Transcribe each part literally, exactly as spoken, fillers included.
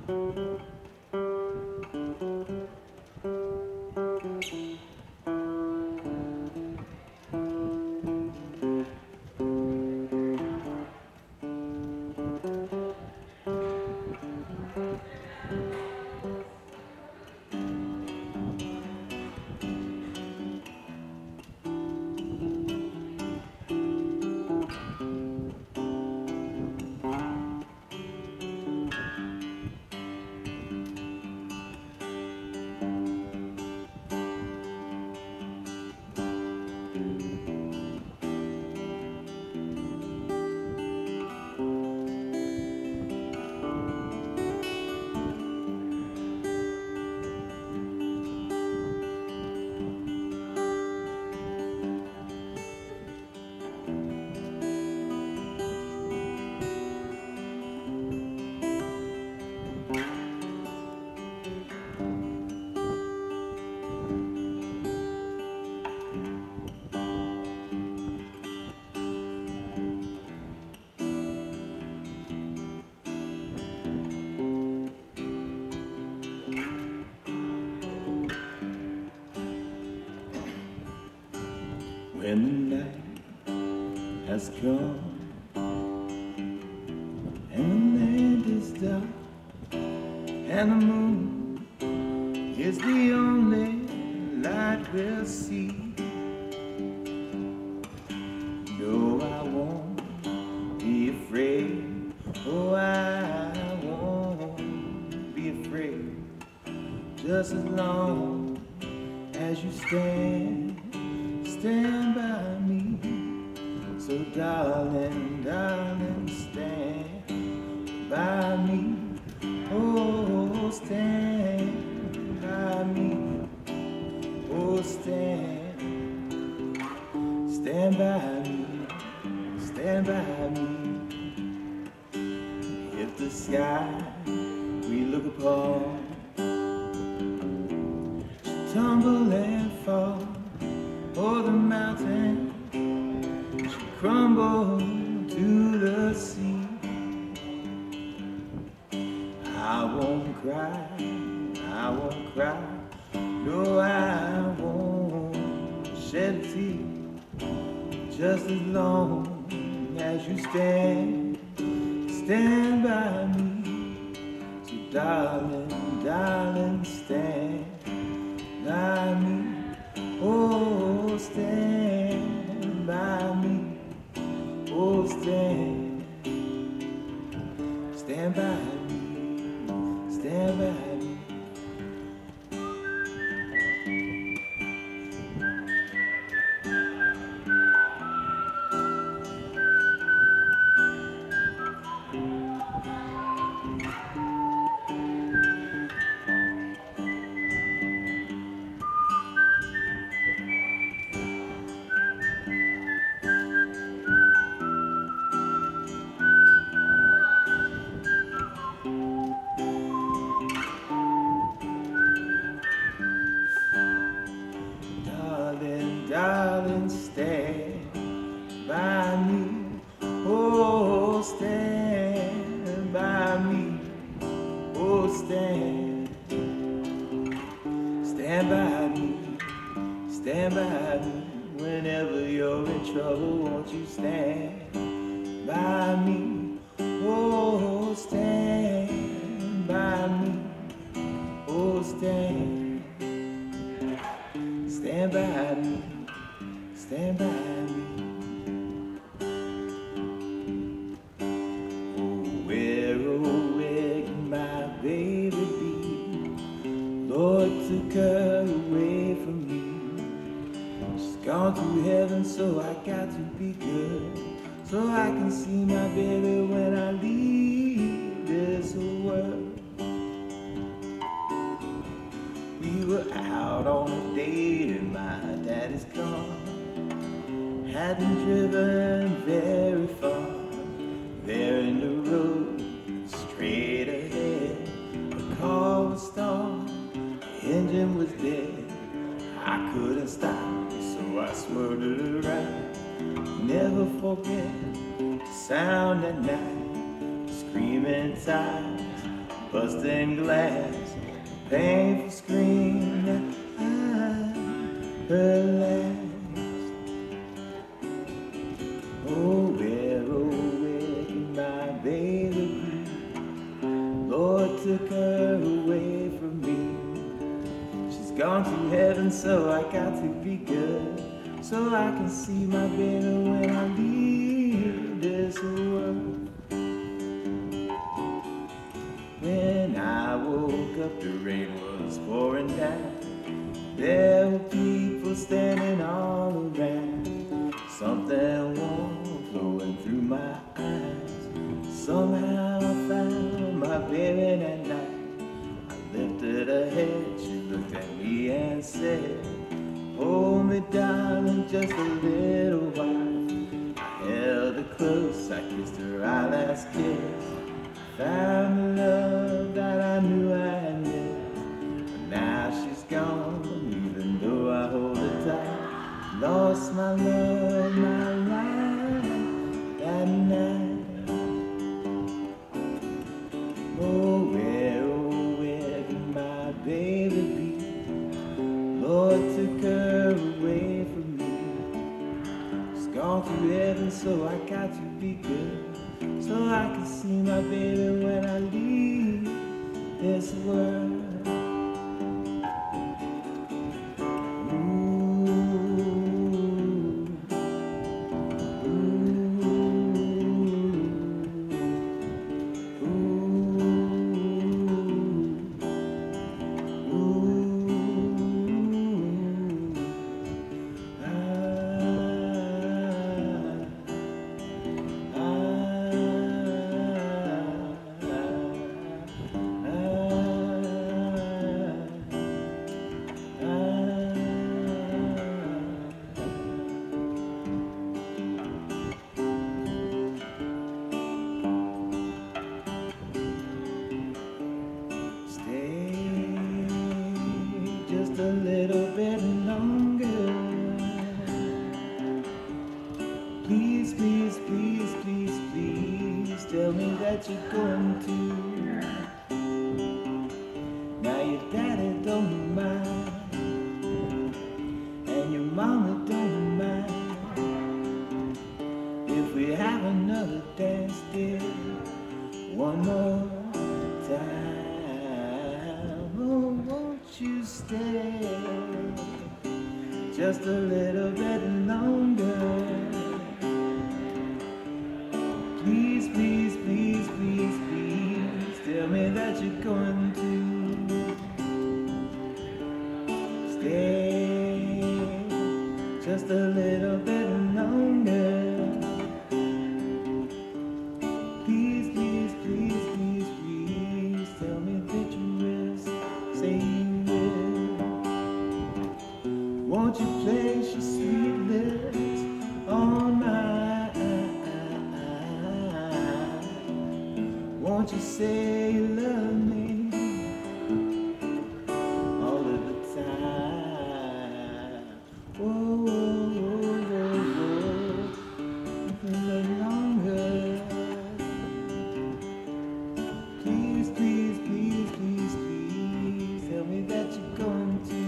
When the night has come and the land is dark and the moon is the only light we'll see, no, I won't be afraid. Oh, I won't be afraid, just as long as you stand Stand by me, so darling, darling, stand by me. Oh, stand by me. Oh, stand, stand by me, stand by me. If the sky we look upon should tumble and fall, or the mountain should crumble to the sea, I won't cry, I won't cry, no, I won't shed a tear, just as long as you stand, stand by me. So darling, darling, stand by me. Oh, stand by me. Oh, stand, stand by me, stand by me. Darling, stand by me. Oh, stand by me. Oh, stand, stand by me, stand by me. Whenever you're in trouble, won't you stand by me? Oh, stand by me. Oh, stand, stand by me, stand by me. Oh, where, oh, where can my baby be? Lord took her away from me. She's gone to heaven, so I got to be good, so I can see my baby when I leave this world. We were out on a date and my daddy's car hadn't driven very far. There in the road, straight ahead, the car was stalled, the engine was dead. I couldn't stop, so I swerved it around. Never forget the sound at night, screaming tires, busting glass, painful scream that I heard last. Oh, where, oh, where can my baby be? Lord took her away from me. She's gone to heaven, so I got to be good, so I can see my baby when I leave this world. When I woke up, the rain was pouring down. There were people standing all around. Something warm flowing through my eyes. Somehow I found my baby that night. I lifted her head, she looked at me and said, hold me, darling, just a little while. I held her close, I kissed her our last kiss. Found the love that I knew I had missed. But now she's gone, even though I hold her tight. Lost my love, my life that night. Oh, where, oh, where can my baby be? Lord took her away from me. She's gone to heaven, so I got to be good, so I can see my baby when I leave this world. Just a little bit longer. Please, please, please, please, please tell me that you're going to. Now your daddy don't mind, and your mama don't mind, if we have another dance, dear, one more time. You stay just a little bit longer. Please, please, please, please, please tell me that you're going to stay just a little bit longer. Please, please, please, please, please tell me that you will say. Won't you place your sweet lips on mine? Won't you say you love me all of the time? Whoa, whoa, whoa, whoa, whoa. A little longer. Please, please, please, please, please tell me that you're going to.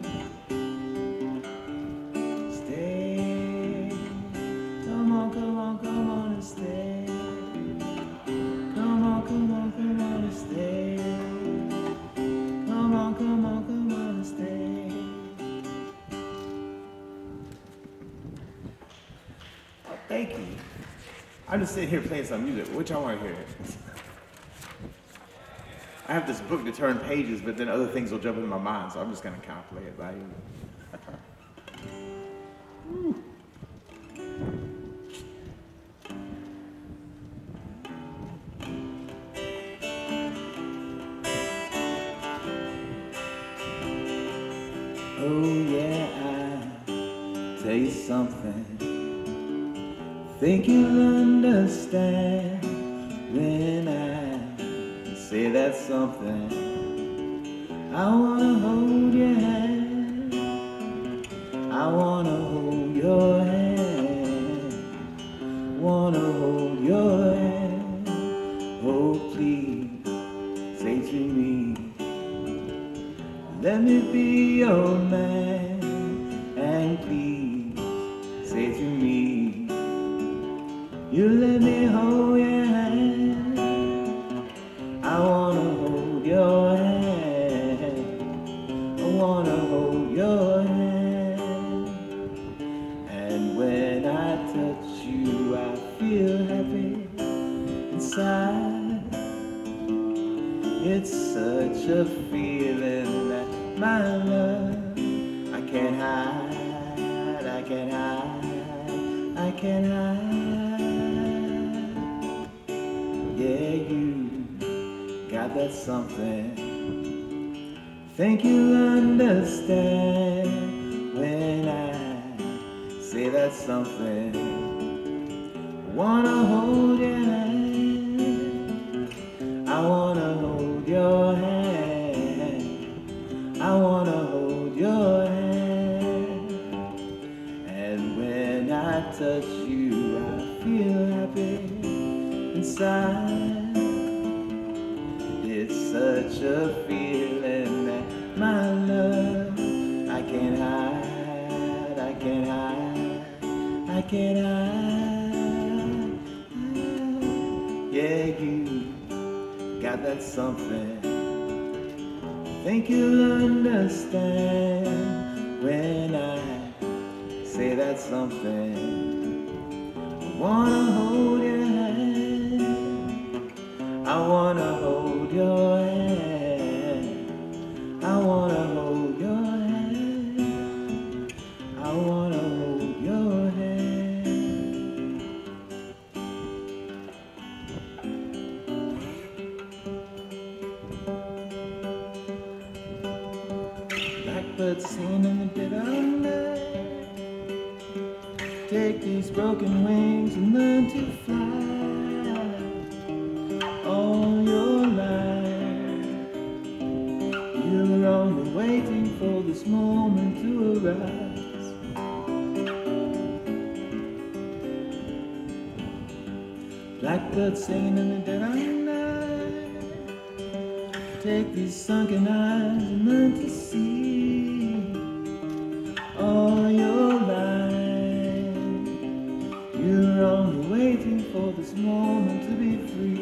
Thank you. I'm just sitting here playing some music. What y'all want to hear? I have this book to turn pages, but then other things will jump into my mind, so I'm just going to kind of play it by you. Oh yeah, I'll tell you something. Think you'll understand when I say that something. I wanna hold your hand, I wanna hold your hand, wanna hold your hand. Oh please, say say to me, let me be your man, and please say to me, you let me hold your hand. I wanna hold your hand, I wanna hold your hand. And when I touch you, I feel happy inside. It's such a feeling that my love I can't hide, I can't hide, I can't hide. Yeah, you got that something. Think you'll understand when I say that something. I wanna hold your hand, I wanna hold your hand, I wanna hold your hand. And when I touch you, I feel happy inside. It's such a feeling that my love I can't hide, I can't hide, I can't hide. Yeah, you got that something. Think you'll understand when I say that something. I wanna hold your hand, I wanna hold your hand, I wanna hold your hand, I wanna hold your hand. Blackbird singing in the dead of night. Take these broken wings and learn to fly all your life. You're only waiting for this moment to arise. Blackbird singing in the dead of night. Take these sunken eyes and learn to see all your life. You're only waiting for this moment to be free.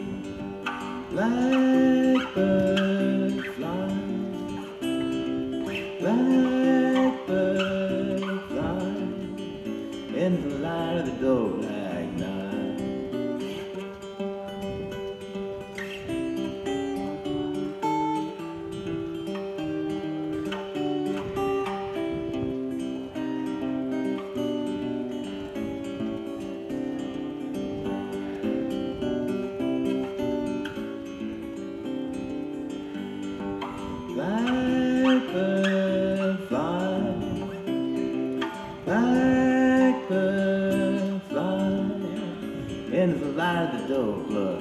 Blackbird fly, blackbird fly, in the light of the door like night. Blackbird fly, blackbird fly, into the light of the door plug.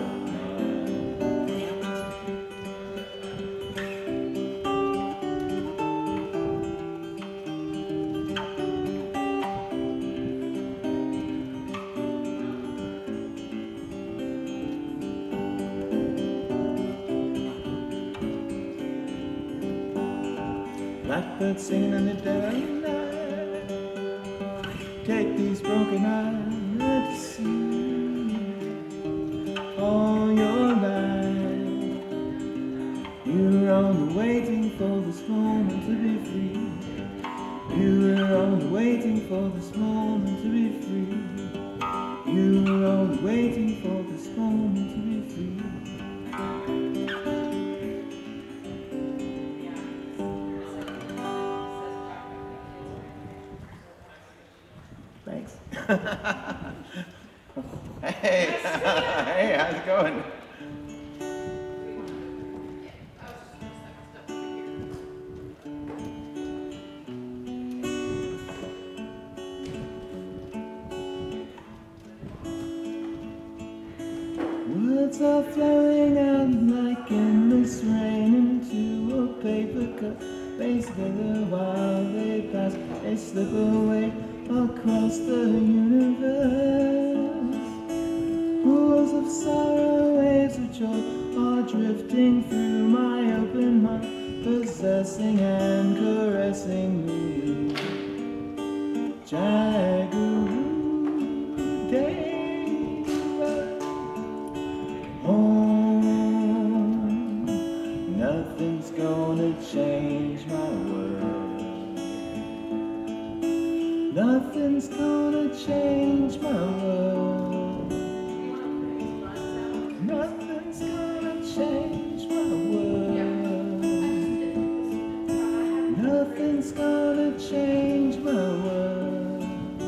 Blackbird singing in the dead of night. Take these broken eyes and let you see all your life. You're only waiting for this moment to be free. You're only waiting for this moment to be free. You're only waiting for this moment to be free. Thanks. Hey, hey, how's it going? Words are flowing out like endless rain into a paper cup. They slither while they pass, they slip away across the universe. Pools of sorrow waves of joy are drifting through my open mind, possessing and caressing me. Jagoo Deva, home. Nothing's gonna change my world. Nothing's gonna change my world. Nothing's gonna change my world. Nothing's gonna change my world.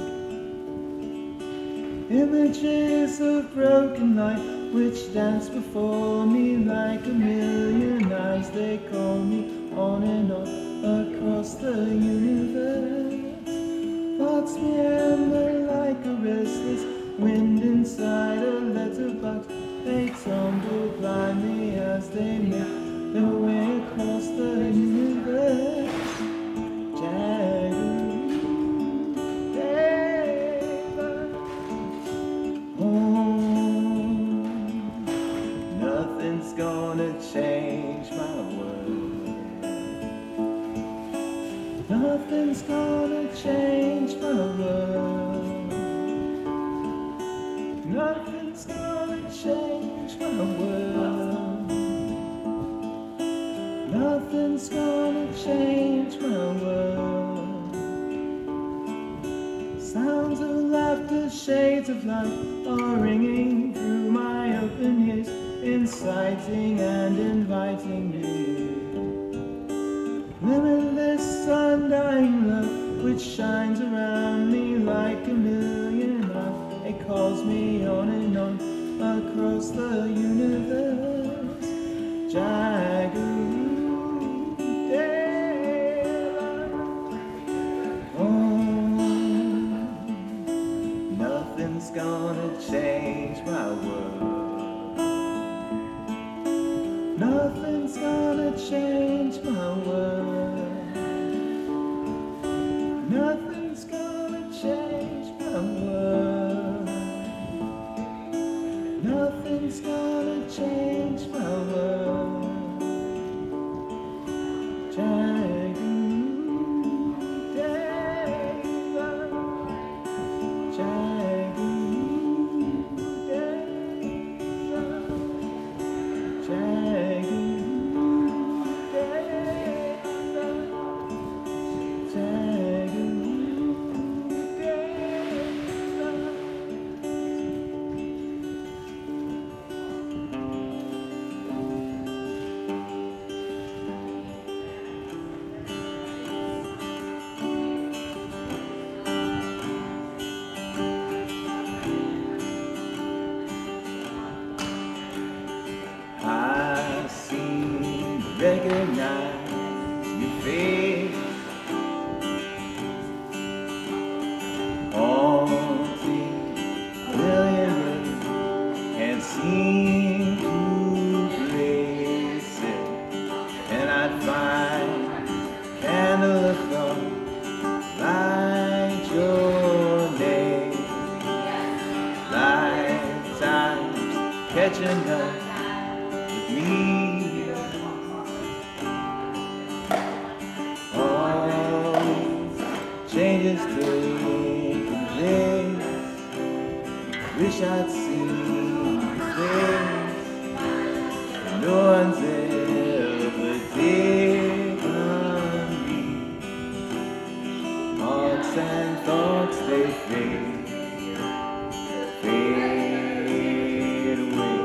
Images of broken light which dance before me like a million eyes. They call me on and on across the universe. Thoughts meander like a restless wind inside a letterbox. They tumble blindly as they make their way across the universe. Jagoo Deva, home. Nothing's gonna change my world. Nothing's gonna change my world. Nothing's gonna change my world. Nothing's gonna change my world. Sounds of laughter, shades of light are ringing through my open ears, inciting and inviting me. Limitless, undying love which shines around me like a million eyes. It calls me on and on across the universe. Jagoo Deva, home. Nothing's gonna change my world. Nothing's gonna change my world. Nothing's gonna change my world. Nothing's gonna change my world. Jagoo Deva, Jagoo Deva, Jagoo Deva, Jagoo Deva. I seem to recognize your face, haunting million and seem to place it. And I'd find candle of thought like your name, lifetimes catching up with me. All these changes taking place. Wish I'd seen your face. No one's ever taken me. Hearts and thoughts, they fade, fade away.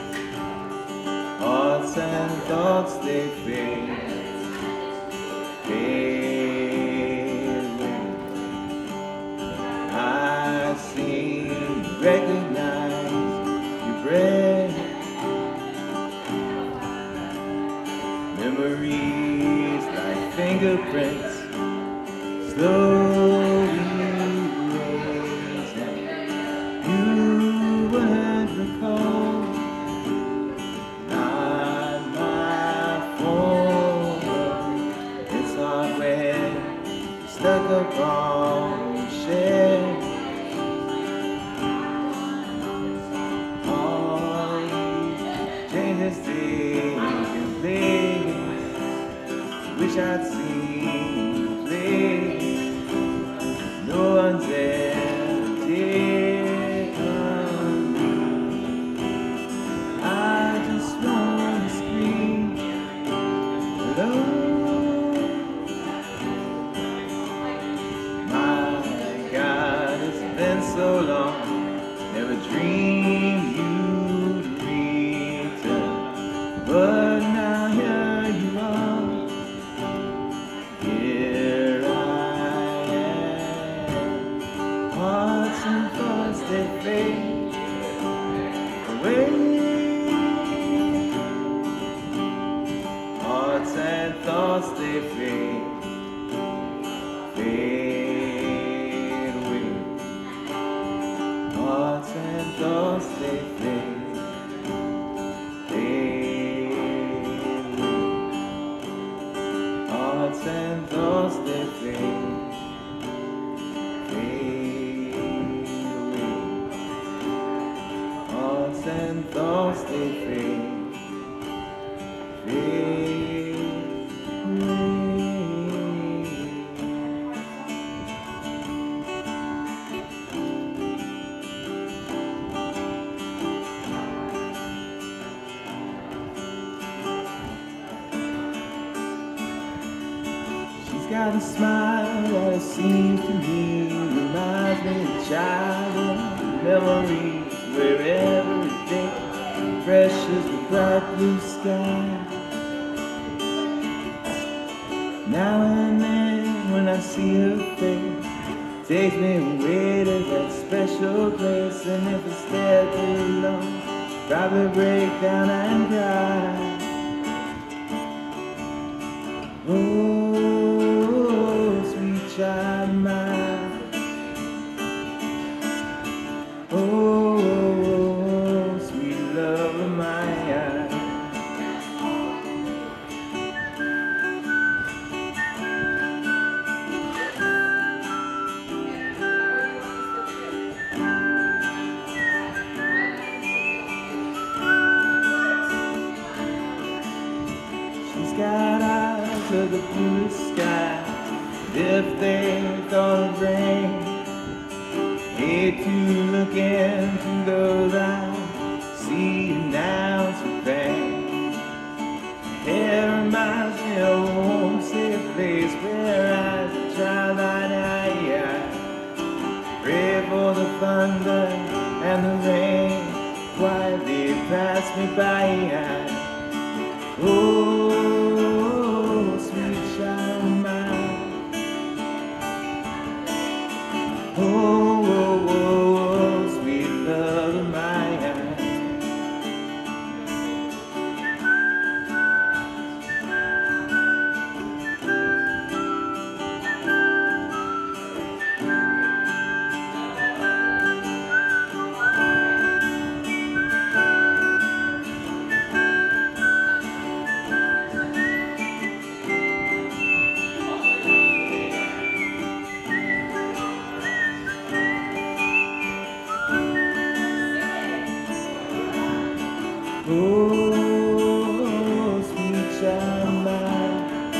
Hearts and thoughts, they fade, fade away. I seem to recognize your breath. Memories like fingerprints slowly erasing. You weren't recalled, not my fault. It's hard when you're stuck upon the shelf. All these wish I'd seen you play. No one's ever taken me. I just wanna scream hello. My God, it's been so long. Never dreamed you'd return, but now here you are. Here I am. Hearts and thoughts, they fade away. Hearts and thoughts, they fade, fade away. Hearts and thoughts, they fade, fade away. Hearts and thoughts, they fade, fade away. Hearts and thoughts, they fade, fade away. She's got a smile that it seems to me reminds me of childhood memories, where every day fresh as the bright blue sky. Now and then when I see her face, it takes me away to that special place. And if I stare too long, probably break down and cry. Oh, sweet child of mine. Oh, sweet love of mine. She's got eyes of the blue sky, if they thought of rain. Hate to look into those eyes, see you now it's a pain. It reminds me of a homesick place where I try my eye. Pray for the thunder and the rain, quietly pass me by. Oh, sweet child of mine. Oh, oh, oh, oh, sweet love of mine. Oh, sweet child of mine.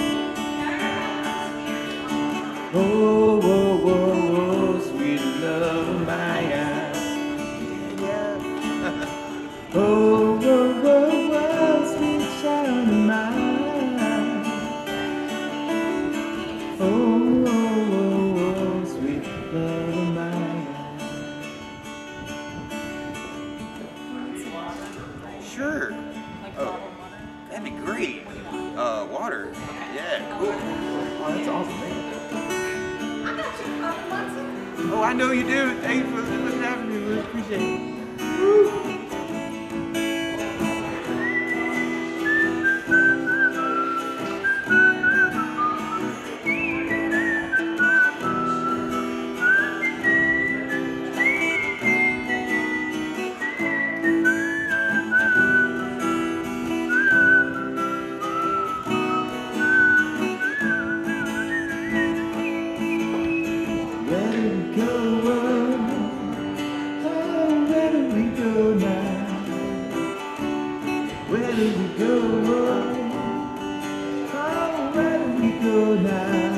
Oh, oh, oh, oh, sweet love of mine. Yeah. Oh, oh, oh, oh, sweet child of mine. Oh, oh, oh, oh, sweet love of mine. Sure. Oh, that'd be great. Uh, water. Yeah, cool. Oh, that's awesome, man. I got you coffee, Munson. Oh, I know you do. Thank you for looking after me. Really appreciate it. Woo. Where do we go? Oh, where do we go now?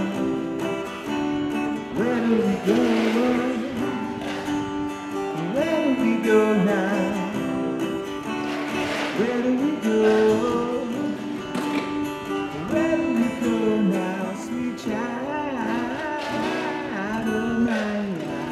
Where do we go? Where do we go now? Where do we go? Where do we go now, sweet child of mine?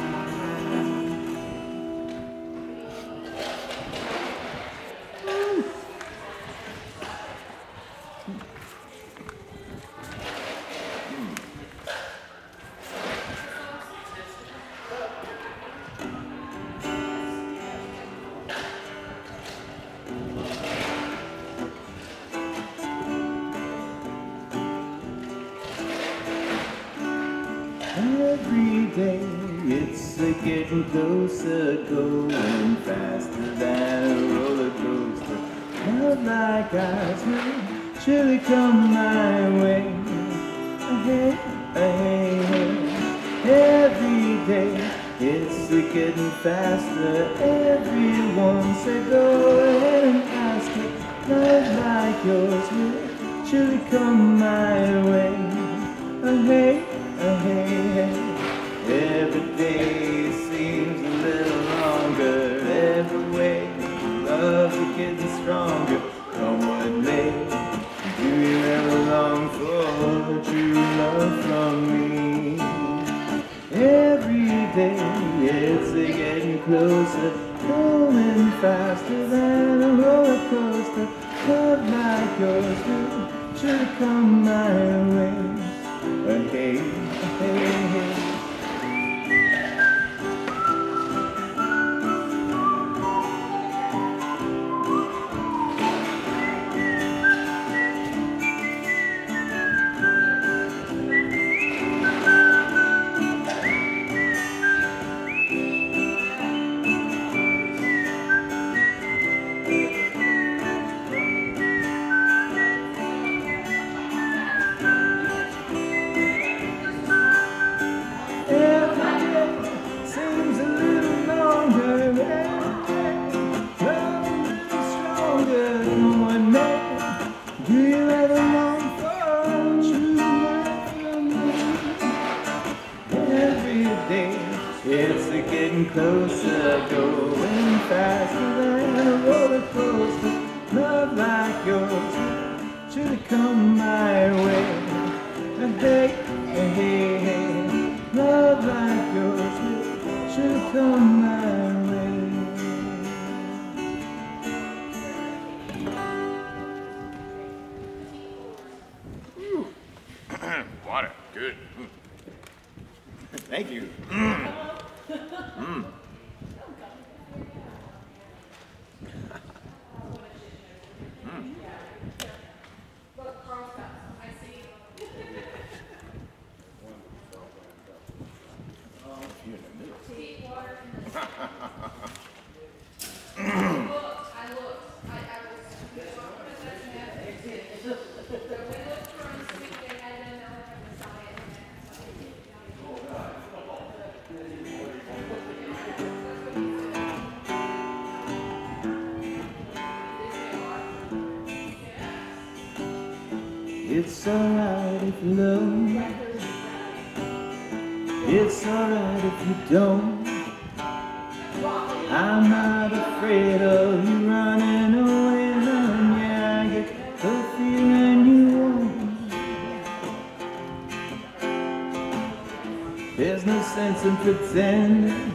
Every day it's a getting closer, going faster than a roller coaster. Love like ice will surely come my way. Hey, hey, hey. Every day it's a getting faster. Everyone said go ahead and ask it. Love like yours will surely come my way. Hey. Hey, hey. Every day seems a little longer. Every way love's getting stronger. Come what may, do you ever long for true love from me? Every day it's getting closer, going faster than a roller coaster. Love like yours will should come my way. Hey, hey, hey. Do you ever long for true love from me? Every day it's a getting closer, going faster than a roller coaster. Love like yours should come my way. Hey, hey, hey. Love like yours should come my way. Water, good. Mm. Thank you. Mm. Mm. It's alright if you love. It's alright if you don't. I'm not afraid of you running away. And yeah, I get the feeling you want. There's no sense in pretending.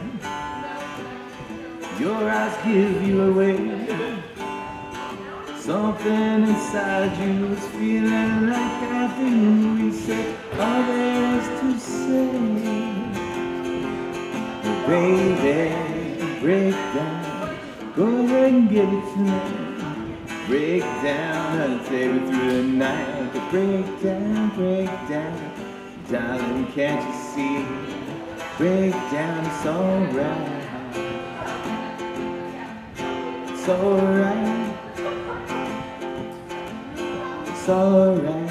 Your eyes give you away. Something inside you is feeling like I do. We said all there is to say. But baby, break down. Go ahead and give it to me. Break down, I'll take it through the night. But break down, break down. Darling, can't you see? Break down, it's alright. It's alright. It's alright.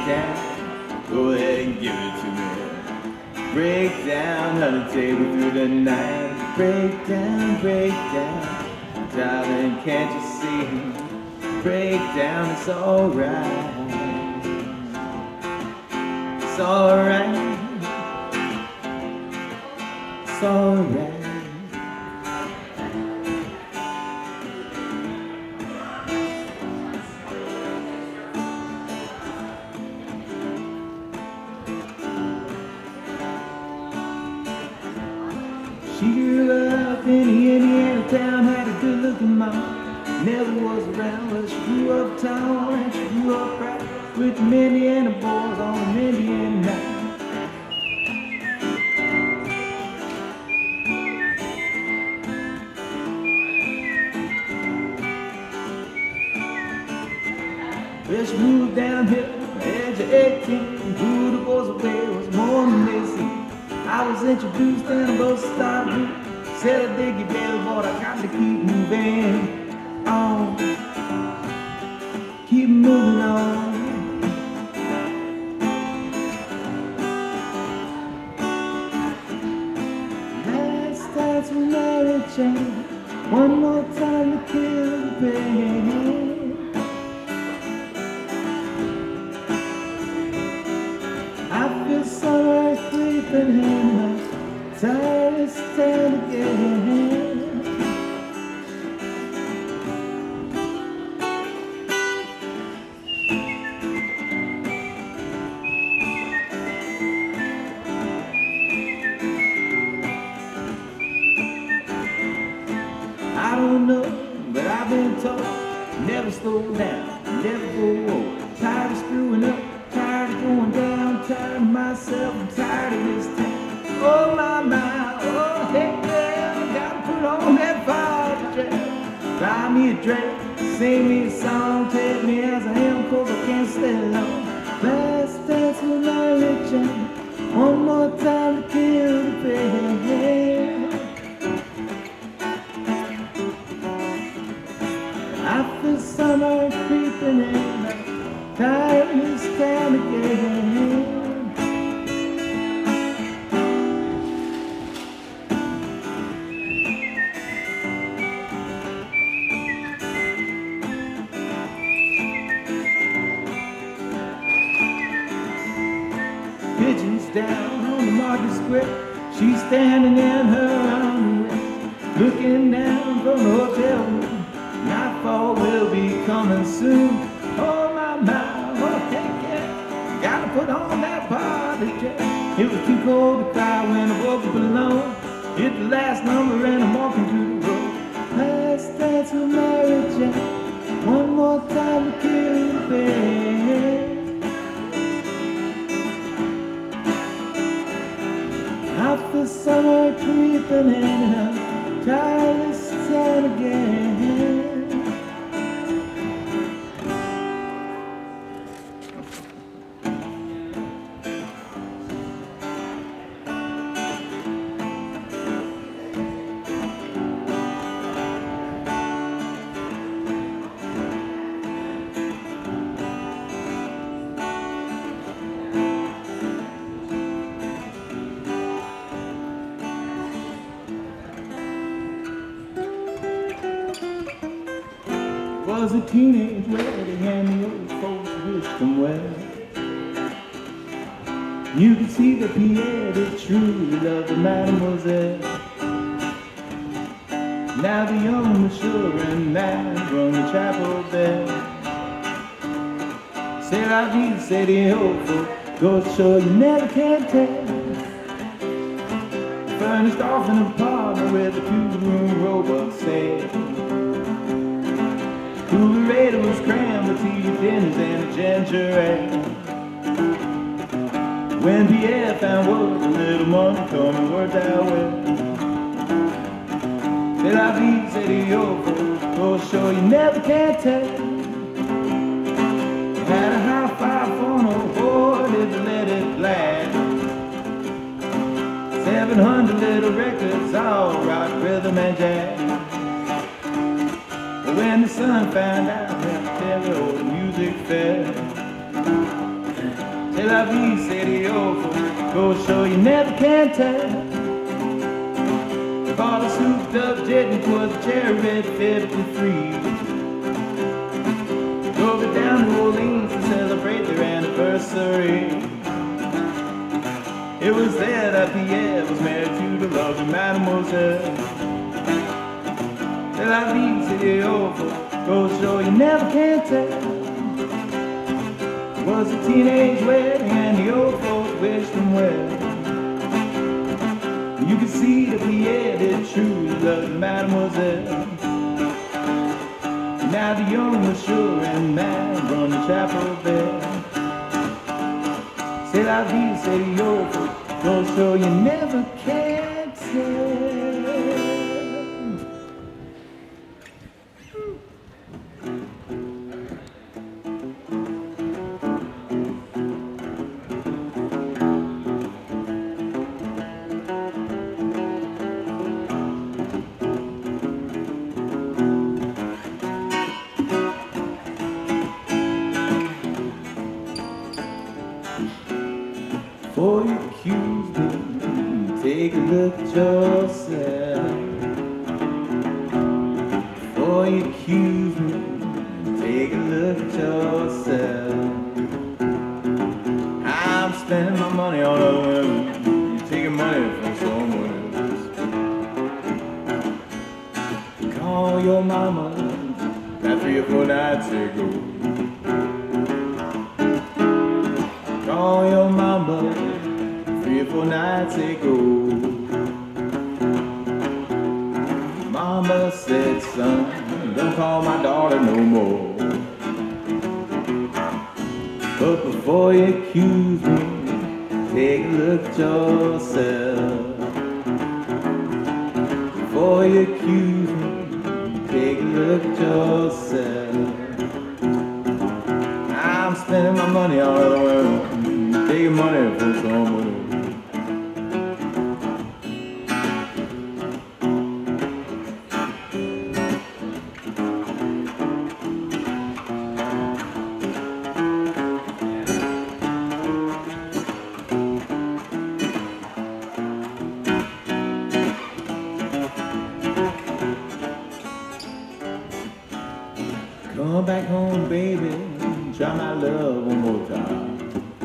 down, go ahead and give it to me. Break down on the table through the night. Break down, break down, darling, can't you see? Break down, it's alright. It's alright. It's alright. She grew up in the Indiana town, had a good looking mom, never was around, but she grew up town and she grew up right with the Indiana boys on an Indian night. Well, she moved down here at the age of eighteen, who the boys away was more than they seen. I was introduced and I both started. Said I dig you, baby, but I got to keep moving on. Keep moving on. Last dance with Mary Jane, one more time to kill the pain. I feel summer creeping in my time to stand again. I don't know, but I've been told, never slow down, never go old. Tired of screwing up, tired of going down, tired of myself, I'm tired of this town. Oh my, my, oh hey girl, gotta put on that fire dress. Buy me a dress, sing me a song, take me as I am, cause I can't stay long. Last dance with Mary Jane, one more time to kill the pain. I feel summer creeping in, I'm tired of this town again. Pigeons down on the market square, she's standing in her underwear, looking down from the hotel room. Nightfall will be coming soon. Oh my, my, oh heck yeah, gotta put on that party dress. It was too cold to cry when I woke up alone. Hit the last number and I'm walking through the road. Last dance with Mary Jane, one more time to kill the pain. I feel summer creeping in and I'm tired of this town again. Was a teenage wedding and the old folks wished them well. You could see that Pierre did truly love the mademoiselle. Now the young monsieur and man rung the chapel bell. C'est la vie, c'est the hopeful, goes to show you never can tell. Furnished off in an apartment with a two-room robot set. Coolerator was crammed with tea, dinners and a ginger ale. When Pierre found work, a little money coming worked out well. C'est la vie, c'est the old go show you never can tell. Had a high five phone, oh boy, did you let it blast. Seven hundred little records, all rock, rhythm and jazz. When the sun found out that every old music fell, C'est la vie, c'est the old go show you never can tell. Bought a souped up jet and was a cherry red fifty-three. Drove it down to Orleans to celebrate their anniversary. It was there that Pierre was married to the lovely Mademoiselle. C'est la vie, c'est the old go show you never can tell. It was a teenage wedding and the old folks wished them well. You could see that Pierre did truly love Mademoiselle. Now the young monsieur and man run the chapel there. C'est la vie, c'est the old go show you never can tell. Before you accuse me, take a look at yourself. Before you accuse me, take a look at yourself. I'm spending my money on other women, you're taking money from someone else. Call your mama, that three or four nights ago. Call your mama three or four nights ago. Mama said, son, don't call my daughter no more. But before you accuse me, take a look at yourself. Before you accuse me, take a look at yourself. I'm spending my money on other women, taking money from someone else. Come back home, baby, try my love one more time.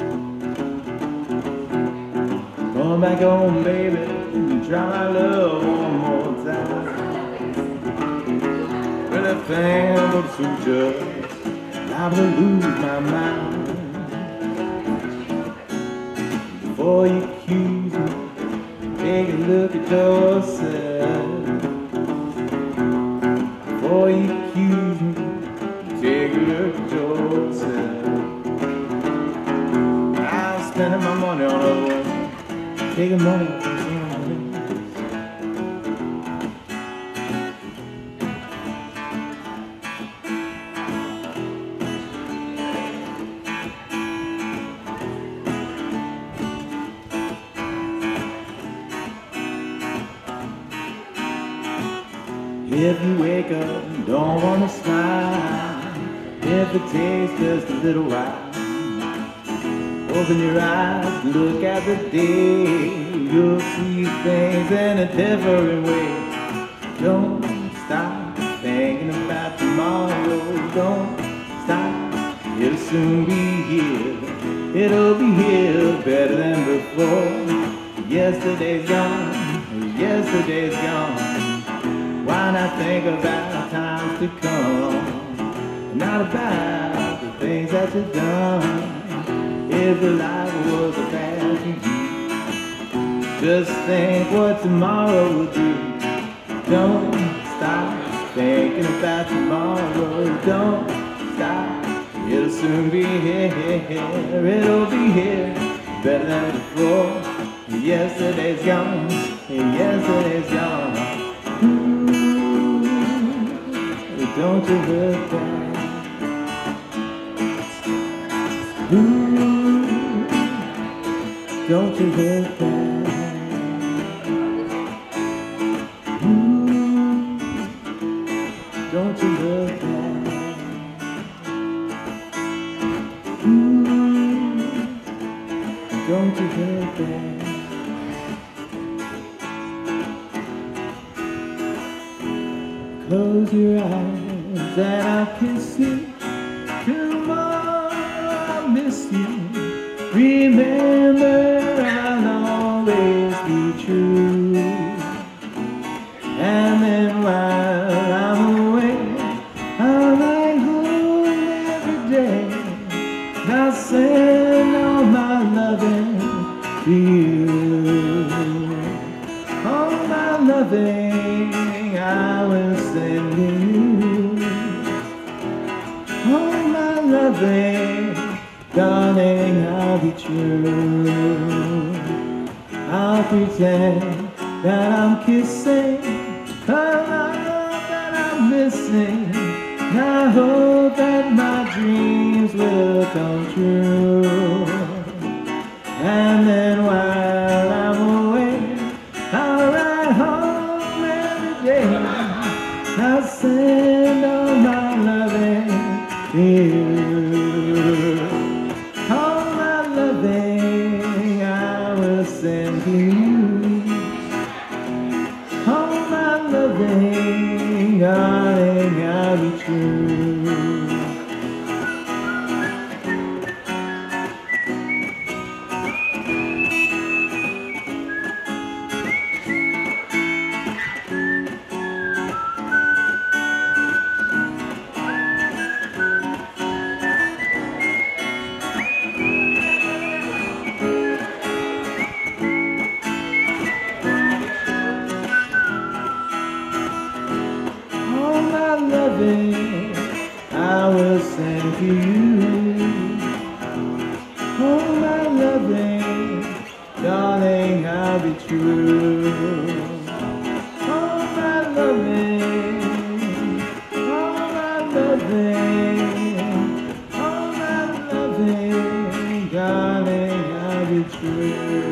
Come back home, baby, try my love one more time. Well, if things don't suit you, I will lose my mind. Before you accuse me, take a look at yourself. Before you accuse me, take a look at yourself. I'm spending my money on a woman, taking money from someone else. If you wake up and don't want to smile, if it takes just a little while, open your eyes, look at the day. You'll see things in a different way. Don't stop thinking about tomorrow. Don't stop, it'll soon be here. It'll be here better than before. Yesterday's gone, yesterday's gone. Why not think about times to come? Not about the things that you've done. If your life was a bad to you, just think what tomorrow will do. Don't stop thinking about tomorrow. Don't stop, it'll soon be here. It'll be here better than before. Yesterday's gone, yesterday's gone. Don't you look back. Ooh, don't you look back. Ooh, don't you look back. Ooh, right there. Close your eyes and I'll kiss you. Tomorrow I'll miss you. Remember, I'll always be true. And then while I'm away, I'll write home every day. I'll send all my loving to you. All my loving I will send to you. All my loving, darling, I'll be true. I'll pretend that I'm kissing the love that I'm missing. I hope that my dreams will come true. And then while I'm away, I'll ride home every day. I'll send all my loving to you. All my loving I will send to you. All my loving, darling, I'll be true. Loving I will send to you. Oh, my loving, darling, I'll be true. Oh, my loving, oh, my loving, oh, my loving, darling, I'll be true.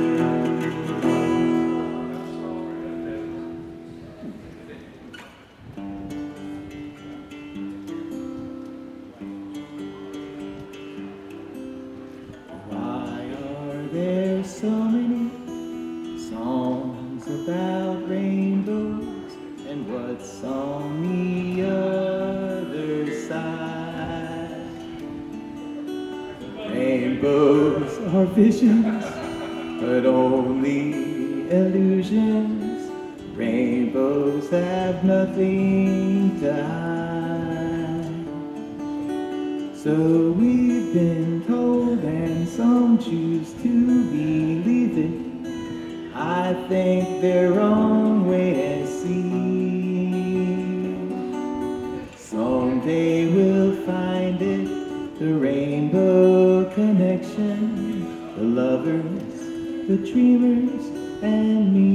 There's so many songs about rainbows and what's on the other side. Rainbows are visions, but only illusions. Rainbows have nothing to hide. So we've been told, and some choose to believe it. I think their own way and see. Someday we'll find it, the rainbow connection, the lovers, the dreamers, and me.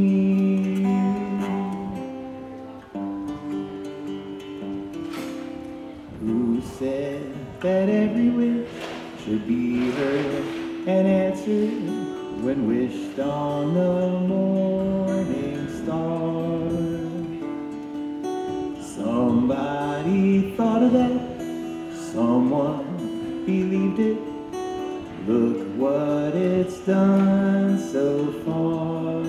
Who said that every wish should be heard and answered when wished on the morning star? Somebody thought of that, someone believed it. Look what it's done so far.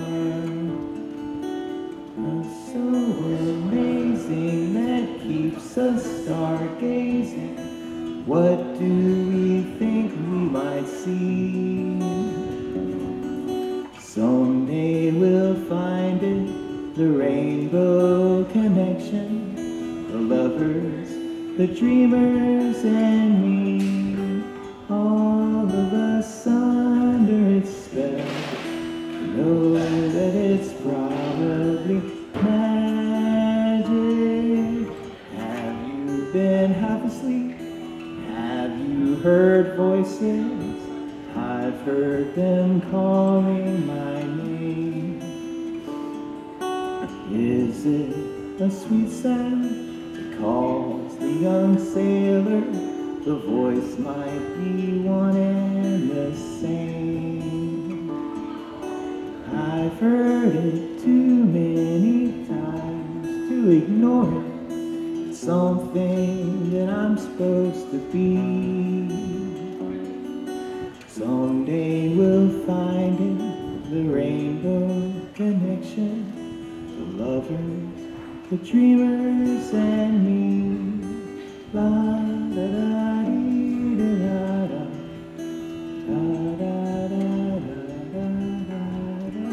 So amazing, that keeps us stargazing. What do we think we might see? Someday we'll find it, the rainbow connection, the lovers, the dreamers, and me. All of us under its spell, know that it's probably magic. Have you been half asleep? Have you heard voices? I've heard them calling my name. Is it a sweet sound that calls the young sailor? The voice might be one and the same. I've heard it too many times to ignore it. It's something that I'm supposed to be. Someday we'll find it, the rainbow connection, the lovers, the dreamers, and me. La da da dee da da da da da da da da.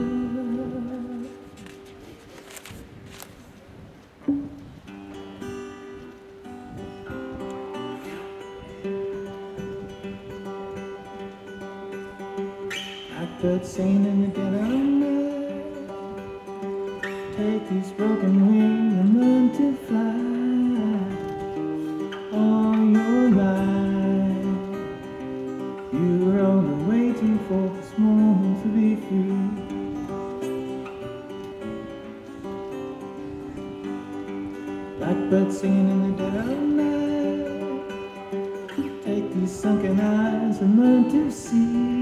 Blackbird singing in the dead of night. Take these broken wings and learn to fly. All your life, you were only waiting for this moment to be free. Blackbird singing in the dead of night. Take these sunken eyes and learn to see.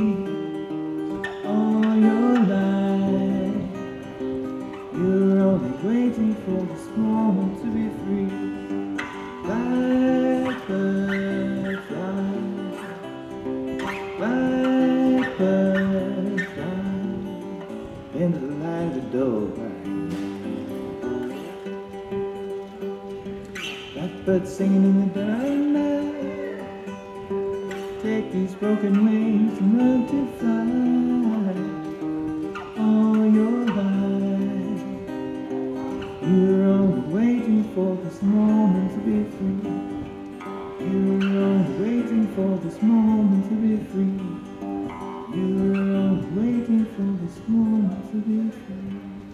All your life, you're only waiting for this moment to be free. Blackbird fly, blackbird fly into the light of the door. Blackbird singing in the dark night. Take these broken wings and learn to fly. All your life, you're only waiting for this moment to be free. You're only waiting for this moment to be free. You're only waiting for this moment to be free.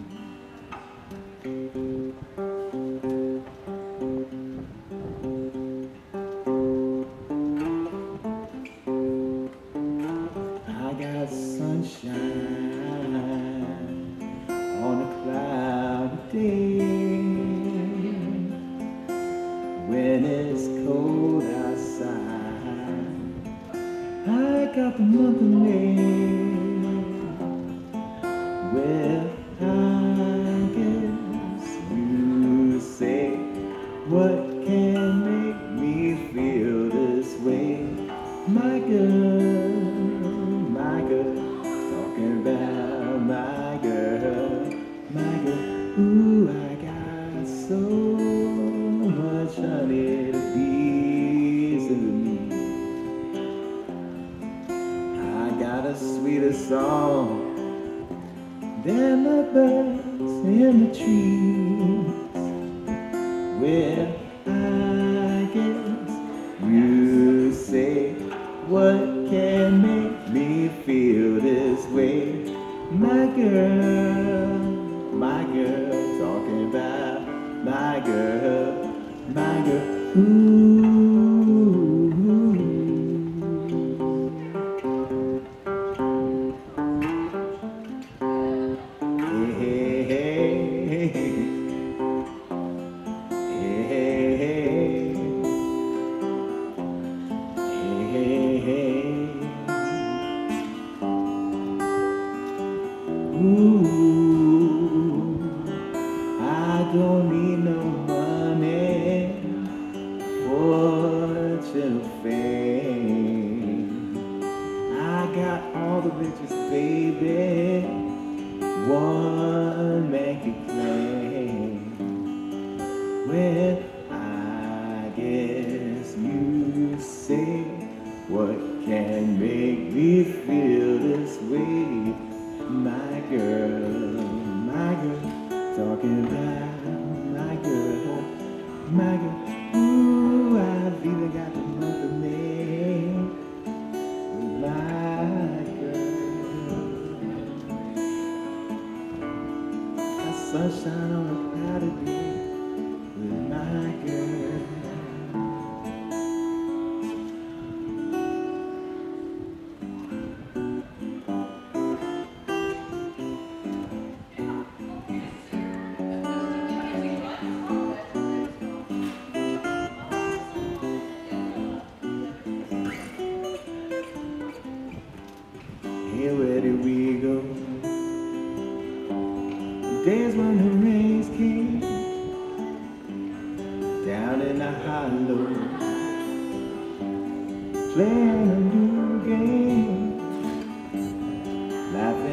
I got sunshine on a cloudy day. When it's cold outside, I got the month of May. Well, I guess you say, what can make me feel this way? My girl, my girl, talking about my girl, my girl. Ooh, I got so much honey to please me. I got a sweeter song than the birds in the trees. Well, I guess you say, what can make me feel this way? My girl, my girl, talking about my girl, my girl. Ooh. Hey, hey, hey, hey, hey. Ooh, I don't need no money, fortune or fame. I got all the riches, baby, one man can claim. Well, I guess you say, what can make me feel this way? My girl, my girl, talking about my girl, my girl. Ooh, I've even got the month of May with my girl. Got sunshine on a cloudy day with my girl. Hey, where did we go? The days when the rains came down in the hollow, playing a new game, laughing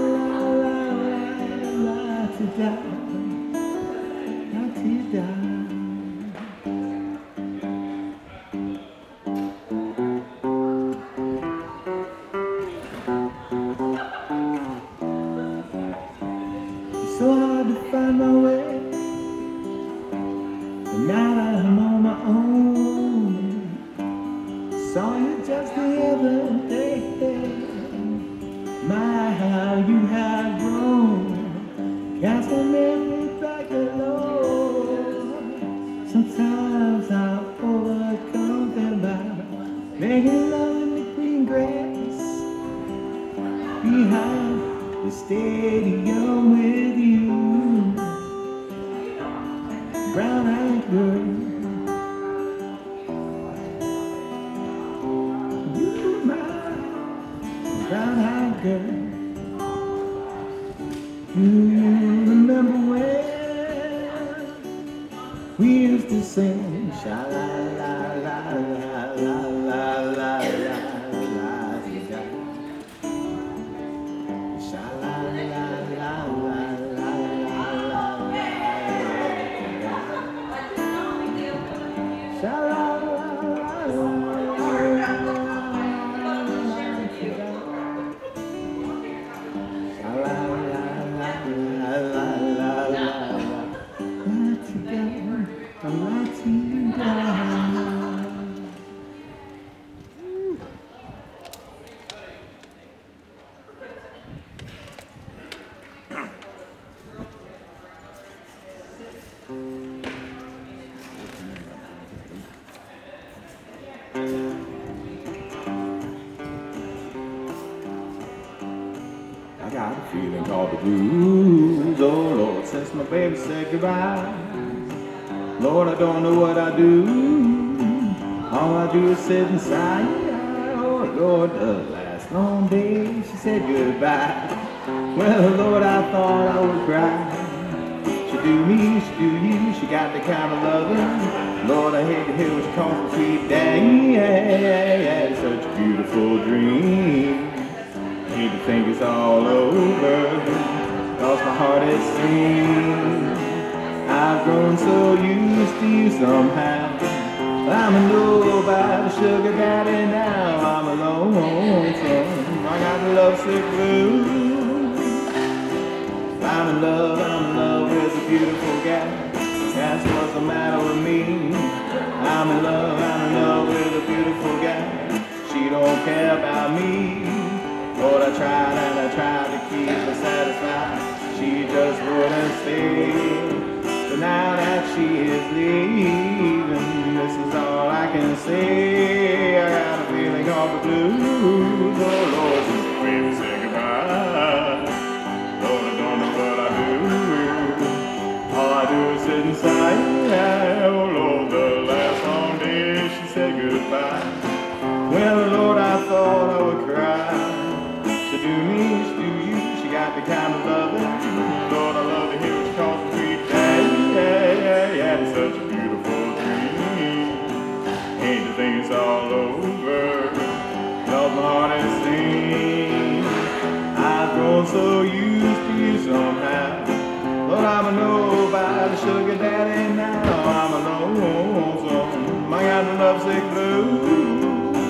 It's so hard to find my way, but now that I'm on my own. Saw you just the other day. My, how you have grown. Cast my memory back alone. Sometimes I'm overcome by making love in the green grass behind the stadium with you, brown-eyed girl. You, my brown-eyed girl. You remember when we used to sing sha la la la la la la la la la, sha la la la la la la la, sha la la la la. I'm not too down. I got a feeling called the blues, oh Lord, since my baby said goodbye. Lord, I don't know what I do. All I do is sit and sigh. Oh Lord, the last long day she said goodbye. Well, Lord, I thought I would cry. She do me, she do you, she got the kind of loving. Lord, I hate to hear what she calls a sweet daddy. Yeah, it's such a beautiful dream. I hate to think it's all over, cause my heart is seen. I've grown so used to you somehow. I'm a nobody, sugar daddy now. I'm alone, son. I got the lovesick blues. I'm in love, I'm in love with a beautiful gal. That's what's the matter with me. I'm in love, I'm in love with a beautiful gal. She don't care about me. Lord, I tried and I tried to keep her satisfied. She just wouldn't stay. But now that she is leaving, this is all I can say. I got a feeling of the blues. Oh Lord, since the baby said goodbye. Lord, I don't know what I do. All I do is sit inside. Oh Lord, the last long day she said goodbye. Well, Lord, I thought I would cry. She do me, she do you. sugar daddy, now I'm lonesome. I got the lovesick blues.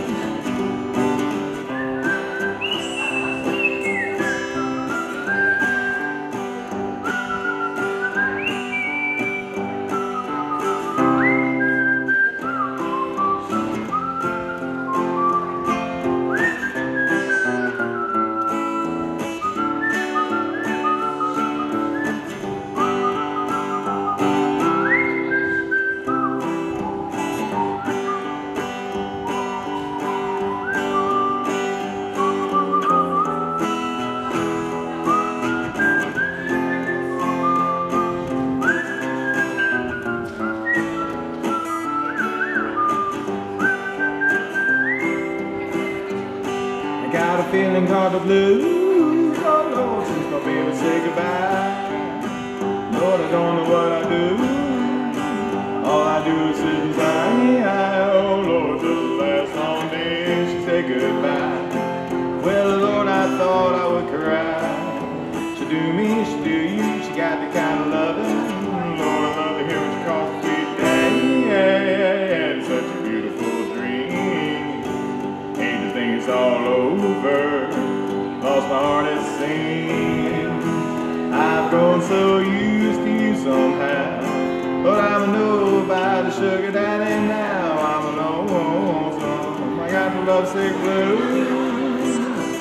Got a feeling called the blues. Oh Lord, since my baby said goodbye. Lord, I don't know what I do. All I do is sit and sigh. Oh Lord, till the last long day she said goodbye. Well, Lord, I thought I would cry. She do me, she do you. She got the kind of loving. Lord, I love to hear what you call the sweet daddy. Yeah, yeah, yeah, it's such a beautiful dream. Hate to think it's all over. Lost my heart at sea. I've grown so used to you somehow. But I'm a nobody sugar daddy now. I'm a lonesome. I got the lovesick blues.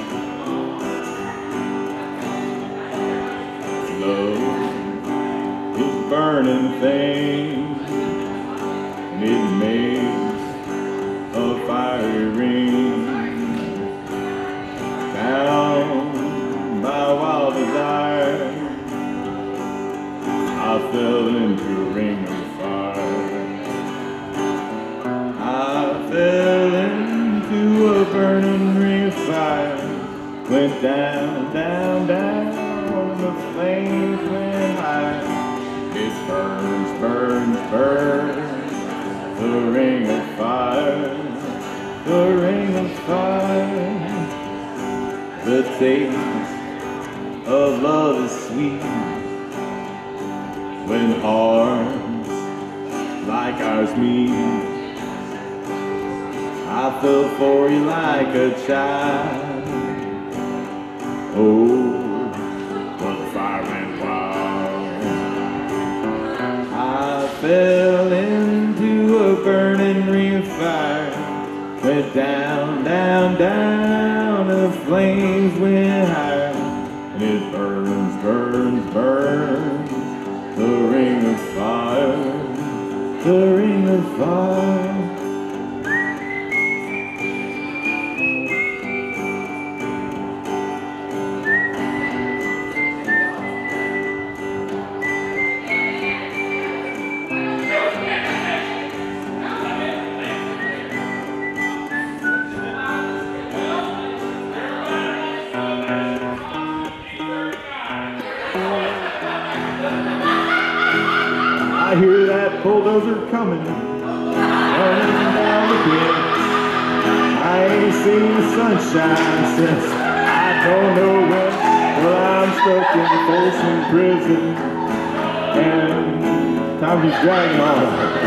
Love is a burning thing, and it makes a fiery ring. Down by wild desire, I fell into a ring of fire. I fell into a burning ring of fire. Went down, down, down, the flames went high. It burns, burns, burns, the ring of fire, the ring of fire. The taste of love is sweet when hearts like ours meet. I fell for you like a child. Oh, but the fire went wild. I fell into a burning ring of fire. Went down, down, down, the flames went higher. And it burns, burns, burns, the ring of fire, the ring of fire. I hear that bulldozer coming, running down the hill. I ain't seen the sunshine since I don't know when. Well, I'm stuck in Folsom prison, and time keeps dragging on.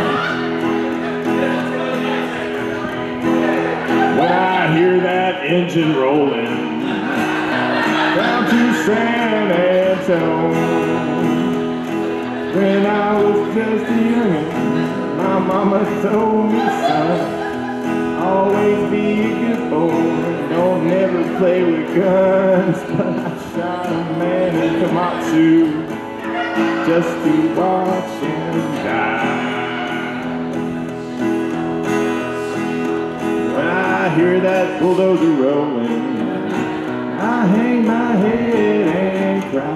When I hear that engine rolling down to San Antonio. When I was just a youngin', my mama told me, son, always be a good boy, don't never play with guns. But I shot a man in Komatsu just to watch him die. When I hear that bulldozer rolling, I hang my head and cry.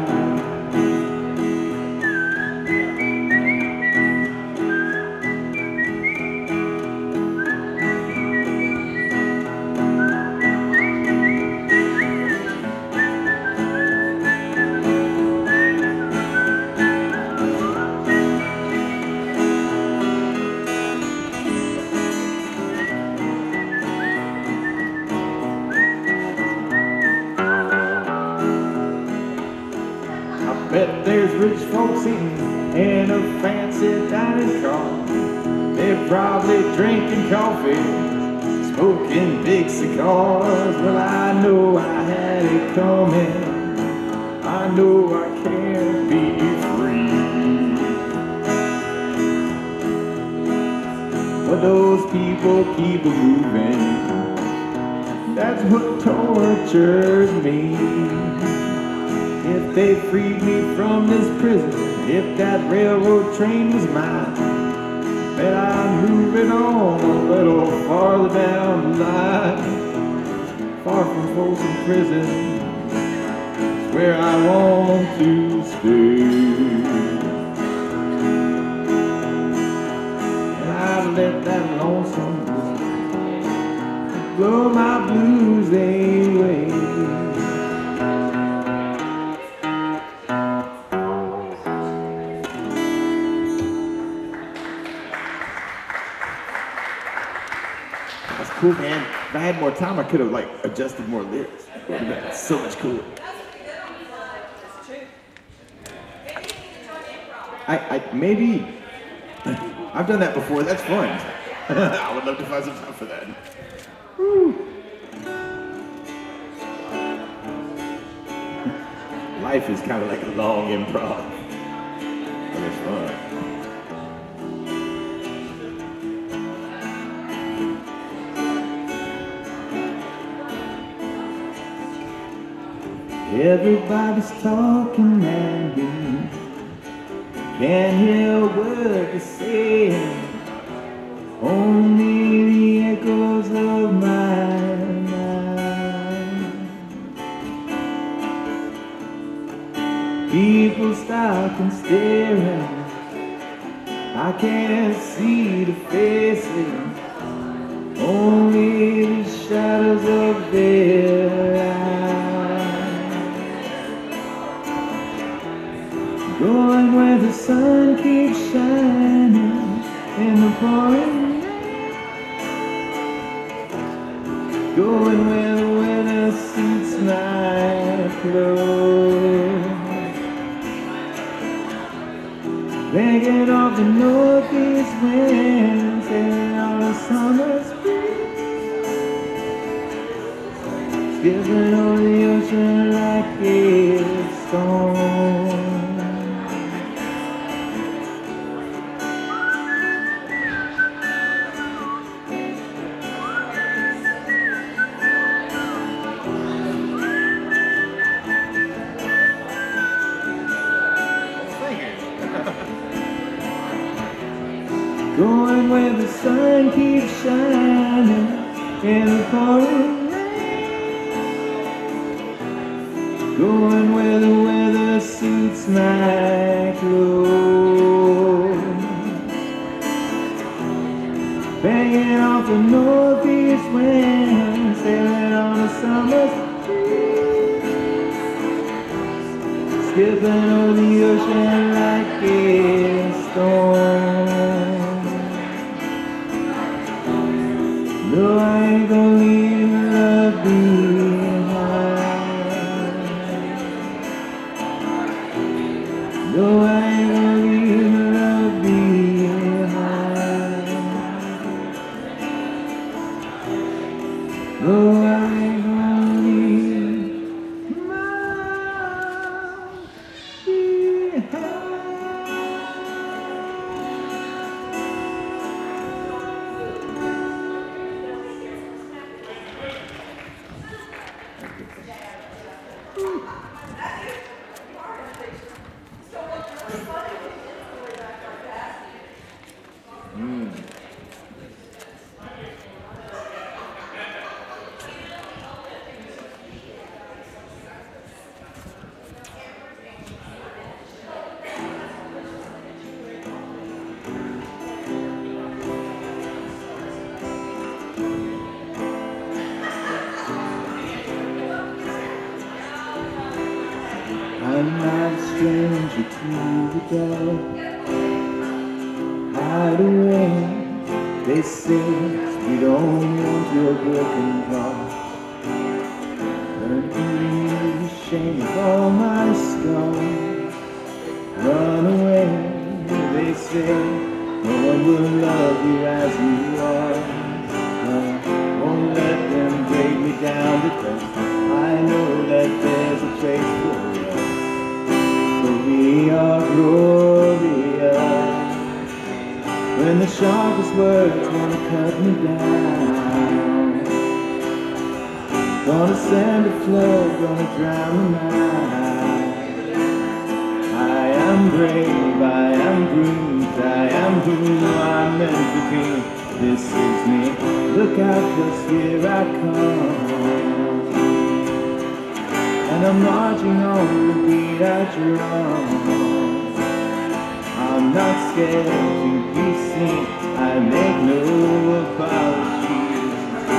sit down in the car. They're probably drinking coffee, smoking big cigars. Well, I know I had it coming. I know I can't be free. But those people keep moving. That's what tortures me. If they freed me from this prison, if that railroad train was mine, then I'd move it on a little farther down the line. Far from Folsom Prison, it's where I want to stay. And I'd let that lonesome blow my blues away. That's cool, man. If I had more time, I could have like adjusted more lyrics. It would have been so much cooler. I, I maybe I've done that before. That's fun. I would love to find some time for that. Woo. Life is kind of like a long improv, but it's fun. Everybody's talking at me, can't hear a word they're saying. Only the echoes of my mind. People stop and staring. I can't see the faces, only the shadows of their eyes. Going where the sun keeps shining in the pouring. Going where the weather suits my clothes. Begging off the northeast wind, sailing on a summer's breeze. Skipping over the ocean like a stone. Going where the sun keeps shining in the pouring rain. Going where the weather suits my clothes. Banging off the northeast wind, sailing on a summer's breeze. Skipping over the ocean like a storm. No, I ain't gonna leave my love behind. No, I ain't gonna leave my love behind. No, I ain't gonna leave my love behind. Mm. I'm not a stranger to the dark. Hide away, they say we don't want your broken heart. Learn to leave the shame of all my scars. Run away, they say no one will love you as you are. I won't let them break me down, because I know that there's a place for us. For we are glorious. When the sharpest words wanna cut me down, gonna send a flood, gonna drown me out. I am brave, I am bruised, I am who I'm meant to be. This is me, look out, 'cause here I come. And I'm marching on the beat I drum. I'm not scared to be seen, I make no apologies.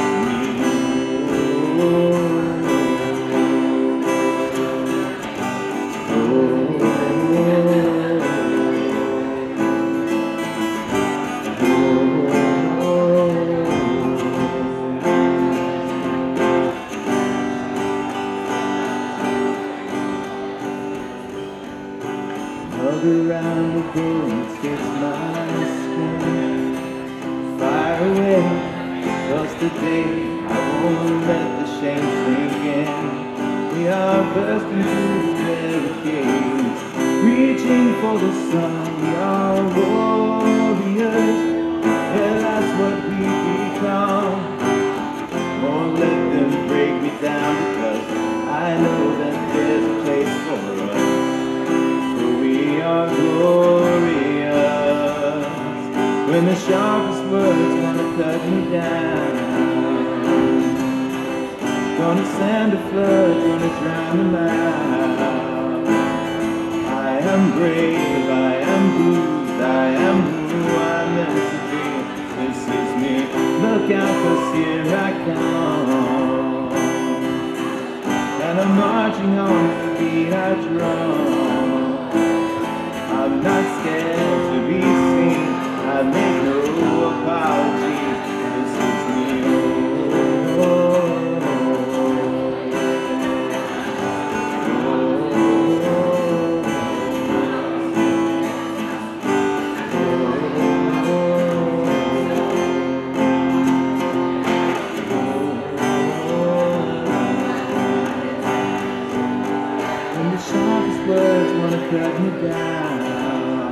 It's me. Around the bullets gets my skin. Fire away, cause today I won't let the shame sink in. We are bursting through the barricades, reaching for the sun. We are warriors, yeah, that's what we become. Won't let them break me down, because I know that there's a place for us. We are glorious. When the sharpest words wanna cut me down, gonna send a flood, gonna drown them out. I am brave, I am bruised, I am who I'm meant to be. This is me, look out, 'cause here I come. And I'm marching on the beat I drum. I'm not scared to be seen, I make no apology. This is me, oh, oh, when the sharpest words wanna cut me down,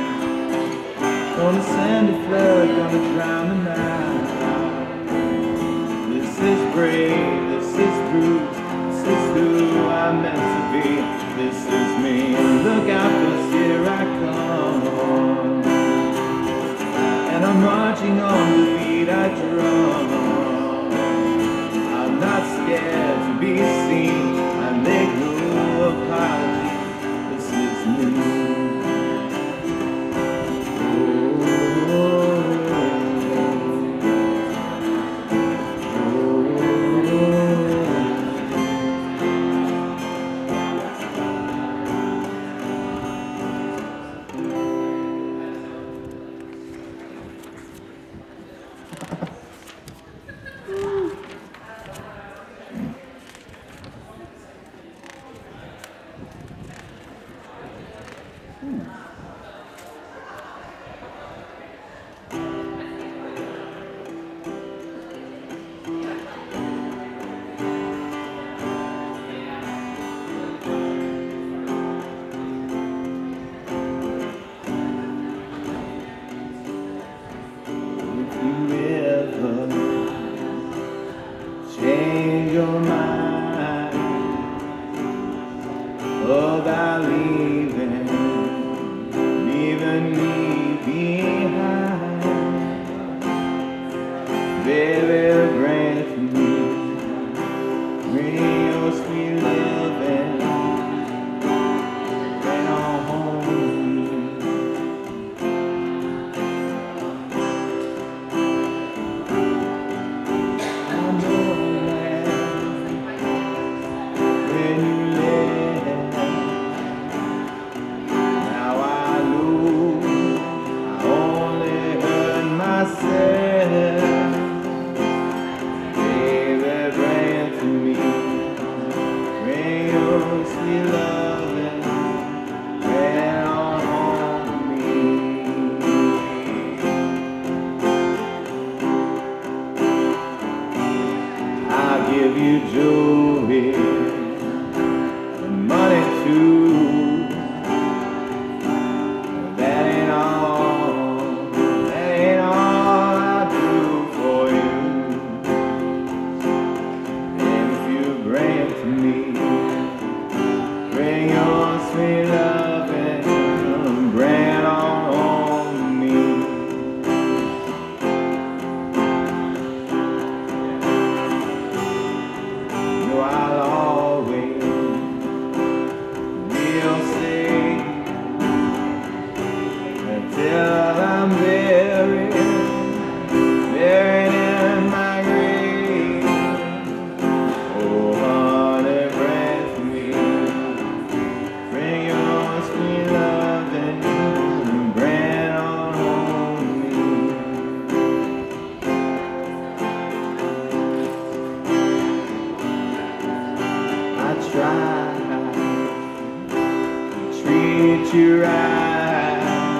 gonna send a flood, gonna drown them out. This is brave, this is bruised, this is who I'm meant to be. This is me, look out, 'cause here I come. And I'm marching on the beat I drum. I'm not scared to be seen, I make no apology. This is me. Change your mind about leaving, leaving me behind. Baby, grant me, bring your sweet living, bring on home. Sweet loving, bring on home to me. till I'm buried, buried in my grave. Oh, honey, bring to me, bring your sweet love and bring on home to me. I tried to treat you right,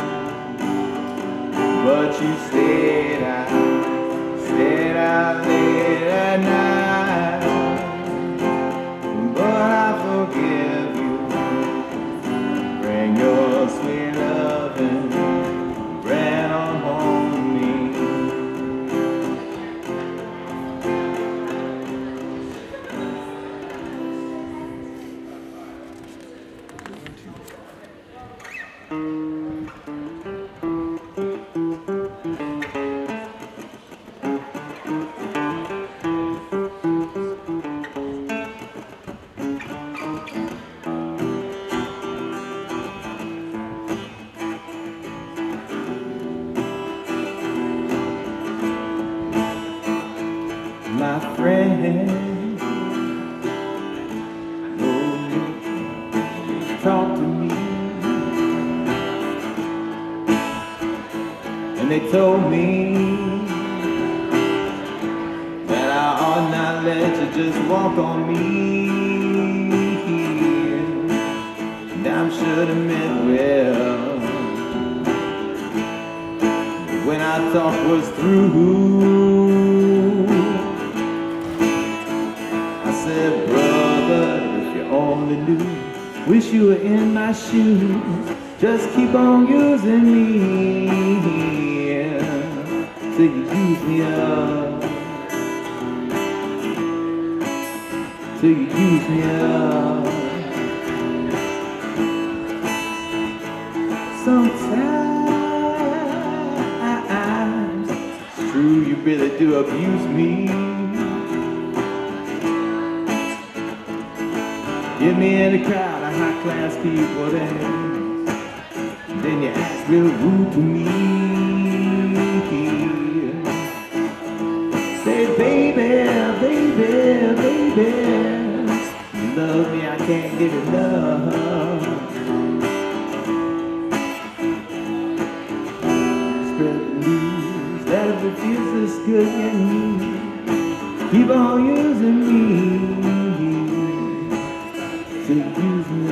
but you stayed out, stayed out late at night. But I forgive you, bring your sweet love and bring on home to me. My friend, oh, talk to me, and they told me that I ought not let you just walk on me, and I'm sure to meant well. When our talk was through, brother, if you only knew, wish you were in my shoes. Just keep on using me till you use me up, till you use me up. Sometimes it's true, you really do abuse me. Get me in a crowd of high-class people, then, then you act real rude to me. Say, baby, baby, baby, you love me, I can't get enough. Spread the news that if it feels this good in me, keep on using me. To use me up,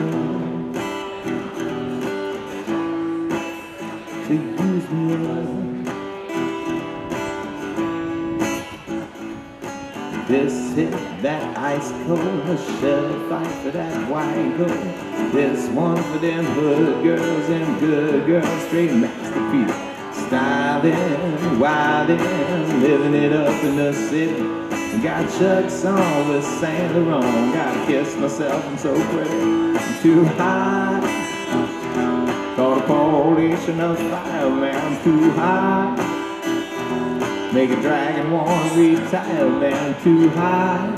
to use me up. This hit, that ice cold, a shell fight for that white gold. This one for them hood girls and good girls, straight masterpiece. Styling, wildin', living it up in the city. Got Chuck's on with Saint Laurent. Gotta kiss myself, I'm so pretty. I'm too high. Call the police and the fireman. I'm too high. Make a dragon wanna retire, man. I'm too high.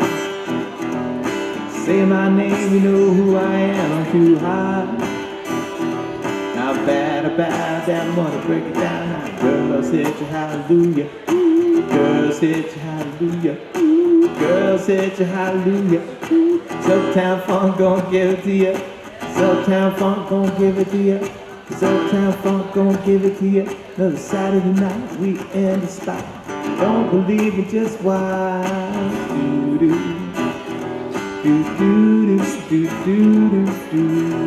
Say my name, you know who I am. I'm too high. Now bad about that money, break it down. Now girls hit you, hallelujah. Girls hit you, hallelujah. Girls hit you, hallelujah. Uptown Funk gon' give it to you. Uptown Funk gon' give it to you. Uptown Funk gon' give it to you. Another Saturday night, we in the spot. Don't believe me, just watch. Do do do do do do do do.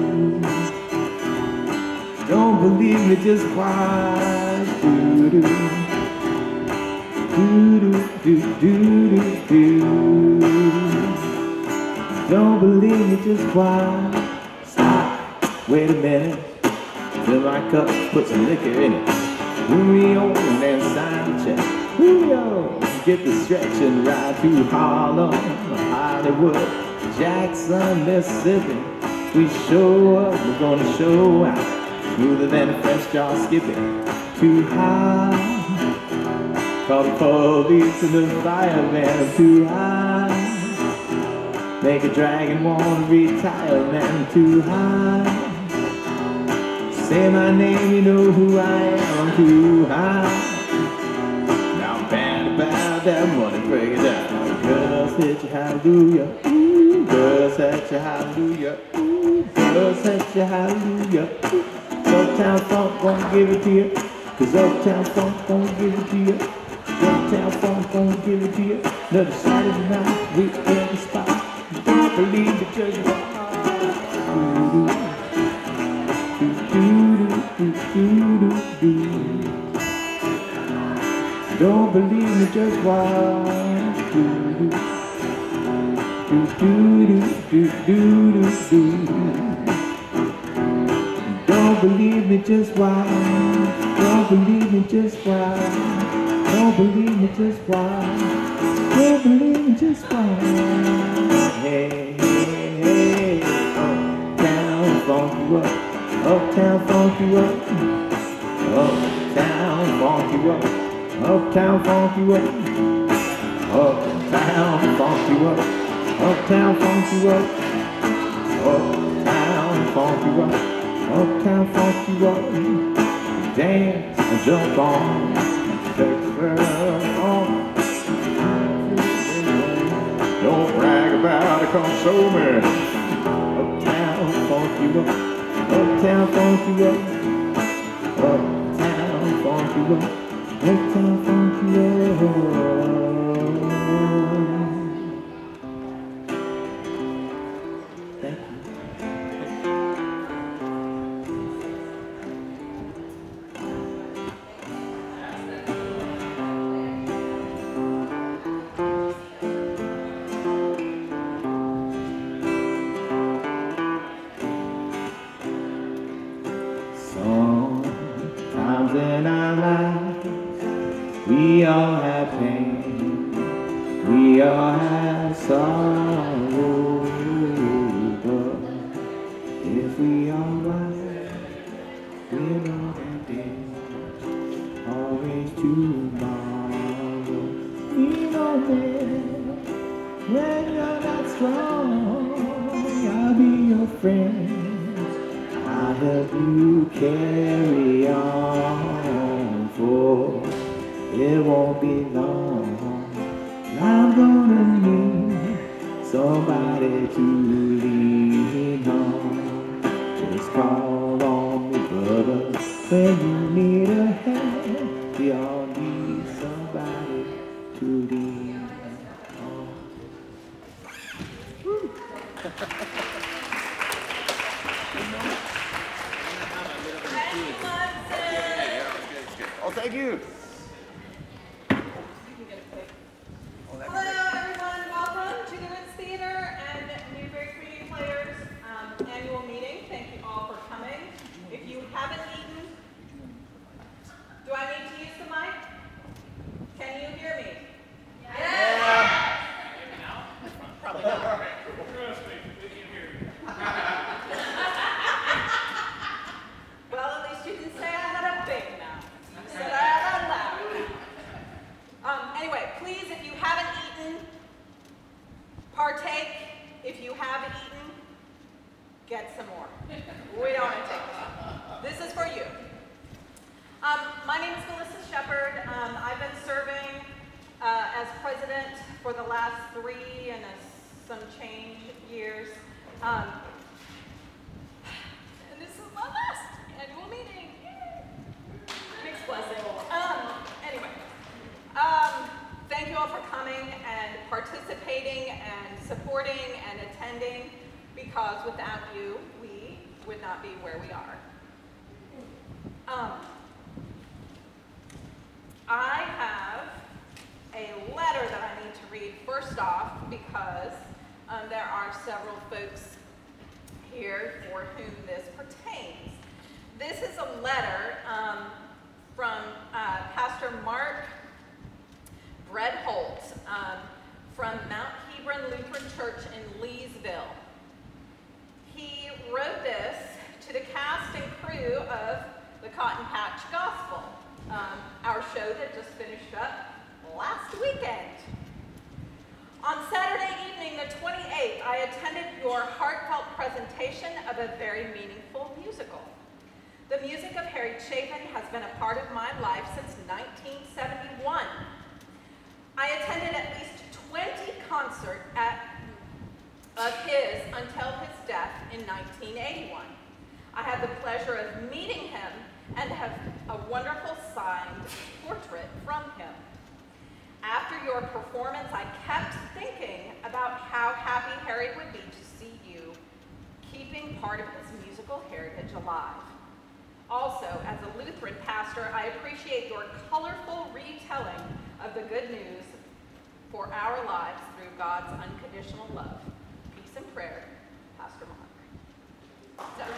Don't believe me, just watch. Do do. Do do do do do do. Don't believe me, just watch. Stop. Wait a minute. Fill my cup, put some liquor in it. Julio and then sign the check. Julio, get the stretch and ride to Harlem, Hollywood, Jackson, Mississippi. We show up, we're gonna show out. Smoother than a fresh jaw skipping. Too high. Call the police and the fireman. Too high. Make a dragon wanna retire, man. Too high. say my name, you know who I am. I'm too high. Now I'm bad about that money, break it down. Girls hit you, hallelujah. Ooh, girls hit you, hallelujah. Ooh, girls hit you, hallelujah. Ooh, Uptown Funk gon' give it to you. Cause Uptown Funk gon' give it to you. Uptown Funk gon' give it to you. Another Saturday night, we in the spot. Don't believe the judge of our Don't believe me, just watch. Don't believe me, just watch. Don't believe me, just watch. Don't believe me, just watch. Don't believe me, just watch. Hey, hey, hey, uptown funk you up. Uptown funk you up. Uptown funk you up. Uptown funk you up. Uptown funk you up. Uptown funk you up. Uptown funk you up. Uptown funk you up. Dance and jump on. Take her on. Don't brag about it, come show me. Uptown funk you up. Uptown funk you up. Uptown funk you up. Uptown funk you up. Thank you. Sometimes in our lives we all have pain, we all have sorrow, but if we all right, we're not dead, always tomorrow. We know that when you're not strong, I'll be your friend. I'll help you carry on, for it won't be long. I'm gonna need somebody to lean on. Just call on me, brother, when you need a hand. We all need somebody to lean on. Woo. Oh, thank you. Hello, everyone. Welcome to the Ritz Theater and Newberry Community Players um, annual meeting. Thank you all for coming. If you haven't eaten, do I need to use the mic? Can you hear me? Yeah. yeah. Probably not. Well, at least you can say I had a big mouth. You said I had a loud. Um, anyway, please, if you haven't eaten, partake. If you haven't eaten, get some more. We don't want to take this. This is for you. Um, my name is Melissa Shepard. Um, I've been serving uh, as president for the last three and a, some change years. Um, and this is my last annual meeting. Yay. Mixed blessing. Um, anyway. Um, thank you all for coming and participating and supporting and attending, because without you, we would not be where we are. Um, I have a letter that I need to read first off, because um, there are several folks here for whom this pertains. This is a letter um, from uh, Pastor Mark Breadholt um, from Mount Hebron Lutheran Church in Leesville. He wrote this to the cast and crew of the Cotton Patch Gospel, um, our show that just finished up last weekend. On Saturday evening, the twenty-eighth, I attended your heartfelt presentation of a very meaningful musical. The music of Harry Chapin has been a part of my life since nineteen seventy-one. I attended at least twenty concerts at, of his until his death in nineteen eighty-one. I had the pleasure of meeting him and have a wonderful signed portrait from him. After your performance, I kept thinking about how happy Harry would be to see you keeping part of his musical heritage alive. Also, as a Lutheran pastor, I appreciate your colorful retelling of the good news for our lives through God's unconditional love. Peace and prayer, Pastor Mark. So,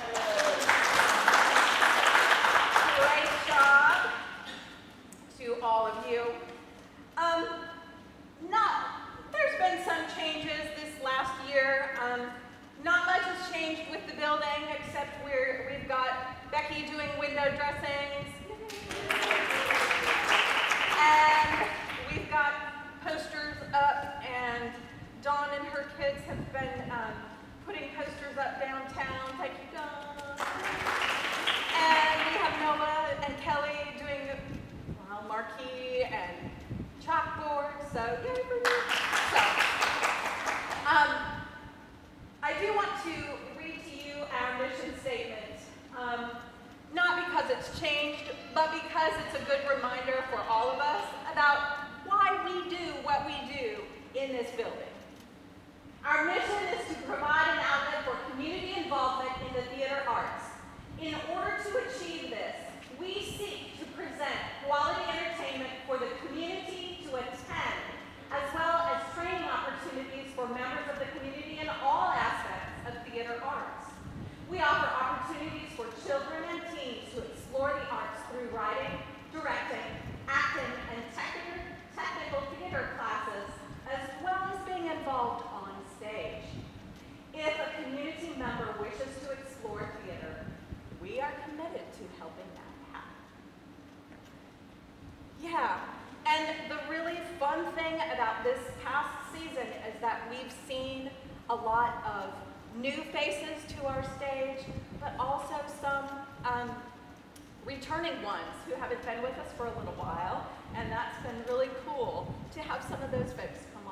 great job to all of you. Um, not, there's been some changes this last year. Um, not much has changed with the building, except we're, we've got Becky doing window dressings. And we've got posters up, and Dawn and her kids have been um, putting posters up downtown. Thank you, Dawn. And we have Noah and Kelly doing well, marquee and chalkboard, so yay for you. So, um, I do want to read to you our mission statement. Um, not because it's changed, but because it's a good reminder for all of us about why we do what we do in this building. Our mission is to provide an outlet for community involvement in the theater arts. In order to achieve this, we seek to present quality entertainment for the community to attend, as well as training opportunities for members of the community in all aspects of theater arts. We offer opportunities for children and teens to explore the arts through writing, directing, acting, and technical theater classes, as well as being involved on stage. If a community member wishes to explore theater, we are committed to helping that happen. Yeah, and the really fun thing about this past season is that we've seen a lot of new faces to our stage, but also some um, returning ones who haven't been with us for a little while, and that's been really cool to have some of those folks come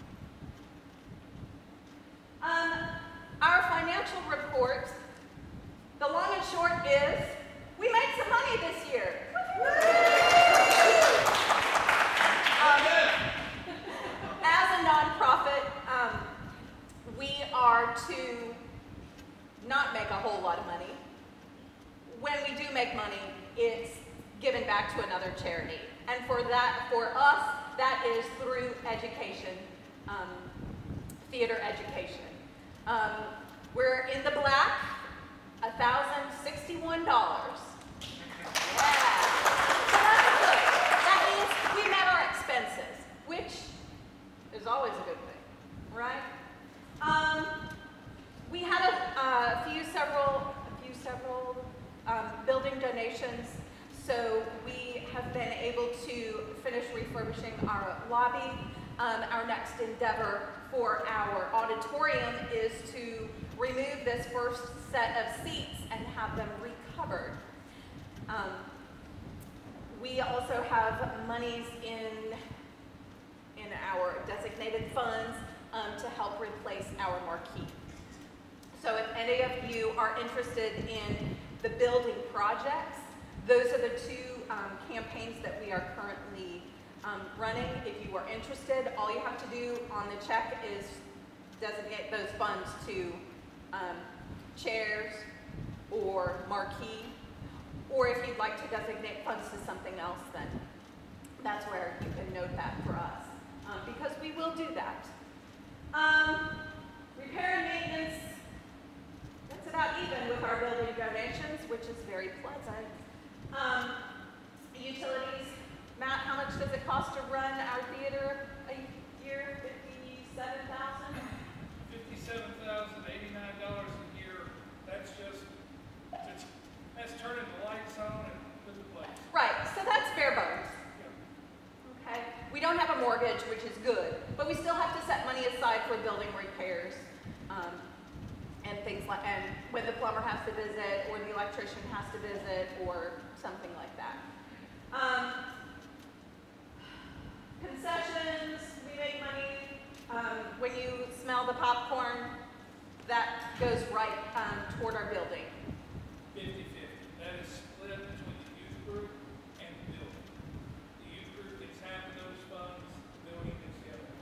on now. Um, our financial report, the long and short is, we made some money this year. um, as a nonprofit, um, we are to not make a whole lot of money. When we do make money, it's given back to another charity. And for that, for us, that is through education, um, theater education. Um, we're in the black, one thousand sixty-one dollars. Yeah. So that's good. That means we met our expenses, which is always a good thing, right? Um, we had a, a few several, a few several um, building donations, so we have been able to finish refurbishing our lobby. Um, our next endeavor for our auditorium is to remove this first set of seats and have them recovered. Um, we also have monies in, in our designated funds um, to help replace our marquee. So if any of you are interested in the building projects, those are the two um, campaigns that we are currently um, running. If you are interested, all you have to do on the check is designate those funds to um, chairs or marquee, or if you'd like to designate funds to something else, then that's where you can note that for us, um, because we will do that. Um, repair and maintenance, that's about even with our building donations, which is very pleasant. Um, utilities, Matt, how much does it cost to run our theater a year? fifty-seven thousand dollars? fifty-seven thousand eighty-nine dollars a year. That's just, it's, that's turning the lights on and put the place. Right, so that's bare bones. Yeah. Okay, we don't have a mortgage, which is good, but we still have to set money aside for building repairs um, and things like, and when the plumber has to visit, or the electrician has to visit, or something like that. Um, concessions, we make money. Um, when you smell the popcorn, that goes right um, toward our building. fifty fifty. That is split between the youth group and the building. The youth group gets half of those funds, the building gets the other.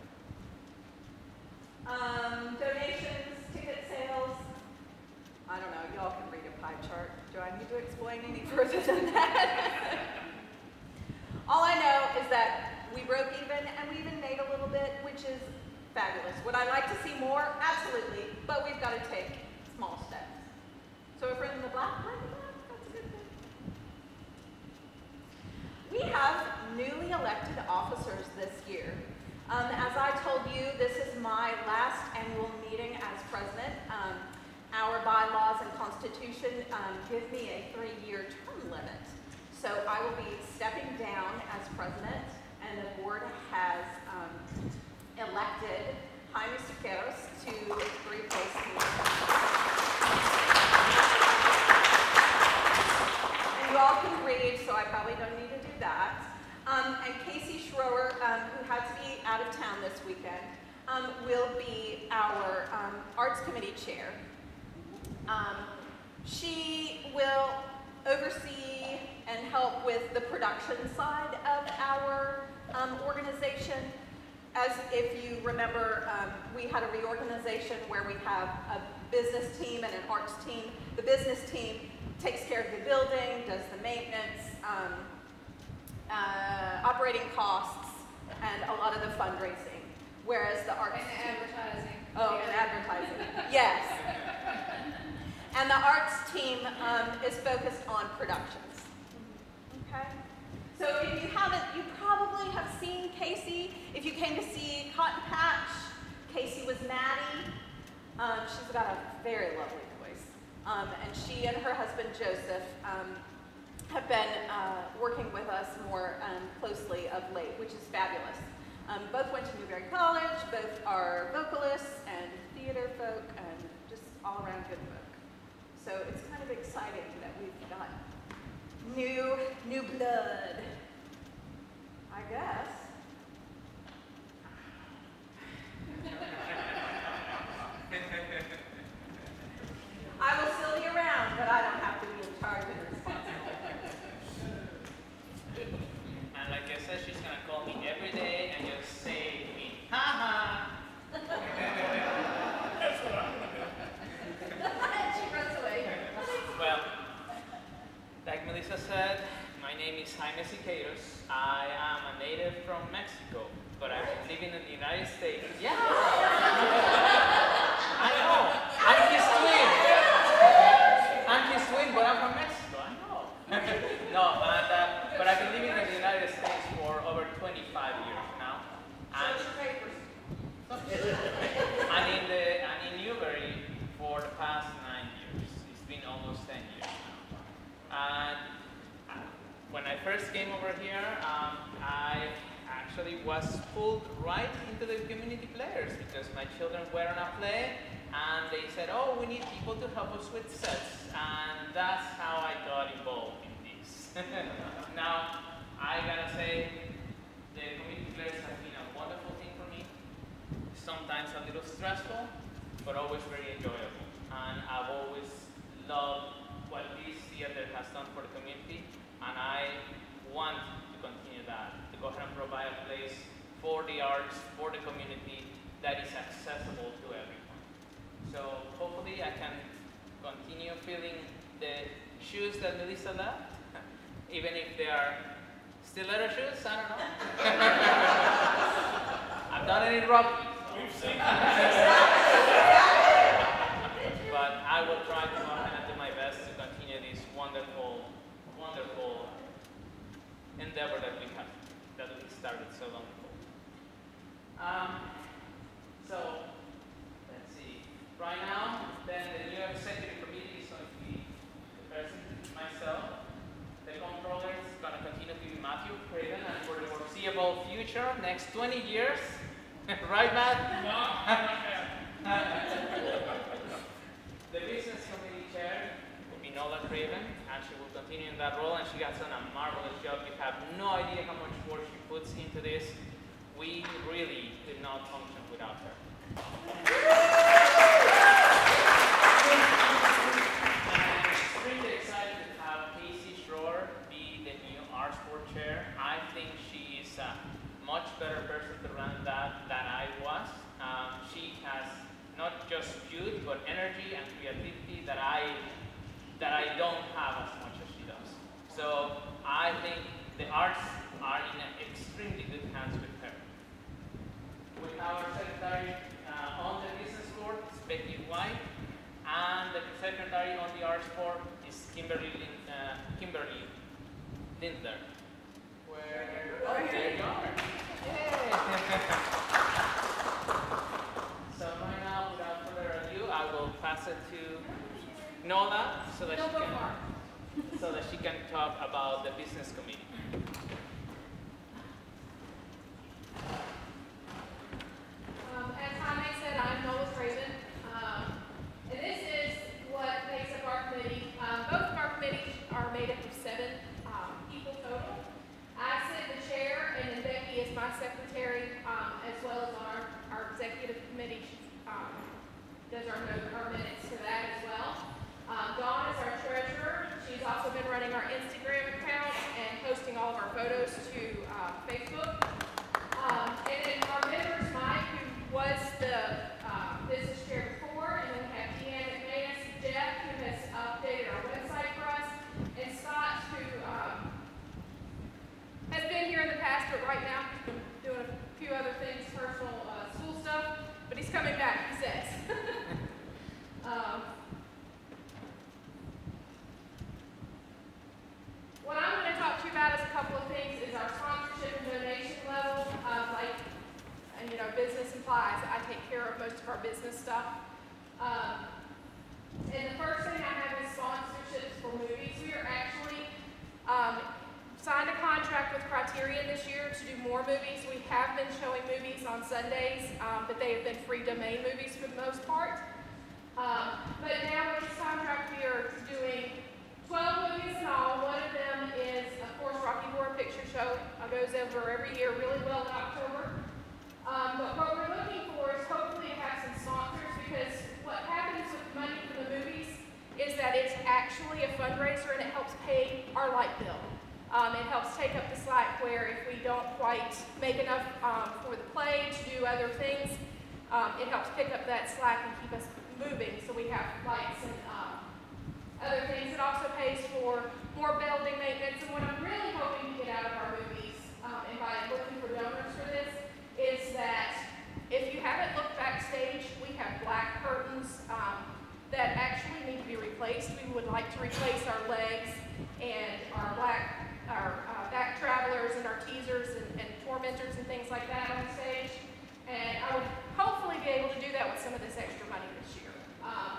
Um, donations, ticket sales. I don't know, y'all can read a pie chart. Do I need to explain any further than that? All I know is that we broke even and we even made a little bit, which is fabulous. Would I like to see more? Absolutely, but we've got to take small steps. So if we're in the black, we're in the black. That's a good thing. We have newly elected officers this year. Um, as I told you, this is my last annual meeting as president. Um, our bylaws and constitution um, give me a three-year term limit. So I will be stepping down as president, and the board has um, elected Jaime Siqueiros to replace me. And you all can read, so I probably don't need to do that. Um, and Casey Schroer, um, who had to be out of town this weekend, um, will be our um, Arts Committee chair. Um, she will oversee and help with the production side of our um, organization. As if you remember, um, we had a reorganization where we have a business team and an arts team. The business team takes care of the building, does the maintenance, um, uh, operating costs, and a lot of the fundraising. Whereas the arts And advertising. Oh, and advertising. Yes. And the arts team um, is focused on productions. Okay? So if you haven't, you probably have seen Casey. If you came to see Cotton Patch, Casey was Maddie. Um, she's got a very lovely voice. Um, and she and her husband, Joseph, um, have been uh, working with us more um, closely of late, which is fabulous. Um, both went to Newberry College, both are vocalists and theater folk and just all around good folk. So it's kind of exciting that we've got new, new blood, I guess. I will still be around, but I don't have to be in charge and responsible. And like I said, she's gonna call me every day and just say to me, ha ha. That's what I'm gonna do. She runs away. Well, like Melissa said, my name is Jaime Siqueiros. I am a native from Mexico, but I've been living in the United States. Yeah! I know! I'm his twin! I'm his twin, but I'm from Mexico. I know. No, but, uh, but I've been living in the United States for over twenty-five years now. And, and, in the, and in Newberry for the past nine years. It's been almost ten years now. And when I first came over here, um, I actually was pulled right into the community players because my children were on a play and they said, oh, we need people to help us with sets. And that's how I got involved in this. Now, I gotta say, the community players have been a wonderful thing for me. Sometimes a little stressful, but always very enjoyable. And I've always loved what this theater has done for the community, and I want to continue that, to go ahead and provide a place for the arts, for the community, that is accessible to everyone. So hopefully I can continue filling the shoes that Melissa left, even if they are stiletto shoes, I don't know. I've done it in rugby. We've seen But I will try to go ahead and do my best to continue this wonderful, wonderful endeavor that we have, that we started so long ago. Um, so, let's see. Right now, then the new executive committee is going to be the president, myself. The controller is going to continue to be Matthew Craven, and for the foreseeable future, next twenty years, right, Matt? No, not yet. The business committee Enola Craven, and she will continue in that role, and she has done a marvelous job. You have no idea how much work she puts into this. We really could not function without her. I'm extremely excited to have Casey Schroer be the new art sport chair. I think she is a much better person to run that than I was. Um, she has not just youth, but energy and creativity that I that I don't have as much as she does. So I think the arts are in extremely good hands with her. With our secretary uh, on the business board is Becky White, and the secretary on the arts board is Kimberly Lin, uh, Kimberly Lindler. Where oh, there you are. So right now, without further ado, I will pass it to Nola so that, she can, so that she can talk about the business committee. Um, as Jaime said, I'm Nola Craven, um, and this is what makes up our committee. Um, both of our committees are made up of seven um, people total. I sit in the chair, and then Becky is my secretary, um, as well as our, our executive committee. She um, does our, our minutes for that as well. Um, Dawn is our treasurer. She's also been running our Instagram account and posting all of our photos to uh, Facebook. Um, and then our members, Mike, who was the uh, business chair before, and then we have Deanne McManus, Jeff, who has updated our website for us, and Scott, who um, has been here in the past, but right now he's been doing a few other things, personal uh, school stuff, but he's coming back, he says. um, what I'm going to talk to you about is a couple of things, is our sponsorship and donation level. Um, like, and you know, business implies I take care of most of our business stuff. Um, and the first thing I have is sponsorships for movies. We are actually um, signed a contract with Criterion this year to do more movies. We have been showing movies on Sundays, um, but they have been free domain movies for the most part. Um, but now with this contract, we are doing twelve movies in all. One of them is, of course, Rocky Horror Picture Show. It goes over every year really well in October. Um, but what we're looking for is hopefully to have some sponsors, because what happens with money from the movies is that it's actually a fundraiser and it helps pay our light bill. Um, it helps take up the slack where if we don't quite make enough um, for the play to do other things, um, it helps pick up that slack and keep us moving. So we have lights and um, other things. It also pays for more building maintenance. And what I'm really hoping to get out of our movies, um, and by looking for donors for this, is that if you haven't looked backstage, we have black curtains um, that actually need to be replaced. We would like to replace our legs and our black our uh, back travelers and our teasers and, and tormentors and things like that on stage. And I would hopefully be able to do that with some of this extra money this year. Um,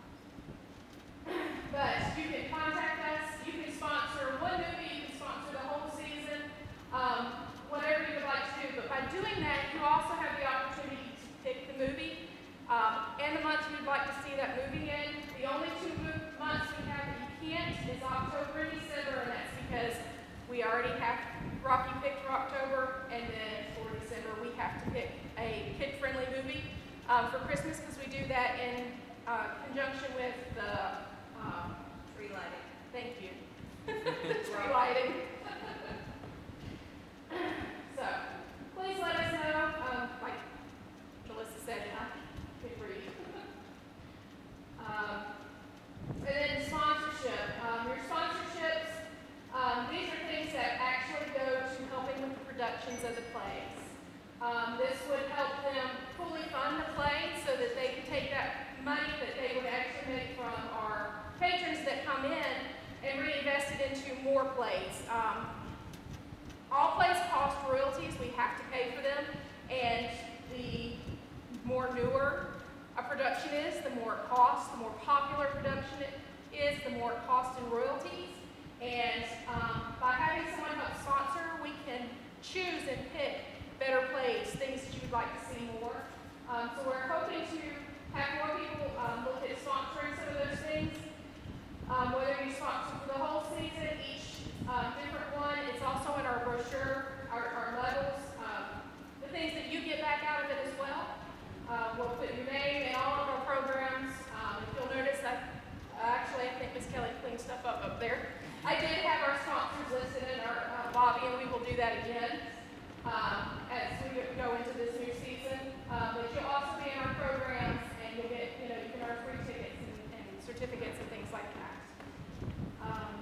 but you can contact us, you can sponsor one movie, you can sponsor the whole season, um, whatever you would like to do. But by doing that, you also have the opportunity to pick the movie um, and the month you'd like to see that movie in. The only two months we have that you can't is October and December, and that's because we already have Rocky picked for October, and then for December we have to pick a kid-friendly movie um, for Christmas, because we do that in uh, conjunction with the um, Tree lighting. Thank you. Tree lighting. So please let us know. Um, like Melissa said, I can read. um, and then sponsorship. Um, your sponsorships. Um, these are things that actually go to helping with the productions of the plays. Um, this would help them fully fund the play so that they can take that money that they would actually make from our patrons that come in and reinvest it into more plays. Um, all plays cost royalties. We have to pay for them. And the more newer a production is, the more it costs. The more popular a production it is, the more it costs in royalties. And um, by having someone help sponsor, we can choose and pick better plays, things that you would like to see more. Um, so we're hoping to have more people um, look at sponsoring some of those things, um, whether do that again um, as we go into this new season. Um, but you'll also be in our programs, and you'll get, you know, you can earn free tickets and, and certificates and things like that. Um,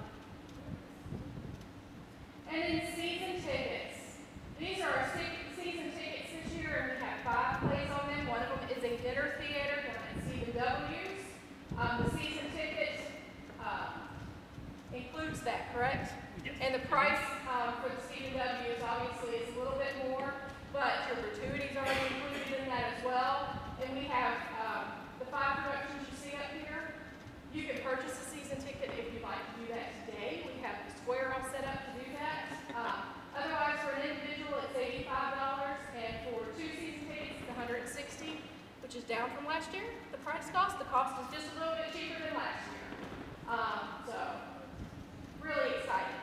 and then season tickets. These are our season tickets this year, and we have five plays on them. One of them is a dinner theater down at C W's. Um, the season ticket uh, includes that, correct? Yes. And the price um, for the C W is obviously is a little bit more, but your gratuities are included in that as well. And we have um, the five productions you see up here. You can purchase a season ticket if you'd like to do that today. We have the square all set up to do that. Um, otherwise, for an individual, it's eighty-five dollars, and for two season tickets, it's one hundred sixty dollars, which is down from last year. The price cost, the cost is just a little bit cheaper than last year. Um, so, really excited.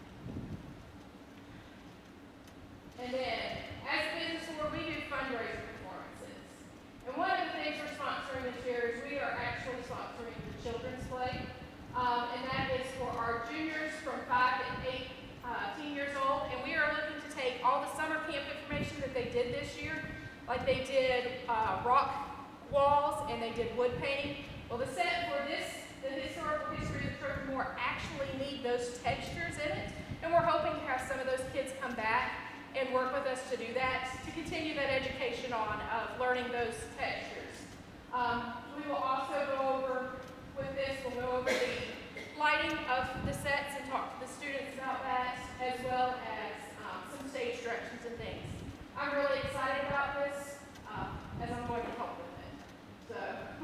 And then, as a business store, we do fundraiser performances. And one of the things we're sponsoring this year is we are actually sponsoring the children's play. Um, and that is for our juniors from five to eight, uh, teen years old. And we are looking to take all the summer camp information that they did this year, like they did uh, rock walls and they did wood painting. Well, the set for this, the historical history of the Trojan War, actually need those textures in it. And we're hoping to have some of those kids come back and work with us to do that, to continue that education on of learning those textures. Um, we will also go over, with this, we'll go over the lighting of the sets and talk to the students about that, as well as um, some stage directions and things. I'm really excited about this, um, as I'm going to help with it. So,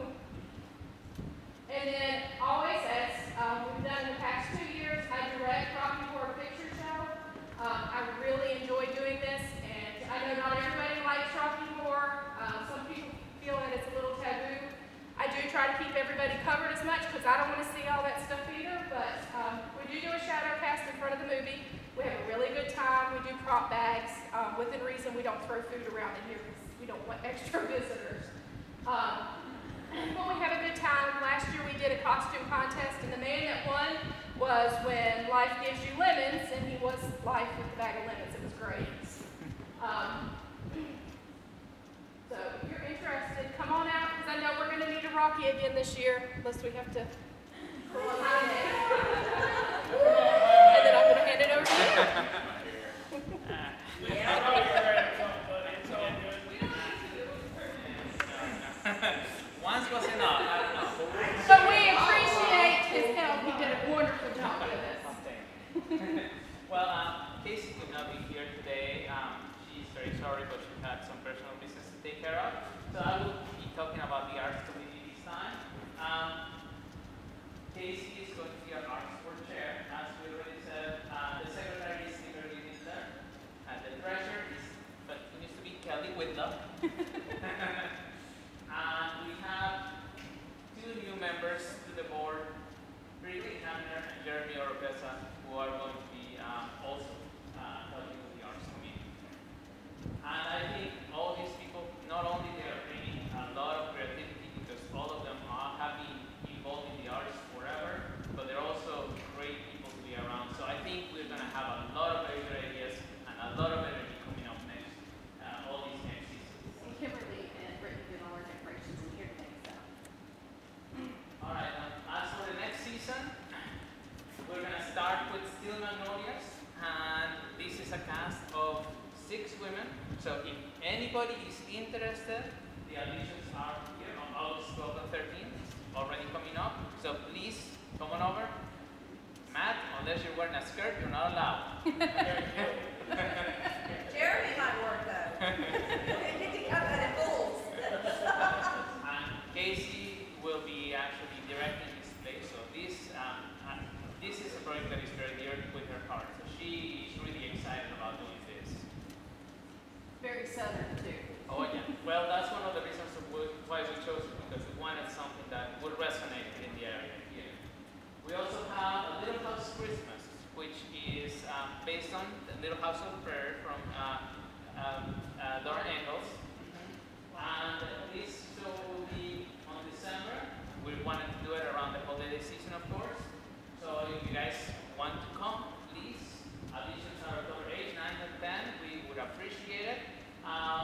and then always, as um, we've done in the past two years, I direct Rocky Horror Picture Show. Um, I really enjoy doing this, and I know not everybody likes Rocky Horror. Um, some people feel that it's a little taboo. I do try to keep everybody covered as much because I don't want to see all that stuff either, but um, we do do a shadow cast in front of the movie. We have a really good time. We do prop bags. Um, within reason, we don't throw food around in here because we don't want extra visitors. Um, but we have a good time. Last year we did a costume contest, and the man that won was When Life Gives You Lemons, and he was Life with the bag of lemons. It was great. Um, so if you're interested, come on out, because I know we're going to need a Rocky again this year, unless we have to pull a line in. And then I'm going to hand it over to you. I know you're ready to talk, but it's all good. Once was enough. I don't know. But we appreciate his help. He did a wonderful job with us. Well, um, Casey could not be here today. Um, she's very sorry, but she had some personal business to take care of. So I will be talking about the arts committee this time. Um, Casey is going to be our arts board chair, as we already said. Uh, the secretary is Newberry there. And the treasurer is, but continues to be Kelly Whitlow. And we have two new members to the board, Brittany Hamner and Jeremy Oropesa, who are going to be um, also uh, helping with the arts committee. And I think all these people, not only they are bringing a lot of creativity, because all of them are, have been involved in the arts forever, but they're also great people to be around. So I think we're going to have a lot of very good ideas and a lot of energy coming up next, uh, all these next seasons. And Kimberly and Brittany did all our decorations in here today, so. All right, um, as for the next season, we're going to start with Steel Magnolias, and this is a cast of six women. So if anybody is interested, the auditions are here on August twelfth and thirteenth, already coming up. So please, come on over. Matt, unless you're wearing a skirt, you're not allowed. Jeremy might work though. He got that in bulls. And Casey will be actually directing this play. So this, um, uh, this is a project that is very dear with her heart. So she is really excited about doing this. Very southern too. Oh yeah. Well, that's one of the reasons of why we chose it, because we wanted something that would resonate in the area here. We also have a Little House Christmas, which is um, based on the Little House of Prayer from uh, um, uh, Dora Ingalls. And this show will be on December. We wanted to do it around the holiday season, of course. So if you guys want to come, please. Auditions are October eighth, ninth,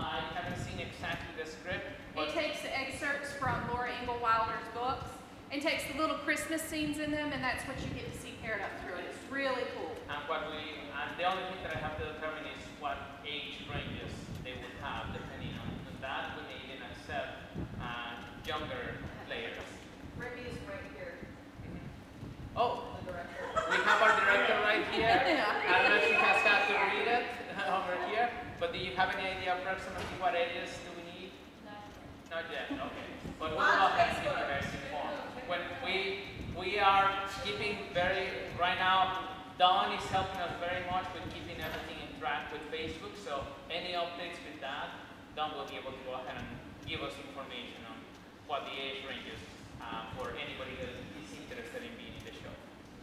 I haven't seen exactly the script. It takes excerpts from Laura Ingalls Wilder's books and takes the little Christmas scenes in them, and that's what you get to see paired up through it. It's really cool. And what we, and the only thing that I have to determine is what age ranges they would have, depending on that. We may even accept uh, younger players. Ricky is right here. Oh, The director. we have our director right here. I don't know if she has got to read it over here, but do you have any idea approximately what ages do we need? No. Not yet, okay. But we'll go ahead and keep you guys informed. When we, we are keeping very, right now, Dawn is helping us very much with keeping everything in track with Facebook, so any updates with that, Dawn will be able to go ahead and give us information on what the age ranges uh, for anybody that is interested in being in the show.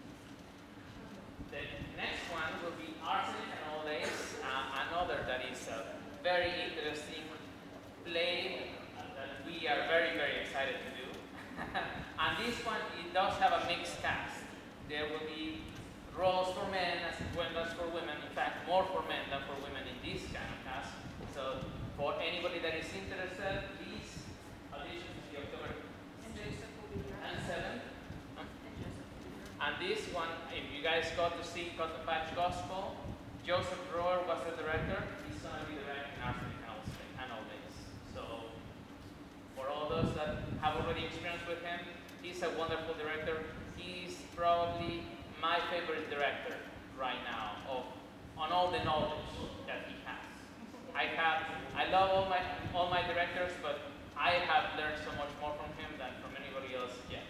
The next one will be Arsenic and Old Days, uh, another that is a very interesting play that we are very, very excited to do. And this one, it does have a mixed cast. There will be roles for men as well as for women. In fact, more for men than for women in this kind of cast. So for anybody that is interested, please audition to the October and seventh. And this one, if you guys got to see Cut the Patch Gospel, Joseph Rohr was the director. He's going to be directing Arsenic and Old Days. So for all those that have already experienced with him, he's a wonderful director. He's probably my favorite director right now of on all the knowledge that he has. I have, I love all my all my directors, but I have learned so much more from him than from anybody else yet.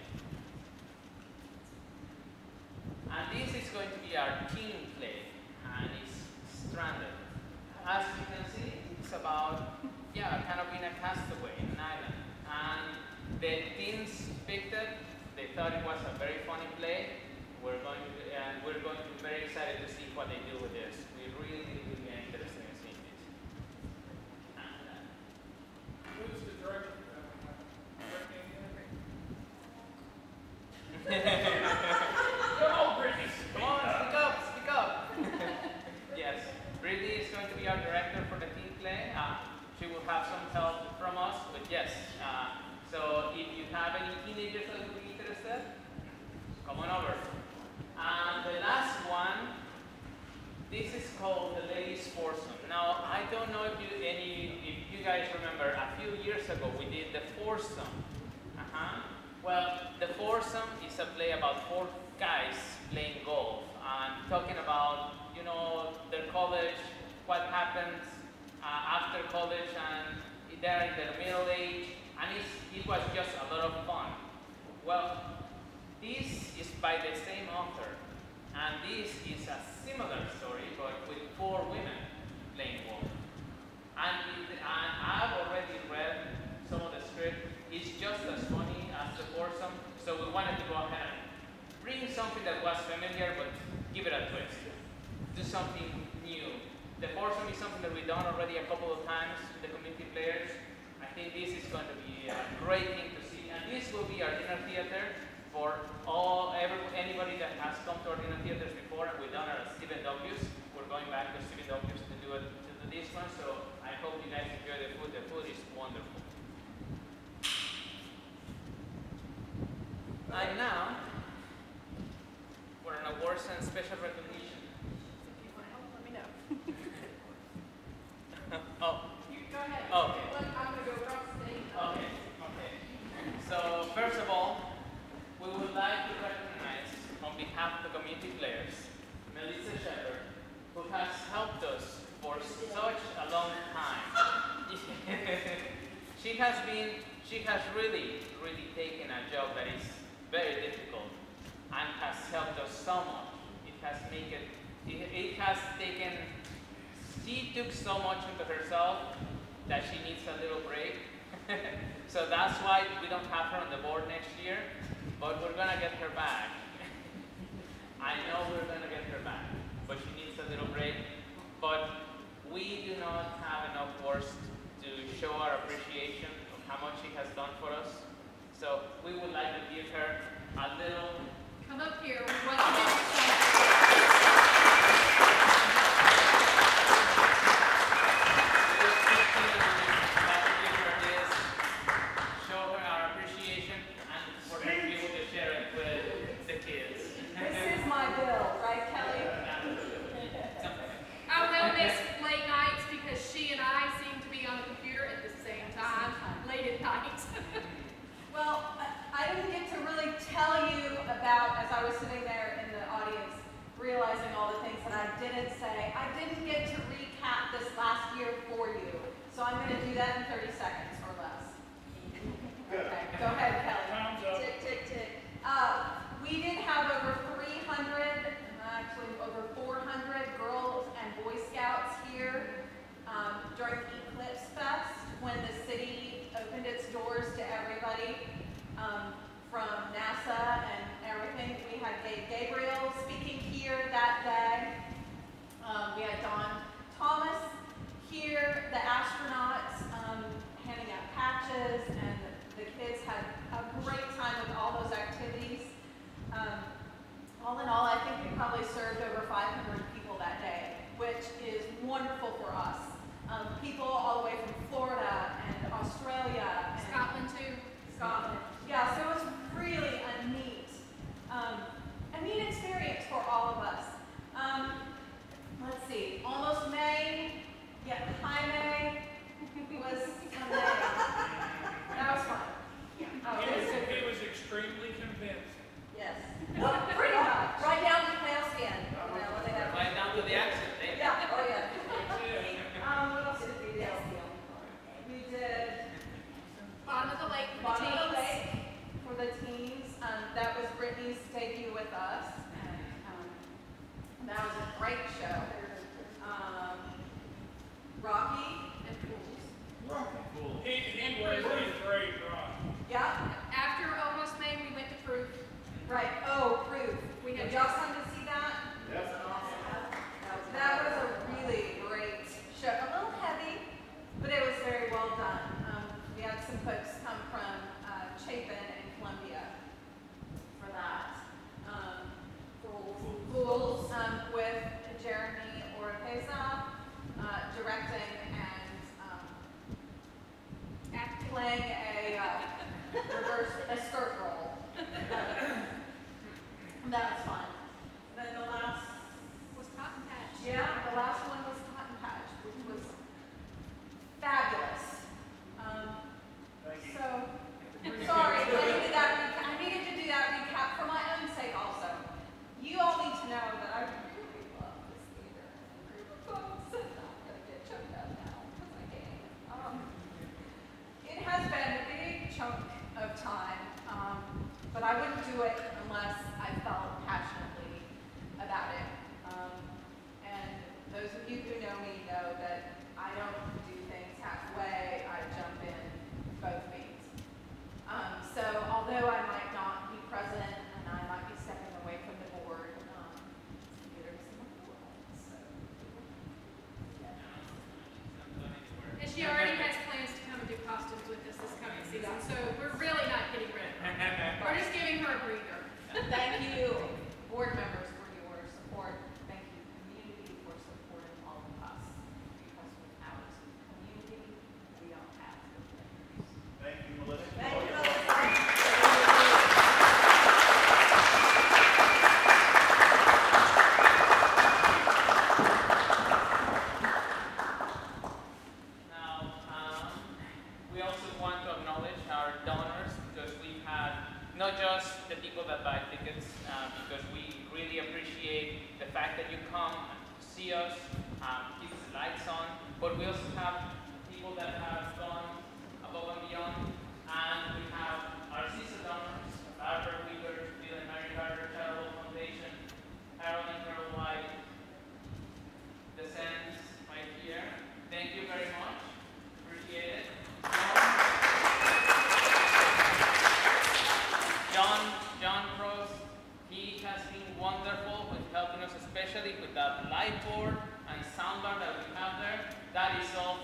And this is going to be our teen play, and it's Stranded. As you can see, it's about, yeah, kind of being a castaway in an island. And the teens picked it. They thought it was a very funny play. We're going to, and we're going to be very excited to see what they do with this. We really, really are interested in seeing this. And, uh, Who's the director for that one? Come on, Brittany. Come on, speak up, speak up. Yes, Brittany is going to be our director for the teen play. Uh, she will have some help from us, but yes. Uh, so if you have any teenagers that would be interested, come on over. And the last one, this is called the Ladies Foursome. Now, I don't know if you any if you guys remember, a few years ago we did the Foursome. Uh-huh. Well, the Foursome is a play about four guys playing golf and talking about, you know, their college, what happens uh, after college, and they're in their middle age, and it's, it was just a lot of fun. Well, this is by the same author, and this is a similar story, but with four women playing golf. And, it, and I've already read some of the script. It's just as funny as the Foursome, so we wanted to go ahead and bring something that was familiar, but give it a twist. Do something new. The Foursome is something that we've done already a couple of times with the community players. I think this is going to be a great thing to see, and this will be our dinner theater for all every, anybody that has come to our dinner theaters before, and we've done it at Stephen W's. We're going back to Stephen W's to do it to do this one, so I hope you guys enjoy the food. The food is wonderful. And now, for an awards and special recognition. If you want help, let me know. Oh, You go ahead. Okay. Look, I'm going to go across the stage. okay, okay. So, first of all, we would like to recognize, on behalf of the community players, Melissa Shepard, who has helped us for such a long time. She has been, she has really, really taken a job that is very difficult and has helped us so much. It has made it, it, it has taken, she took so much into herself that she needs a little break. So that's why we don't have her on the board next year, but we're gonna get her back. I know we're gonna get her back, but she needs a little break. But we do not have enough words to show our appreciation of how much she has done for us. So we would like to give her a little. Come up here. We want you to do something. little wonderful for us. Um, people all the way from Florida and Australia. And Scotland too. Scotland. Yeah, so it was really a neat, um, a neat experience for all of us. Um, let's see, almost May, yet high May was Sunday. That was fun. Oh, He it was was, good. he was extremely convincing. Yes. Well, pretty much. Right down to pale skin. You know, when they have- Right down to the accent, eh? Yeah, oh yeah. That's it. Um, what else did we do? We did Bottom of the lake for the Bottom of the teens. Lake for the teens. Um, that was Brittany's debut with us. And, um, that was a great show. Um, Rocky. And pools. He, he was a great rock. Yeah. After almost May, we went to Proof. Right. Oh, Proof. We had Did y'all come to see that? Yep. That was a really great show. A little heavy, but it was very well done. Um, we had some folks come from uh, Chapin and Columbia for that. Um, Fools um, with Jeremy Oropeza, uh, directing and um, act- playing a uh, reverse a skirt role. That was fun. Then the last. Was Cotton Patch. Yeah, the last one was Cotton Patch, which was fabulous. Um, so, sorry, I needed that. Reca- I needed to do that recap for my own sake also. You all need to know that I really love this theater and group of folks, and I'm gonna get choked up now because I can't. Um, it has been a big chunk of time, um, but I wouldn't do it unless I felt passionately about it. Um, and those of you who know me know that I don't do things halfway. I jump in both feet. Um, so although I might not be present and I might be stepping away from the board, um, theater is my world. So, yeah. And she already has plans to come and do costumes with us this coming season, so we're really not getting rid of her. We're just giving her a breather. Thank you, board members, for your support. Thank you, community, for supporting all of us. Because without community, we don't have the players. Thank you, Melissa. Thank you, Now, um, we also want to acknowledge our donors because we've had not just the people that buy tickets, uh, because we really appreciate the fact that you come to see us, um, keep the lights on, but we also have people that have gone above and beyond, and we have our season donors, Albert Weaver, Bill and Mary Carter Charitable Foundation, Harold and Carol White, the Sands right here. Thank you very much. Appreciate it. John, John Cross, he has been wonderful with helping us, especially with that light board and soundbar that we have there. That is all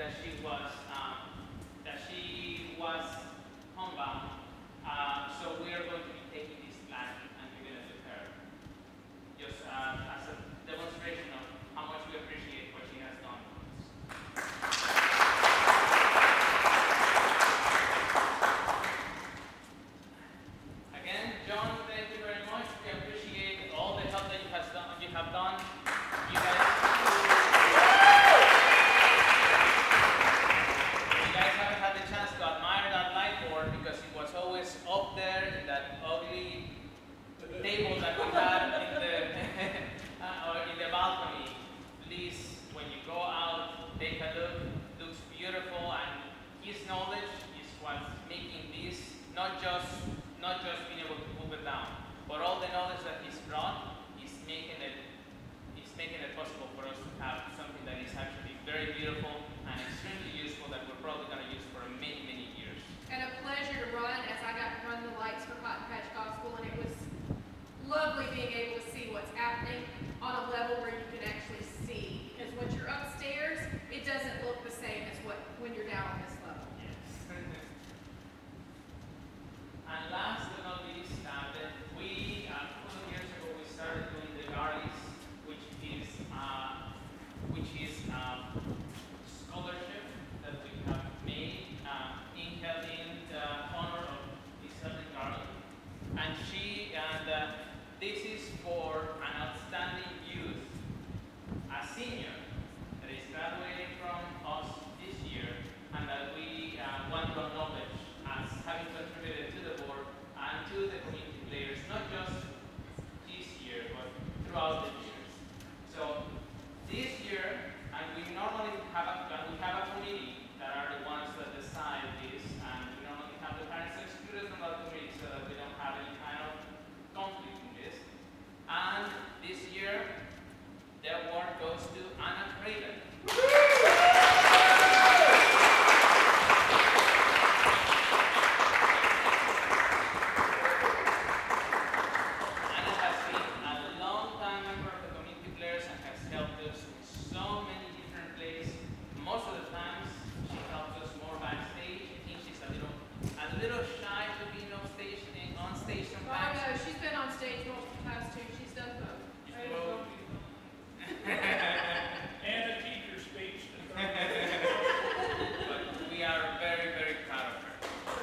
that she was um, that she was homebound. Uh, so we are going to be taking this plaque and giving it to her, just uh, as a demonstration of how much we appreciate what she has done for us. Again, John, thank you very much. We appreciate all the help that you have done. You have done. You guys, you guys haven't had the chance to admire that light board because it was always up there in that ugly table that we had in the uh, or in the balcony. Please, when you go out, take a look. Looks beautiful, and his knowledge is what's making this not just not just being able to move it down, but all the knowledge that he's brought is making it is making it possible for us to have something that is actually very beautiful and extremely useful that we're probably going to use for many, many years. And a pleasure to run, as I got to run the lights for Cotton Patch Gospel, and it was lovely being able to see what's happening on a level where you can actually see. Because when you're upstairs, it doesn't look the same as what when you're down on this level. Yes. And last but not least, uh, that we, uh, a couple of years ago, we started doing the Garlies, which is uh, which is um, scholarship that we have made uh, in, in uh, honor of Miss Helen Garland. And she, and uh, this is for an outstanding youth, a senior that is graduating from us this year, and that we uh, want to acknowledge as having contributed to the board and to the community players, not just this year, but throughout the years. So this year, and we normally have a, and we have a committee that are the ones that decide this, and we normally have the parents excluded from that committee so that we don't have any kind of conflict in this. And this year, the award goes to Anna Craven. Anna has been a long-time member of the community players and has helped us in so many different ways. Most of the times, she helps us more backstage. I think she's a little, a little shy to being on stage, on stage Oh sometimes. no, she's been on stage multiple times too. She's done both. Well, And a teacher speech. but we are very, very proud of her.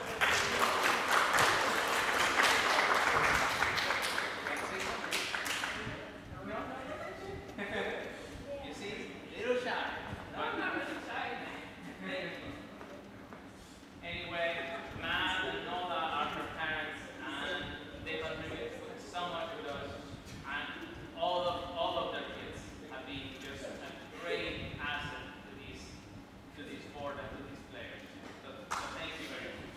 Want to say something? No? You see, little shy. No, I'm not really shy. Thank you. Anyway, Matt and Nola are her parents, and they contribute so much with us, and all of all of their kids have been just a great asset to this to this board and to these players. So, so thank you very much.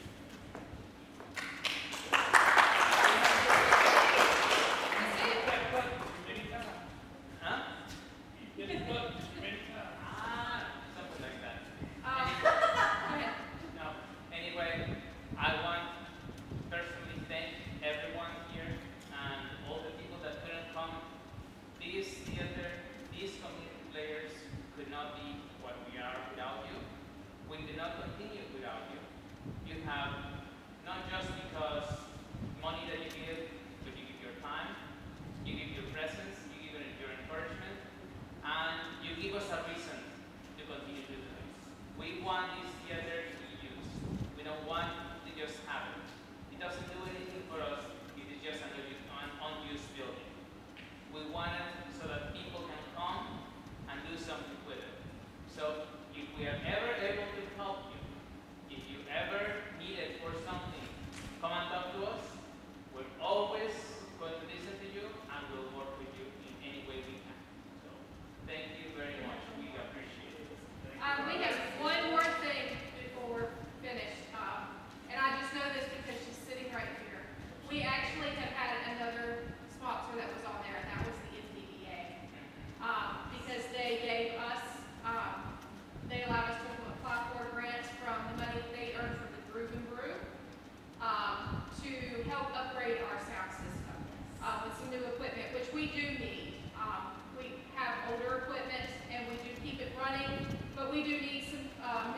Huh? Get it booked many times. Ah, something like that. Um, Anyway, go ahead. no. Anyway, I want to personally thank everyone here and all the people that couldn't come. This theater, these community players could not be what we are without you. We could not continue without you. You have, not just because money that you give, but you give your time, you give your presence, you give your encouragement, and you give us a reason to continue to do this. We want this theater to be used. We don't want to just have it. It doesn't do anything for us. It is just an un- unused building. We want it so that people can come and do something with it. So if we are ever able to help you, if you ever need it for something, come and talk to us. We're always going to listen to you and we'll work with you in any way we can. So thank you very much. We appreciate it. Um, we have one more thing before we're finished, um, and I just know this because she's sitting right here. We actually have had another sponsor that was on there, and that was the N D D A, um, because they gave us, um, they allowed us to apply for grants from the money that they earned from the Groove and Brew, um, to help upgrade our sound system uh, with some new equipment, which we do need. Um, we have older equipment and we do keep it running, but we do need some uh,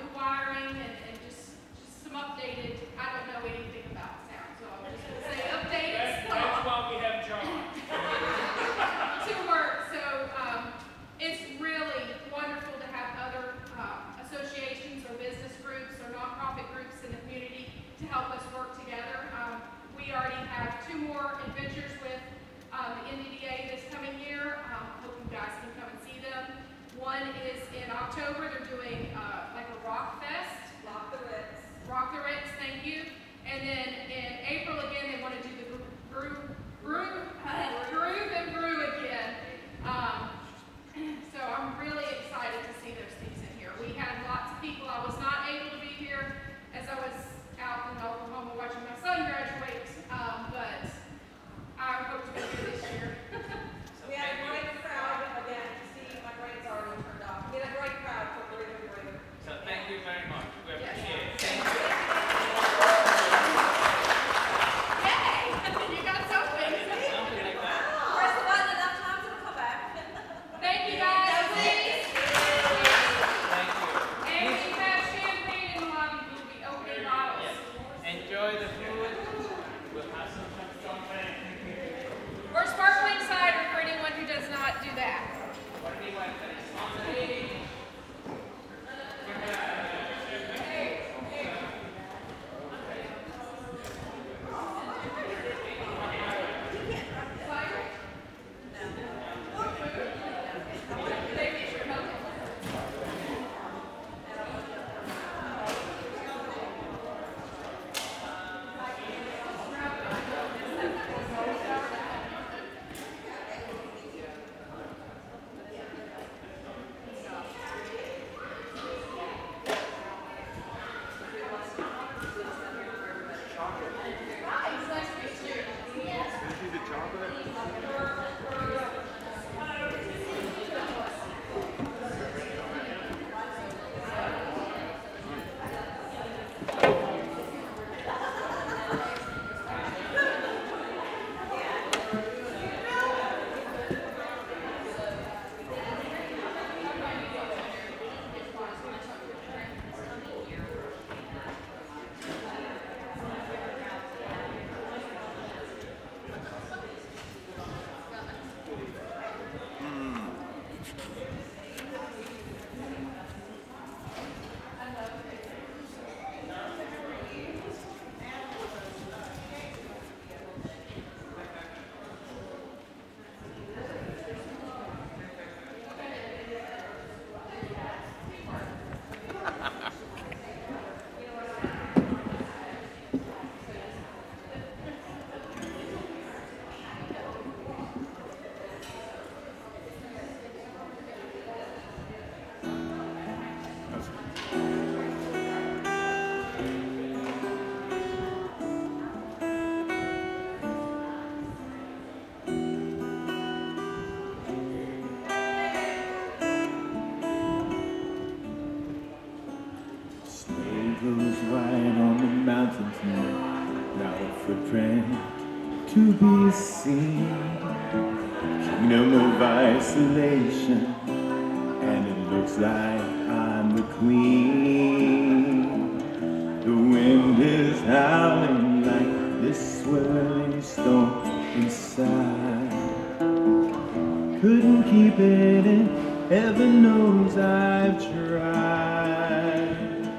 footprint to be seen. Kingdom of isolation, and it looks like I'm the queen. The wind is howling like this swirling storm inside. Couldn't keep it in, heaven knows I've tried.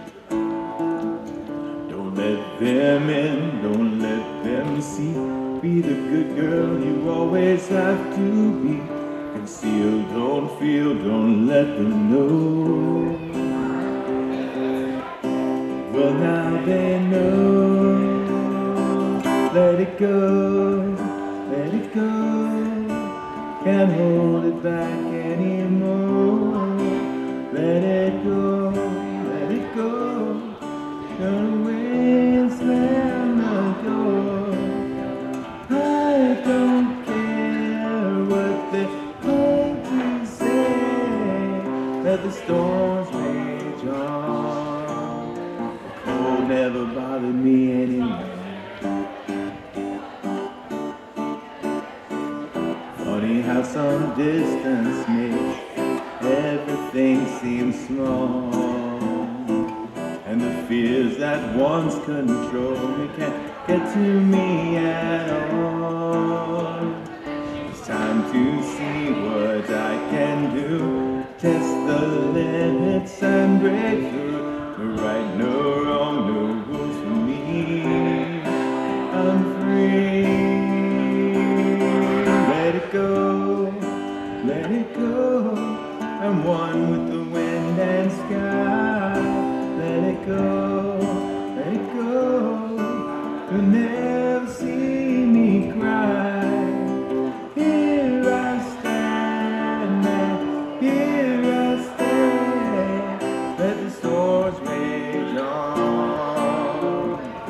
Don't let them in, don't let them see. Be the good girl you always have to be. Conceal, don't feel, don't let them know. Well, now they know. Let it go, let it go. Can't hold it back anymore. Let it go, let it go. Turn away and slam the door. I don't care what they're going to say. Let the storms rage on. The cold never bothered me anymore. Funny how some distance makes everything seem small. And the fears that once controlled me can't get to me at all. It's time to see what I can do. Test the limits and break through. No right, no wrong, no rules for me. I'm free. Let it go, let it go. I'm one with the wind and sky. Let it go, let it go. You'll never see me cry. Here I stand, and here I stand. Let the storms rage on.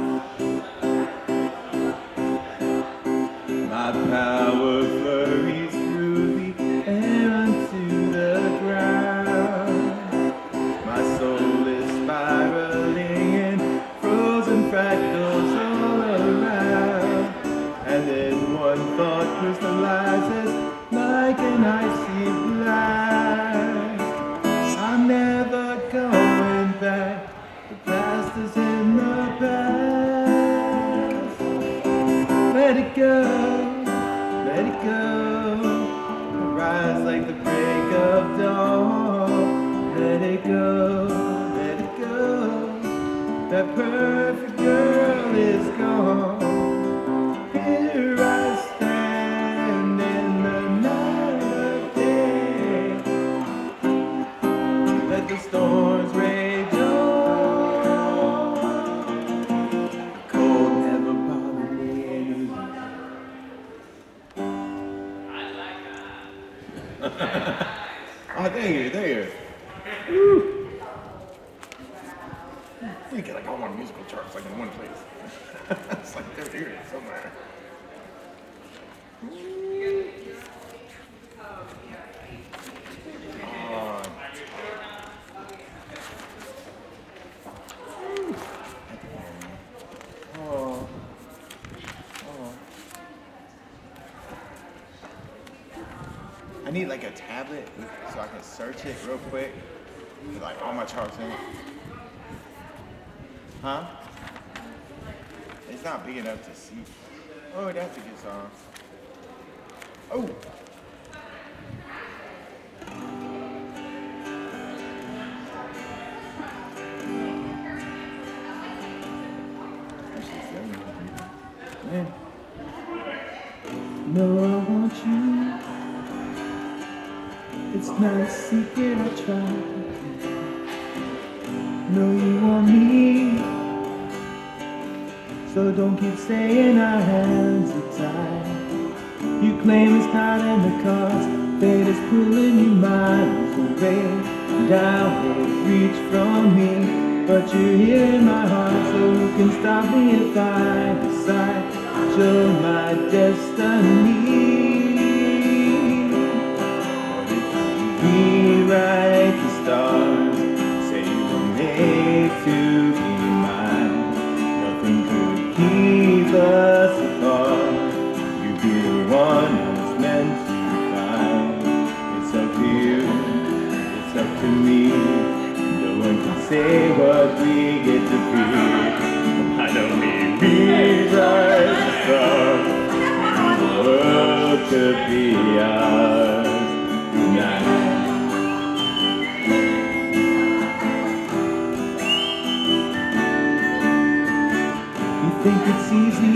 My power flurries through the air unto the ground. My soul is spiraling in frozen fractals all around. And then one thought crystallizes like an icy blast. I'm never going back. The past is in the past. Let it go, let it go. Rise like the break of dawn. Let it go, let it go. That perfect girl is gone. Here I stand in the night of day. Let the storms rage on. The cold never bothered me anymore. Oh, there you, there you. Woo. You get like all my musical charts like in one place. It's like they're here somewhere. Oh. Oh. Oh. I need like a tablet so I can search it real quick. With like all my charts in it. Huh? It's not big enough to see. Oh, that's a good song. Oh! Man. No, I want you. It's not a secret I tried. No, you want me. So don't keep saying our hands are tied. You claim it's not in the cards. Fate is pulling you miles away. Down will reach from me. But you're here in my heart. So who can stop me if I decide to show my destiny? But if you rewrite the stars, say you were made to be mine, nothing could keep us what we get to be. Why don't we rewrite the stars? The world could be ours tonight. You think it's easy?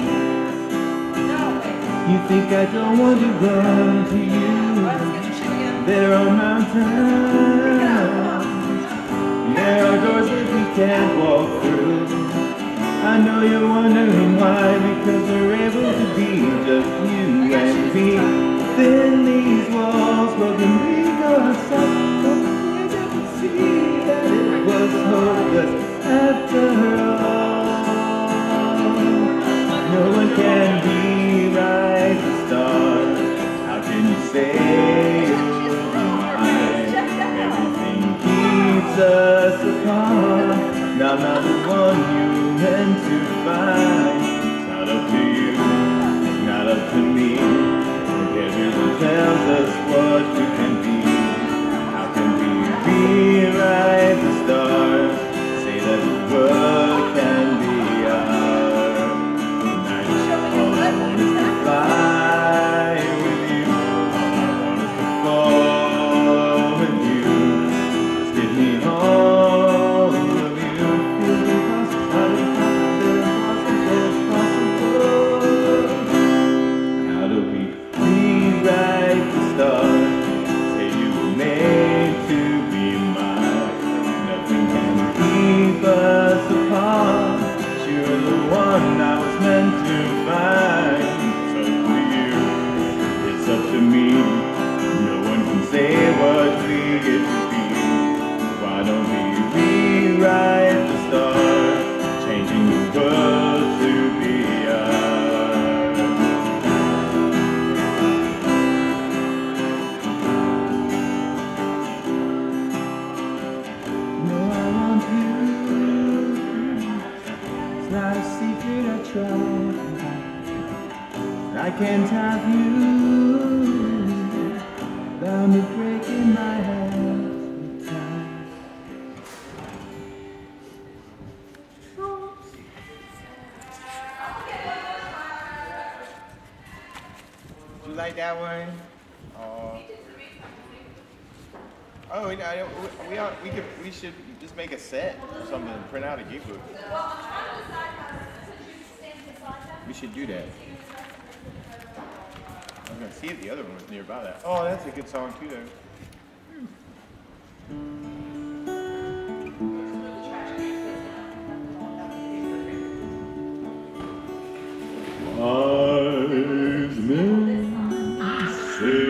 You think I don't want to run to you? There are mountains, there are doors that we can't walk through. I know you're wondering why, because we're able to be just you and me. Within these walls, but when we go outside, don't think I could see that it was hopeless after all. No one can rewrite the stars. How can you say you're mine? Everything keeps us apart. Now I'm not the one you meant to find. It's not up to you, it's not up to me. Everyone tells us what we can be. How can we rewrite the stars? Say that the world can be ours. Tonight, all I want is to fly with you. All I want is to fall with you. Just give me all of you. Feel the possibility, possible, possible. How do we rewrite the stars? Say you were made to be mine. Nothing can keep us apart. You're the one I was meant to find. It's up to you, it's up to me. No one can say what we get to be. Why don't we rewrite the stars? Changing the world to be ours. No, I want you. It's not a secret I try. I can't have you bound to breaking my heart with time. Did you like that one? Oh. Oh, we, I, we, we, are, we could, we should just make a set or something and print out a gig book. We should do that. I was gonna see if the other one was nearby that. Oh, that's a good song too, though. Wise men say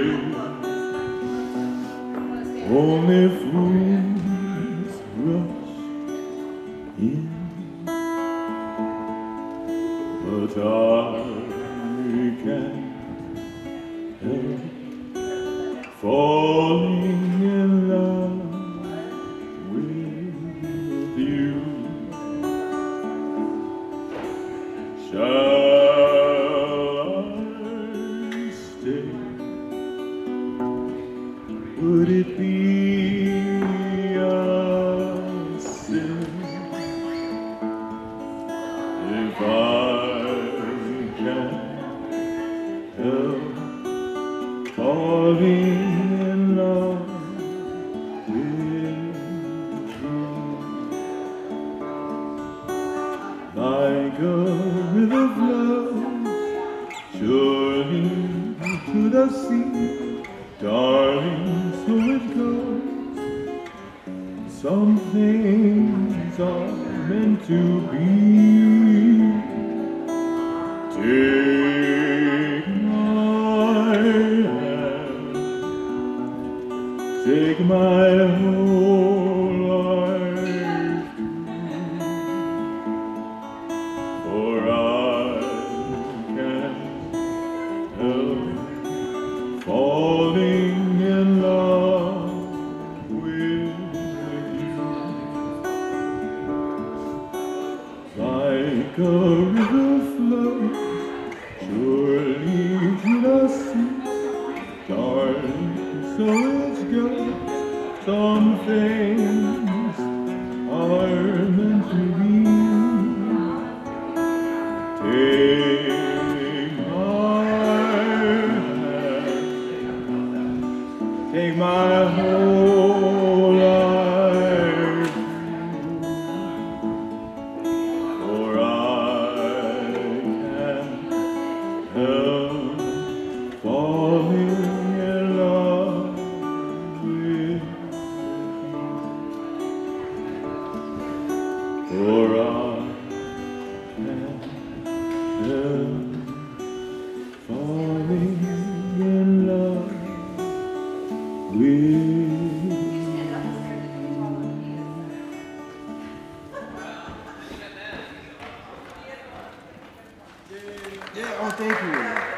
only fools rush in, but I can't help falling in love with you. Shall I stay? Would it be a sin if I can't help falling in love with you? Like a river flows surely to the sea, darling, so it goes. Some things are meant to be. Take my hand, take my whole life, for I can't help falling in love with you. Like a river flows surely to the sea, darling, so it goes. Some things are garments revealed. Take my hand, take my whole life, for I can't help falling in love with you. For I can't help falling in love with you. Yeah, oh, thank you.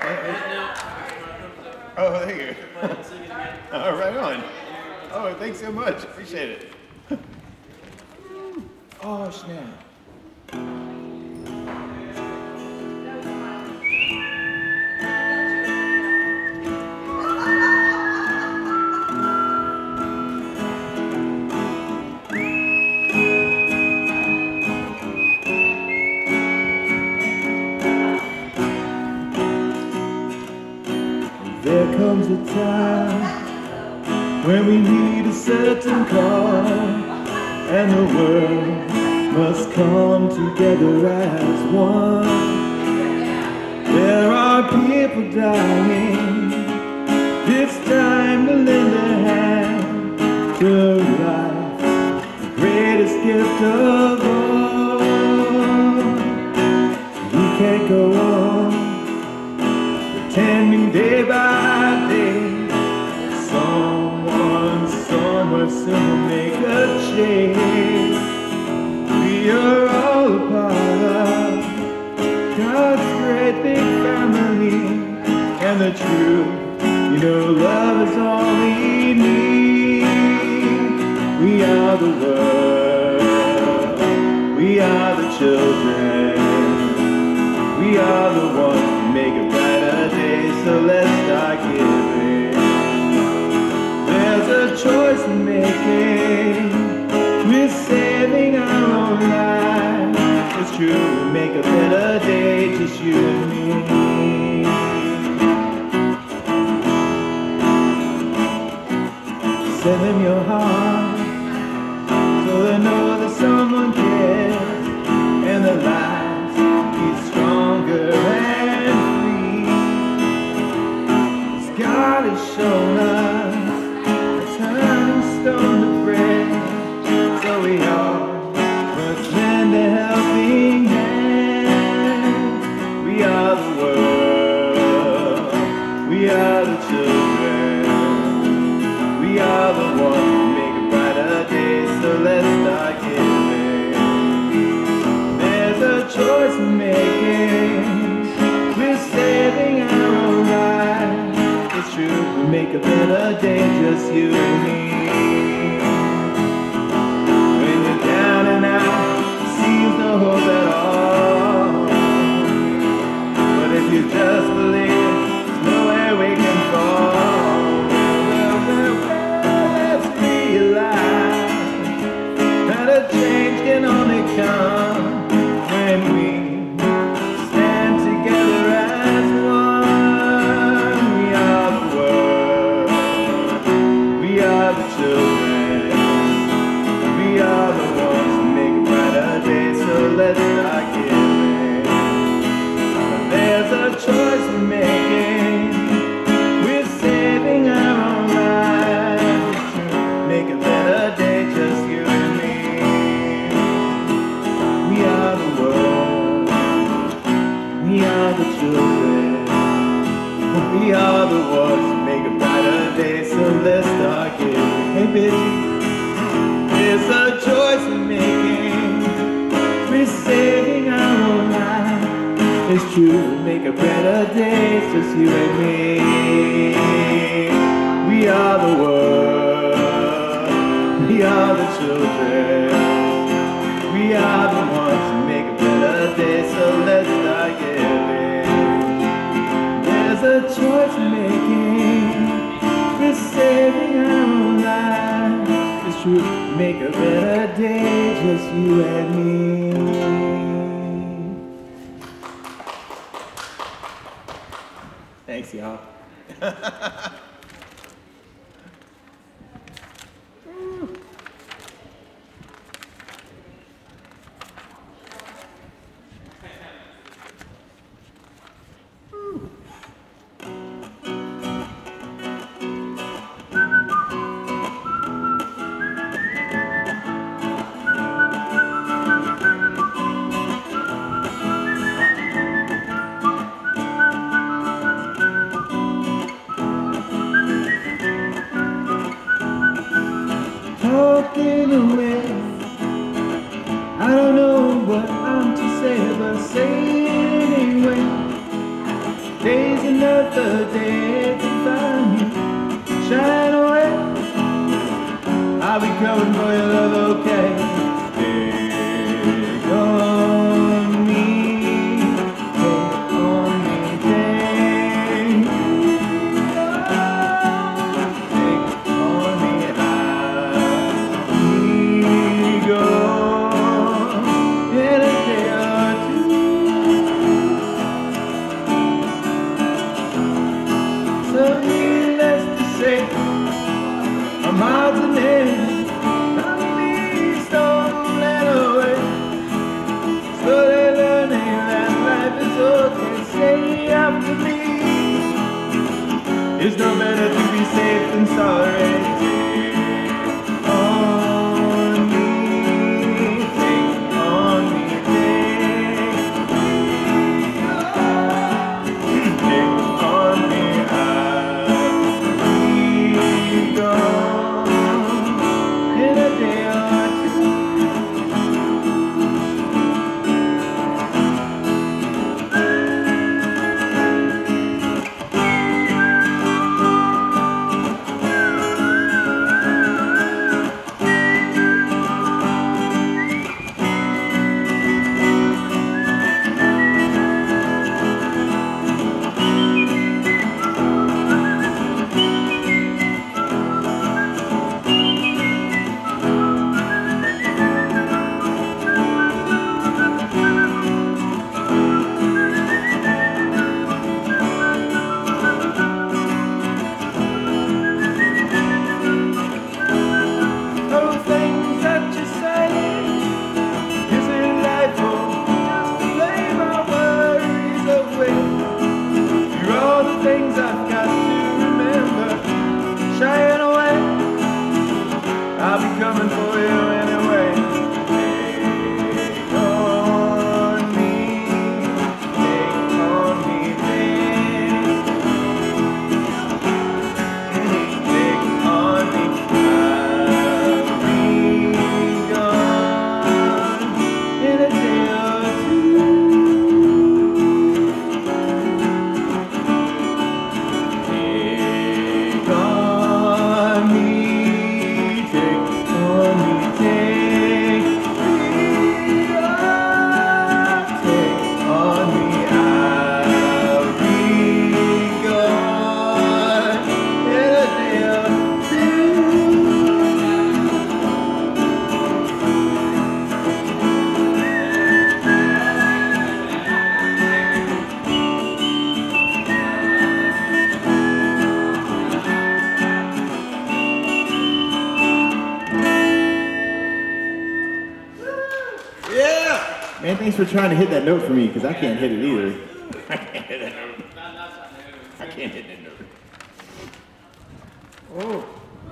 Oh, thank you. Oh, right on. Oh, thanks so much. Appreciate it. Oh, snap. There comes a time when we need a certain call, and the world must come together as one. There are people dying. It's time to lend a hand to life, the greatest gift of all. We can't go on pretending day by day someone somewhere soon will make a change. We are all a part of God's great big family, and the truth, you know, love is all we need. We are the world, we are the children, we are the ones who make a brighter day, so let's start giving. There's a choice we're making, we're saving our own lives. It's true, we make a better day, just you and me. Send them your heart, so they know that someone cares, and the lives be stronger and free. 'Cause God has shown us a turning stone to bread, so we all must lend a helping hand. We are the world, we are the children, we are the ones who make a brighter day, so let's start giving. There's a choice we're making, we're saving our own lives. It's true, we make a better day, just you and me. When you're down and out, it seems no hope at all, but if you just believe, there's nowhere we can fall. That a change can only come when we stand together as one. We are the world, we are the children, we are the ones who make a brighter day, so let's start giving. There's a choice we're making, we're saving our own lives. Make a better day, just you and me. We are the world, we are the children, we are the ones who make a brighter day, so let's start giving. Hey bitch, there's a choice we're making, we're saving our own lives. It's true, we make a better day, it's just you and me. We are the world, we are the children, we are the ones who make a better day, so let's start giving. There's a choice we're making, we're saving our own lives. It's true, we make a better day, just you and me. Thanks, y'all. Talking away, I don't know what I'm to say, but say it anyway. Day's another day to find you, shine away. I'll be coming for your love, okay? Take on me, take on me, take take on me. Go in a day or two. So needless to say, I'm odds and ends. I'm being stolen away. Slowly learning that life is okay. Say after me, it's no better to be safe than sorry. Man, thanks for trying to hit that note for me, because I can't hit it either. I can't hit that note. I can't hit that note. Oh.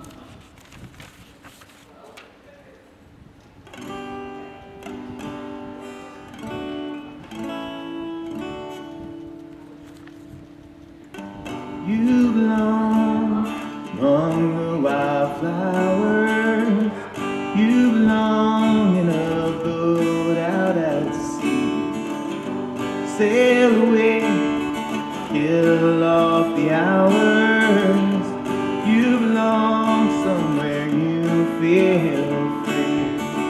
You belong among the wildflowers. You belong in a boat out at sea. Sail away, kill off the hours. You belong somewhere you feel free.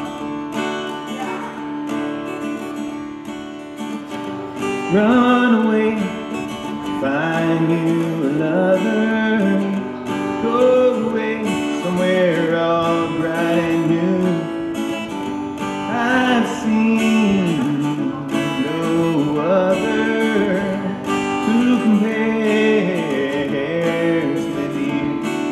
Run away, find you another. Go away somewhere all bright and new. I've seen no other who compares with you.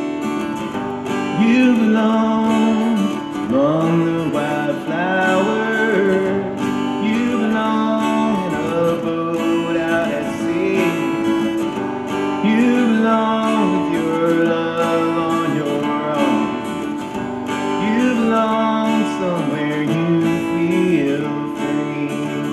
You belong among the wildflowers. You belong in a boat out at sea. You belong with your love on your own. You belong somewhere you feel free.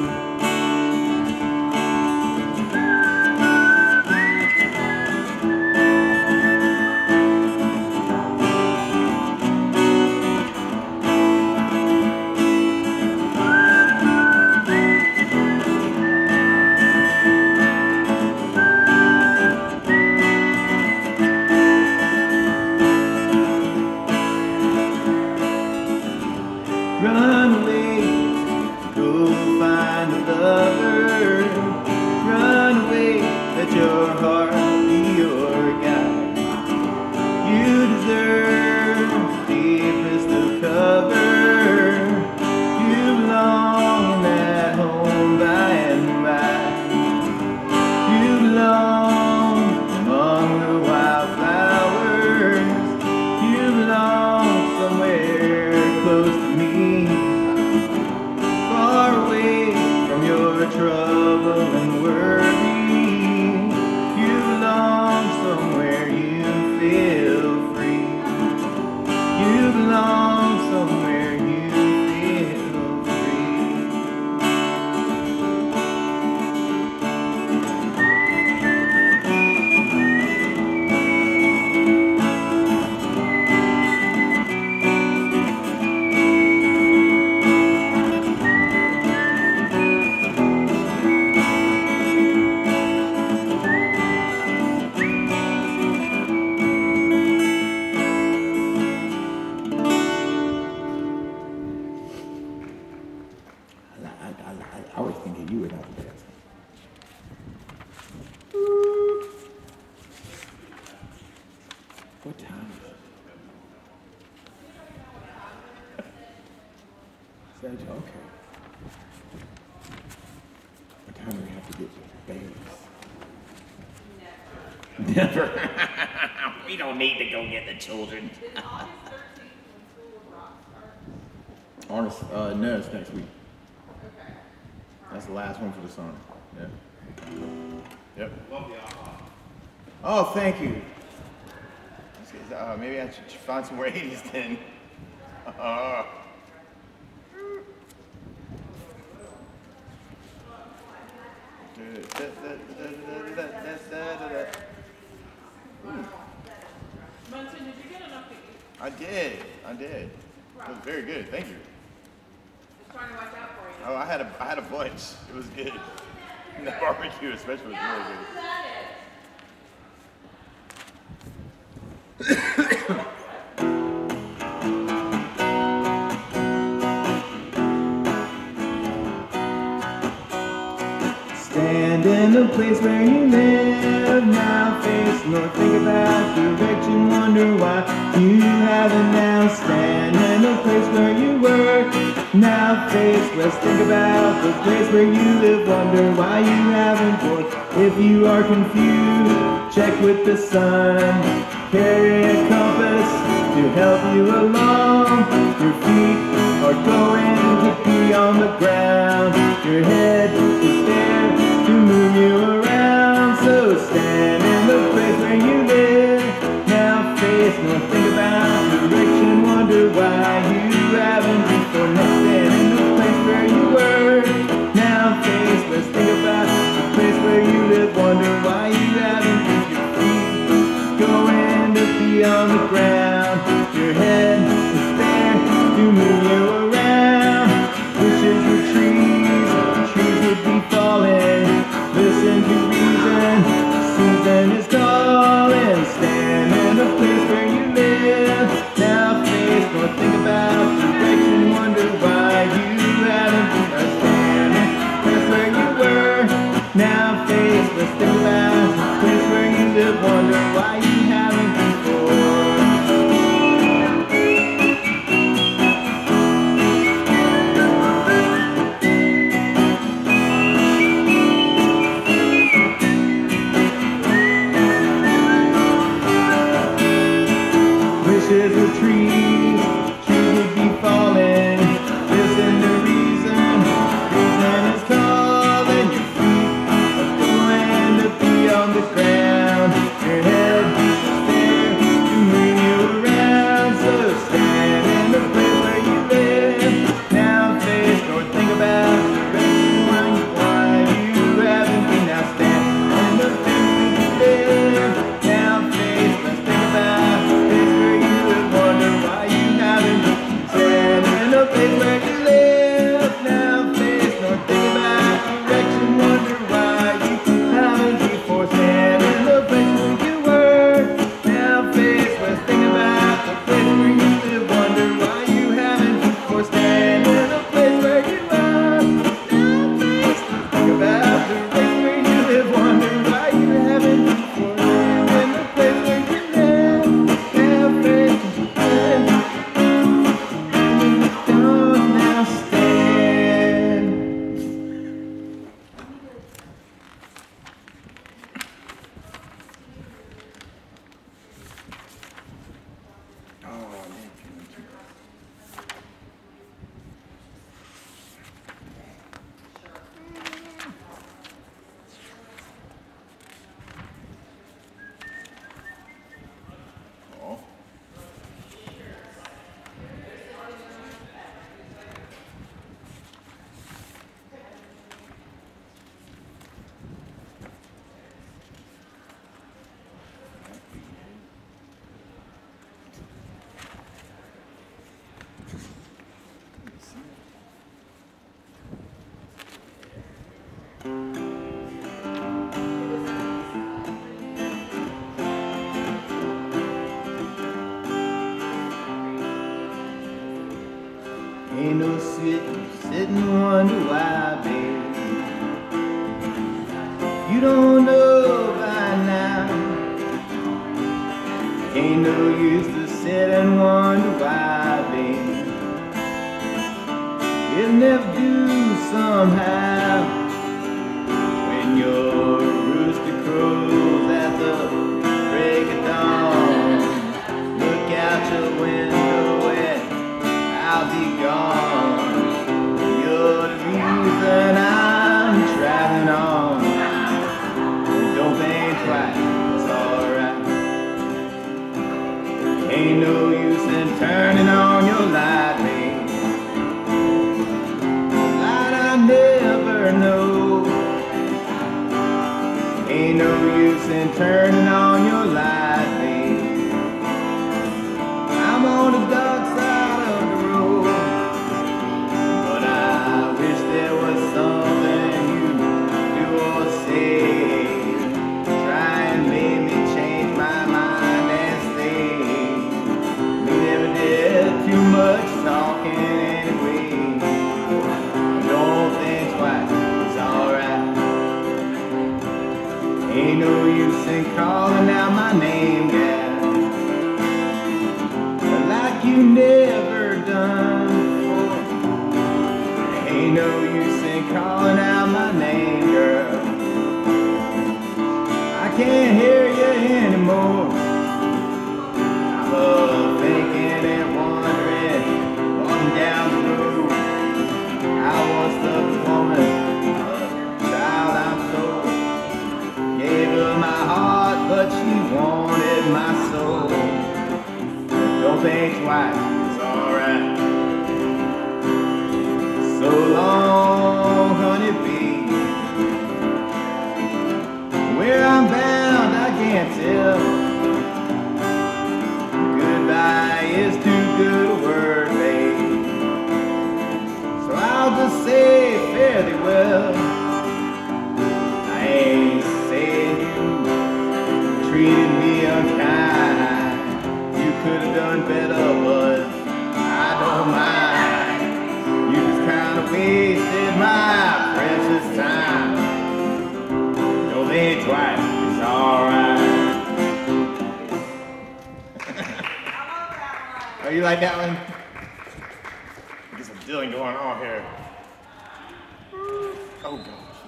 Run away, go find a lover. Run away, let your heart be your guide. You deserve the deepest of cover. You belong in that home by and by. You belong among the wildflowers. You belong somewhere close to me, far away from your trouble and worry. You belong somewhere you feel free. You belong somewhere you feel free. I, I, I, I always think of you without the best. What time is it? Sergio, okay. What time do we have to get to Bailey's? Never. We don't need to go get the children. Is August thirteenth when School of Rock starts? Honest, uh, no, it's next week. Okay. That's the last one for the summer. Yeah. Yep. Oh, thank you. Uh, maybe I should find some more eighties then. Uh. Munson, did you get enough to eat? I did. I did. It was very good. Thank you. Just trying to watch out for you. Oh, I had a, I had a bunch. It was good. The barbecue especially was really good. Stand in the place where you live, now face north, think about direction, wonder why you haven't now. Stand in the place where you work, now face west, think about the place where you live, wonder why you haven't worked. If you are confused, check with the sun, carry a compass to help you along. Your feet are going to be on the ground, your head is there to move you around. So stand in the place where you live, now face north, think about direction, wonder why you haven't before. Now stand in the place where you work, now face west, think about the place where you live, wonder why you haven't before. Your feet going to be on the ground, your head is there to move you around. Bushes were trees, trees sit and wonder why, babe. You don't know by now. Ain't no use to sit and wonder why, babe. It'll never do somehow when your rooster crows at the break of dawn. Look out your window and I'll be gone. You're the reason I'm traveling on. Don't think twice, it's alright. Ain't no use in turning on your light, babe. Never know. Ain't no use in turning on your light, babe. I'm on the dark side of the road, but I wish there was something you do or say. Try and make me change my mind and stay. We never did too much talking anyway. It's alright. Ain't no use in calling out my name, gal, like you never done before. Ain't no use in calling out my name, girl. I can't hear you anymore. I'm up thinking and wondering, walking down the road. I was the woman, child I'm told. Gave her my heart, but she wanted my soul. Don't think twice, it's alright. So long, honeybee. Where I'm bound, I can't tell. Goodbye is too good a word, babe. I'll just say fairly well. I ain't saying you treated me unkind. You could have done better, but I don't mind. You just kind of wasted my precious time. Don't think twice, it's alright. Oh, you like that one? Dealing going on here. Oh gosh.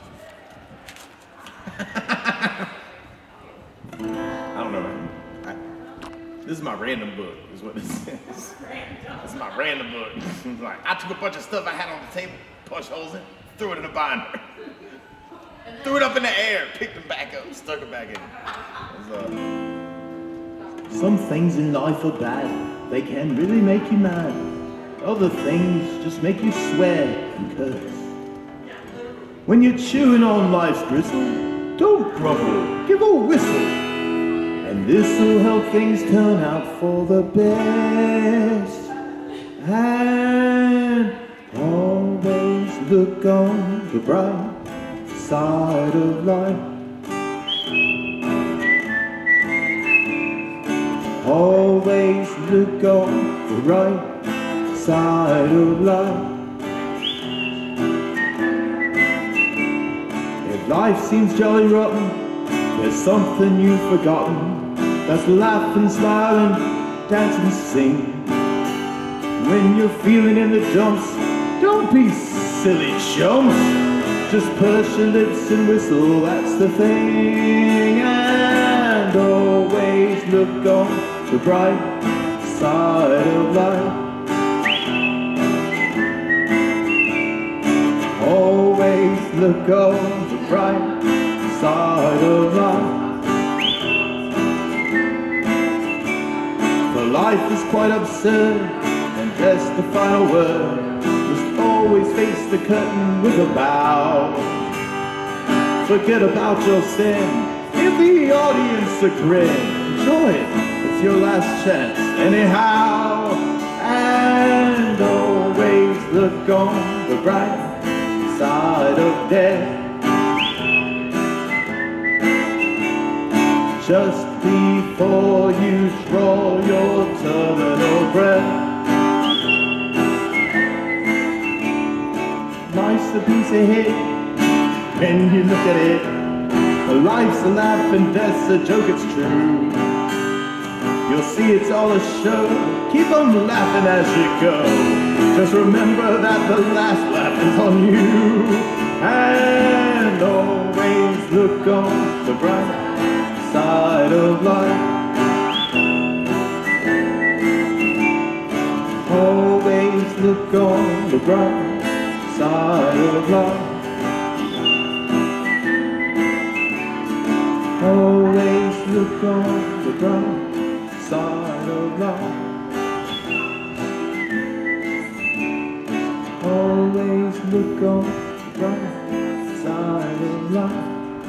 I don't know. I, this is my random book, is what this is. This is my random book. Like, I took a bunch of stuff I had on the table, punched holes in, threw it in a binder. Threw it up in the air, picked them back up, stuck it back in. Uh, Some things in life are bad. They can really make you mad. Other things just make you swear and curse. When you're chewing on life's gristle, don't grumble, give a whistle, and this'll help things turn out for the best. And always look on the bright side of life. Always look on the right side of life. If life seems jolly rotten, there's something you've forgotten. That's laugh and smile and dance and sing. When you're feeling in the dumps, don't be silly chumps. Just purse your lips and whistle, that's the thing. And always look on the bright side of life. Always look on the bright side of life. For life is quite absurd, and just the final word. Just always face the curtain with a bow. Forget about your sin, give the audience a grin. Enjoy it, it's your last chance anyhow. And always look on the bright side of death. Just before you draw your terminal breath, life's a piece of hit. When you look at it, life's a laugh and death's a joke, it's true. You'll see it's all a show. Keep on laughing as you go. Just remember that the last laugh is on you. And always look on the bright side of life. Always look on the bright side of life. Always look on the bright side of life. Always look on the bright side of life.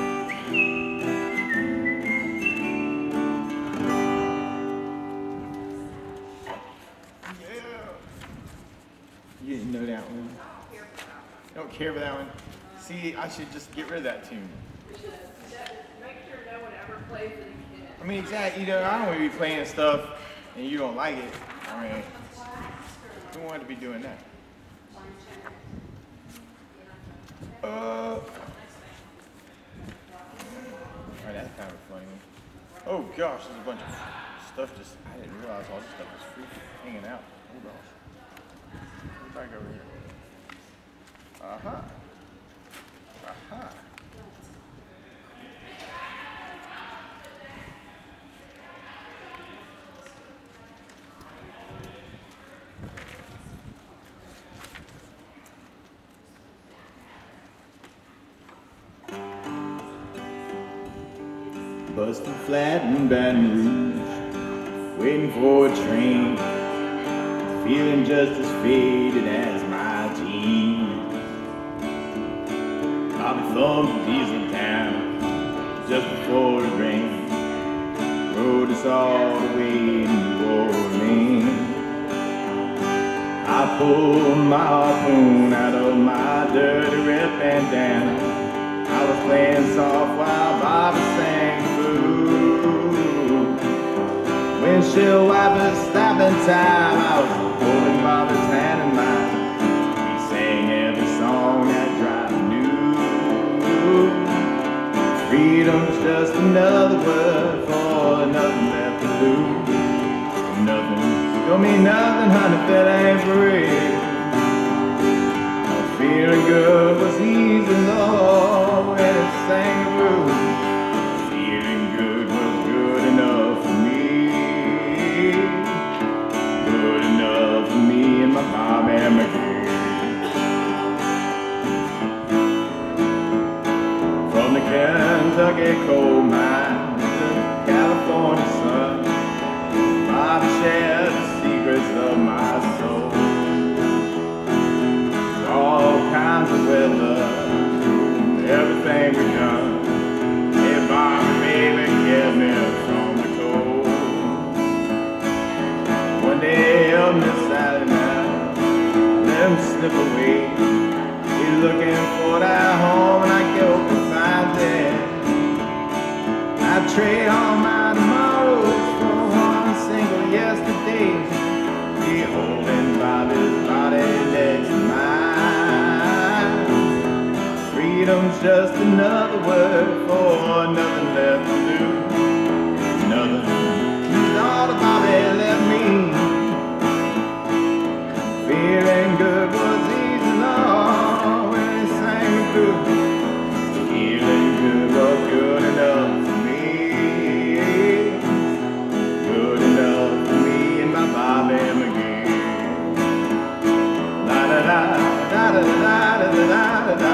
You didn't know that one? Don't care for that one. See, I should just get rid of that tune. Make sure no one ever plays it again. I mean, exactly. You know, I don't want to be playing stuff and you don't like it. I mean, who wanted to be doing that? Uh. Oh, that's kind of a funny one. Oh gosh, there's a bunch of stuff just. I didn't realize all this stuff was free hanging out. Oh gosh. Back over here. Uh-huh. Uh-huh. Busted flat in Baton Rouge, waiting for a train, feeling just as faded as my jeans. Bobby thumped diesel down just before it rained, rode us all the way to New Orleans. I pulled my harpoon out of my dirty red bandana. I was playing soft while Bobby sang blues. Windshield wipers stopping time, I was holding Bobby's hand in mine. We sang every song that driver knew. Freedom's just another word for nothing left to lose. Nothing, don't mean nothing, honey, if it ain't free. Feeling good was easy, Lord, when it sang the blues. Feeling good was good enough for me. Good enough for me and my Bobby McGee. From the Kentucky coal mine to the California sun, Bobby shared the secrets of my soul. All kinds of weather, everything we've done. Hey, Bobby, baby, kept me from the cold. One day up Miss Sally now, let him slip away. He's looking for that home, and I go to find it. I'd trade all my tomorrows for one single yesterday. Be holding Bobby's body next to mine. Freedom's just another word for nothing left to lose. Nothing. He's all the Bobby left me. Feeling good was easy, Lord, when he sang the blues. Feeling good was good enough for me. Good enough for me and my Bobby McGee. La da da da da da da da da da.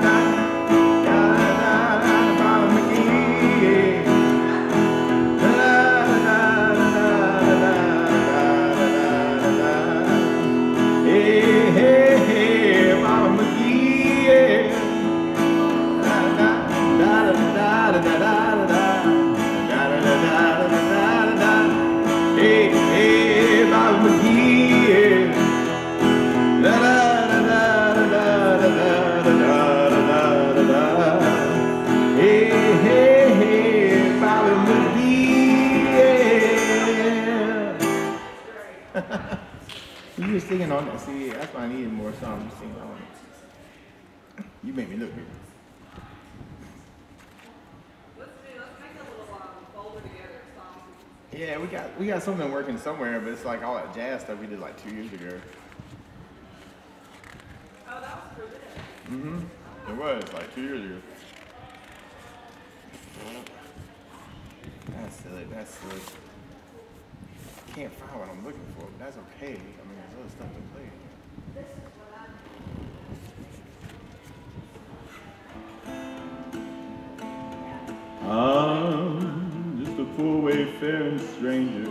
La were singing on that. See, that's why I needed more songs to sing on it. You make me look good. Let's do, let's make a little um, folder together of songs. Yeah, we got we got something working somewhere, but it's like all that jazz stuff we did like two years ago. Oh, that was for this. Mm-hmm. It was like two years ago. That's silly. That's silly. Can't find what I'm looking for, but that's okay. I mean, there's other stuff to play. I'm just a poor wayfaring stranger,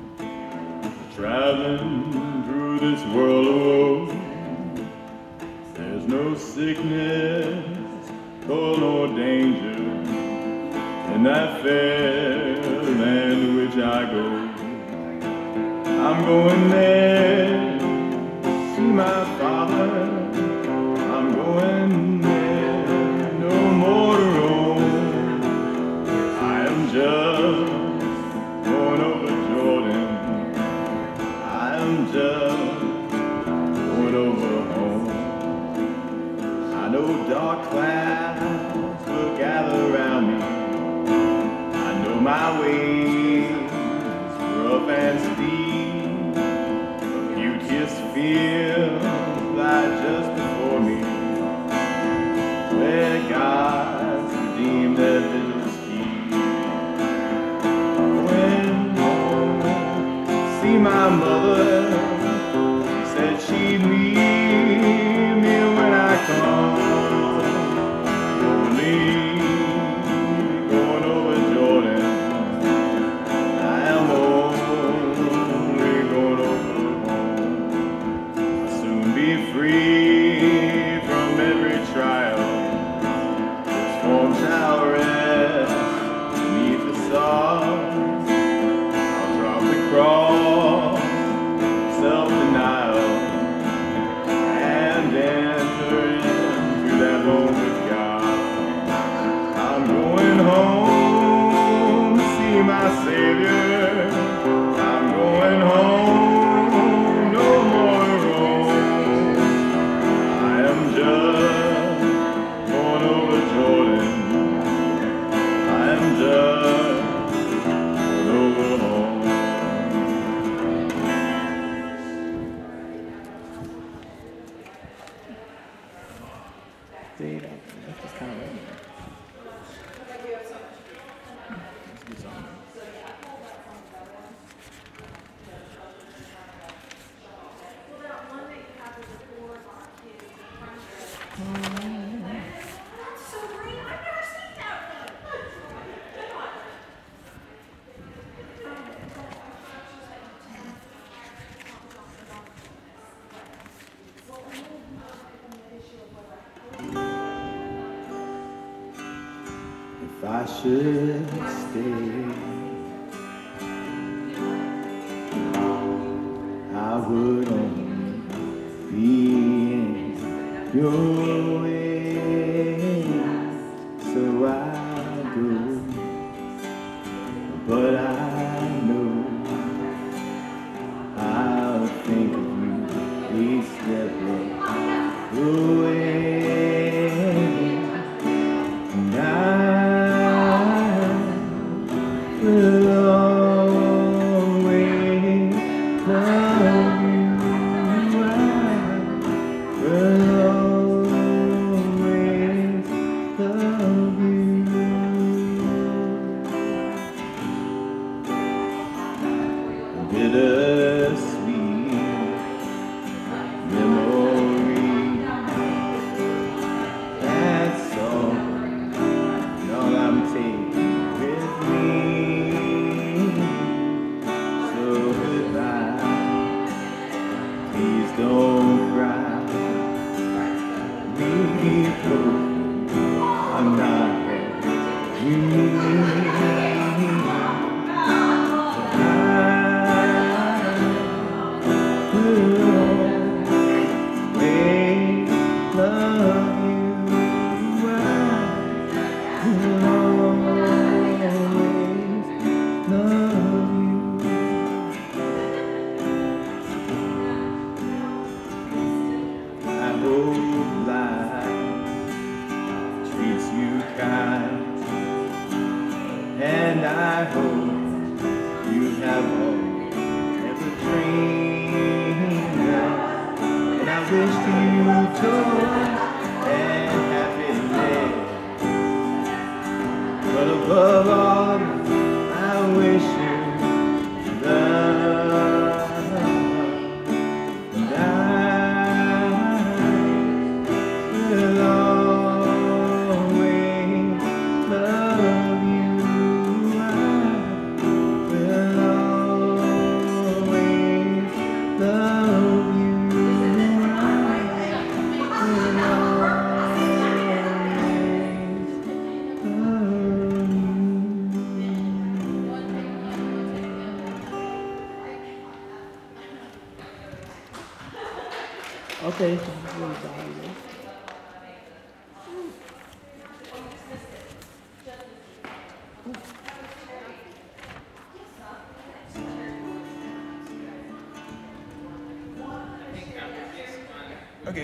traveling through this world of woe. There's no sickness, toil nor danger in that fair land which I go. I'm going there to see my father. I'm going there, no more to roam. I am just going over Jordan. I am just going over home. I know dark clouds will gather around me. I know my way is rough and steep. Fields lie just before me, where God's redeemed their vigils keep. When home, see my mother, she said she'd meet me when I come. Only going over Jordan, I am only going over. Be free from every trial. This form shall rest beneath the stars. I'll drop the cross, self-denial, and enter into that home with God. I'm going home to see my Savior. I'm going home. If I should stay, I would only be in your way, so I go, but I know I'll think of you each step of the way. And I will always love you. I will always love you. Bittersweet memory, that's all, all I'm taking with me. So goodbye, please don't cry. We both are not where we need. joy and happiness. But above all, I wish you love. And I will always love you. I will always love you. Okay. Okay.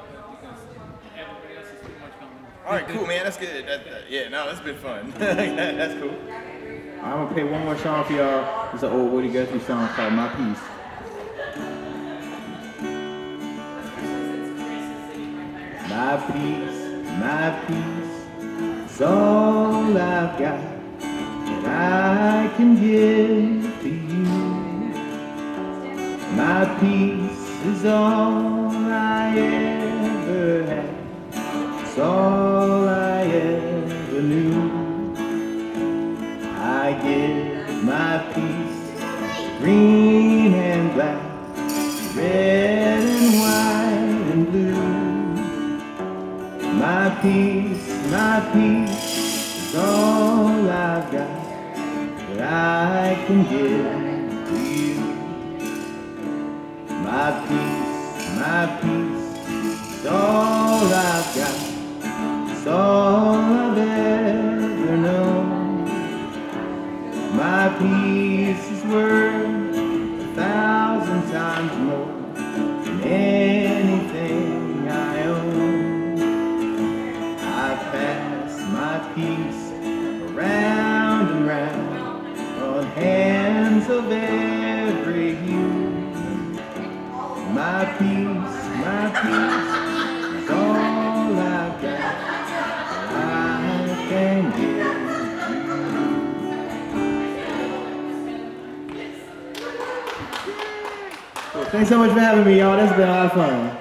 All right, cool, man. That's good. That, that, yeah, no, that's been fun. That's cool. I'm gonna play one more song for y'all. It's an old Woody Guthrie song called My Peace. My peace, my peace, is all I've got that I can give to you. My peace is all I ever had, it's all I ever knew. I give my peace, green and black, red and white and blue. My peace, my peace is all I've got that I can give to you. My peace, my peace is all I've got, it's all I've ever known. My peace is worth a thousand times more than anything I own. Pass my peace around and round on hands of every hue. My peace, my peace is all I've got that I can give to you. Well, thanks so much for having me, y'all. That's been a lot of fun.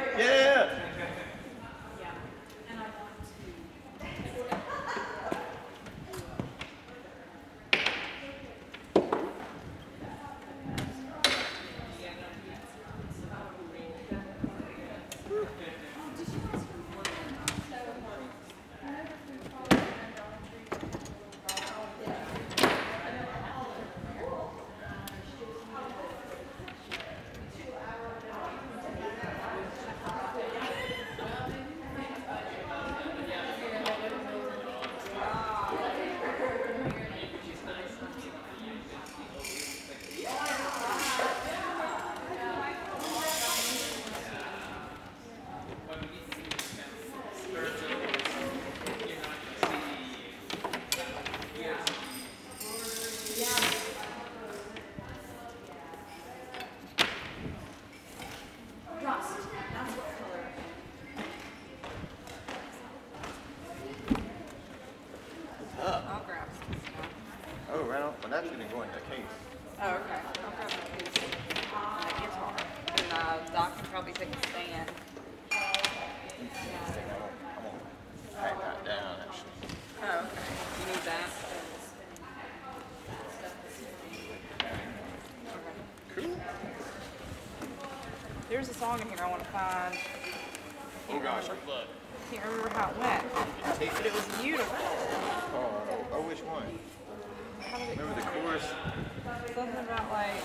There's a song in here I want to find. Oh gosh, look. I can't remember how it went, but it was beautiful. Oh, oh, which one? Remember the chorus? Something about like,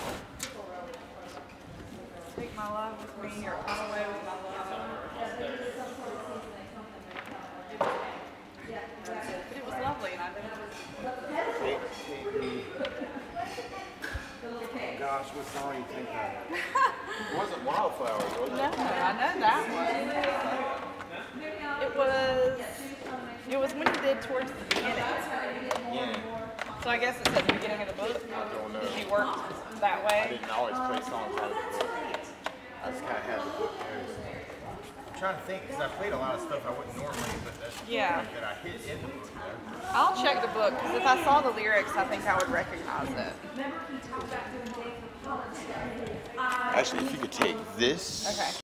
take my love with me or come away with my love. But it was lovely, and I didn't. Take, take me. Gosh, what song you think of? It wasn't Wildflowers, was it? No, I know that one. It was, it was when you did towards the beginning. Yeah. So I guess it's at the beginning of the book. I don't know. Did you work that way? I didn't always play songs out of the book. I just kind of had the book there. I'm trying to think because I played a lot of stuff I wouldn't normally, but that, Yeah. that I hit in the book. There. I'll check the book because if I saw the lyrics, I think I would recognize it. Actually, if you could take this. Okay.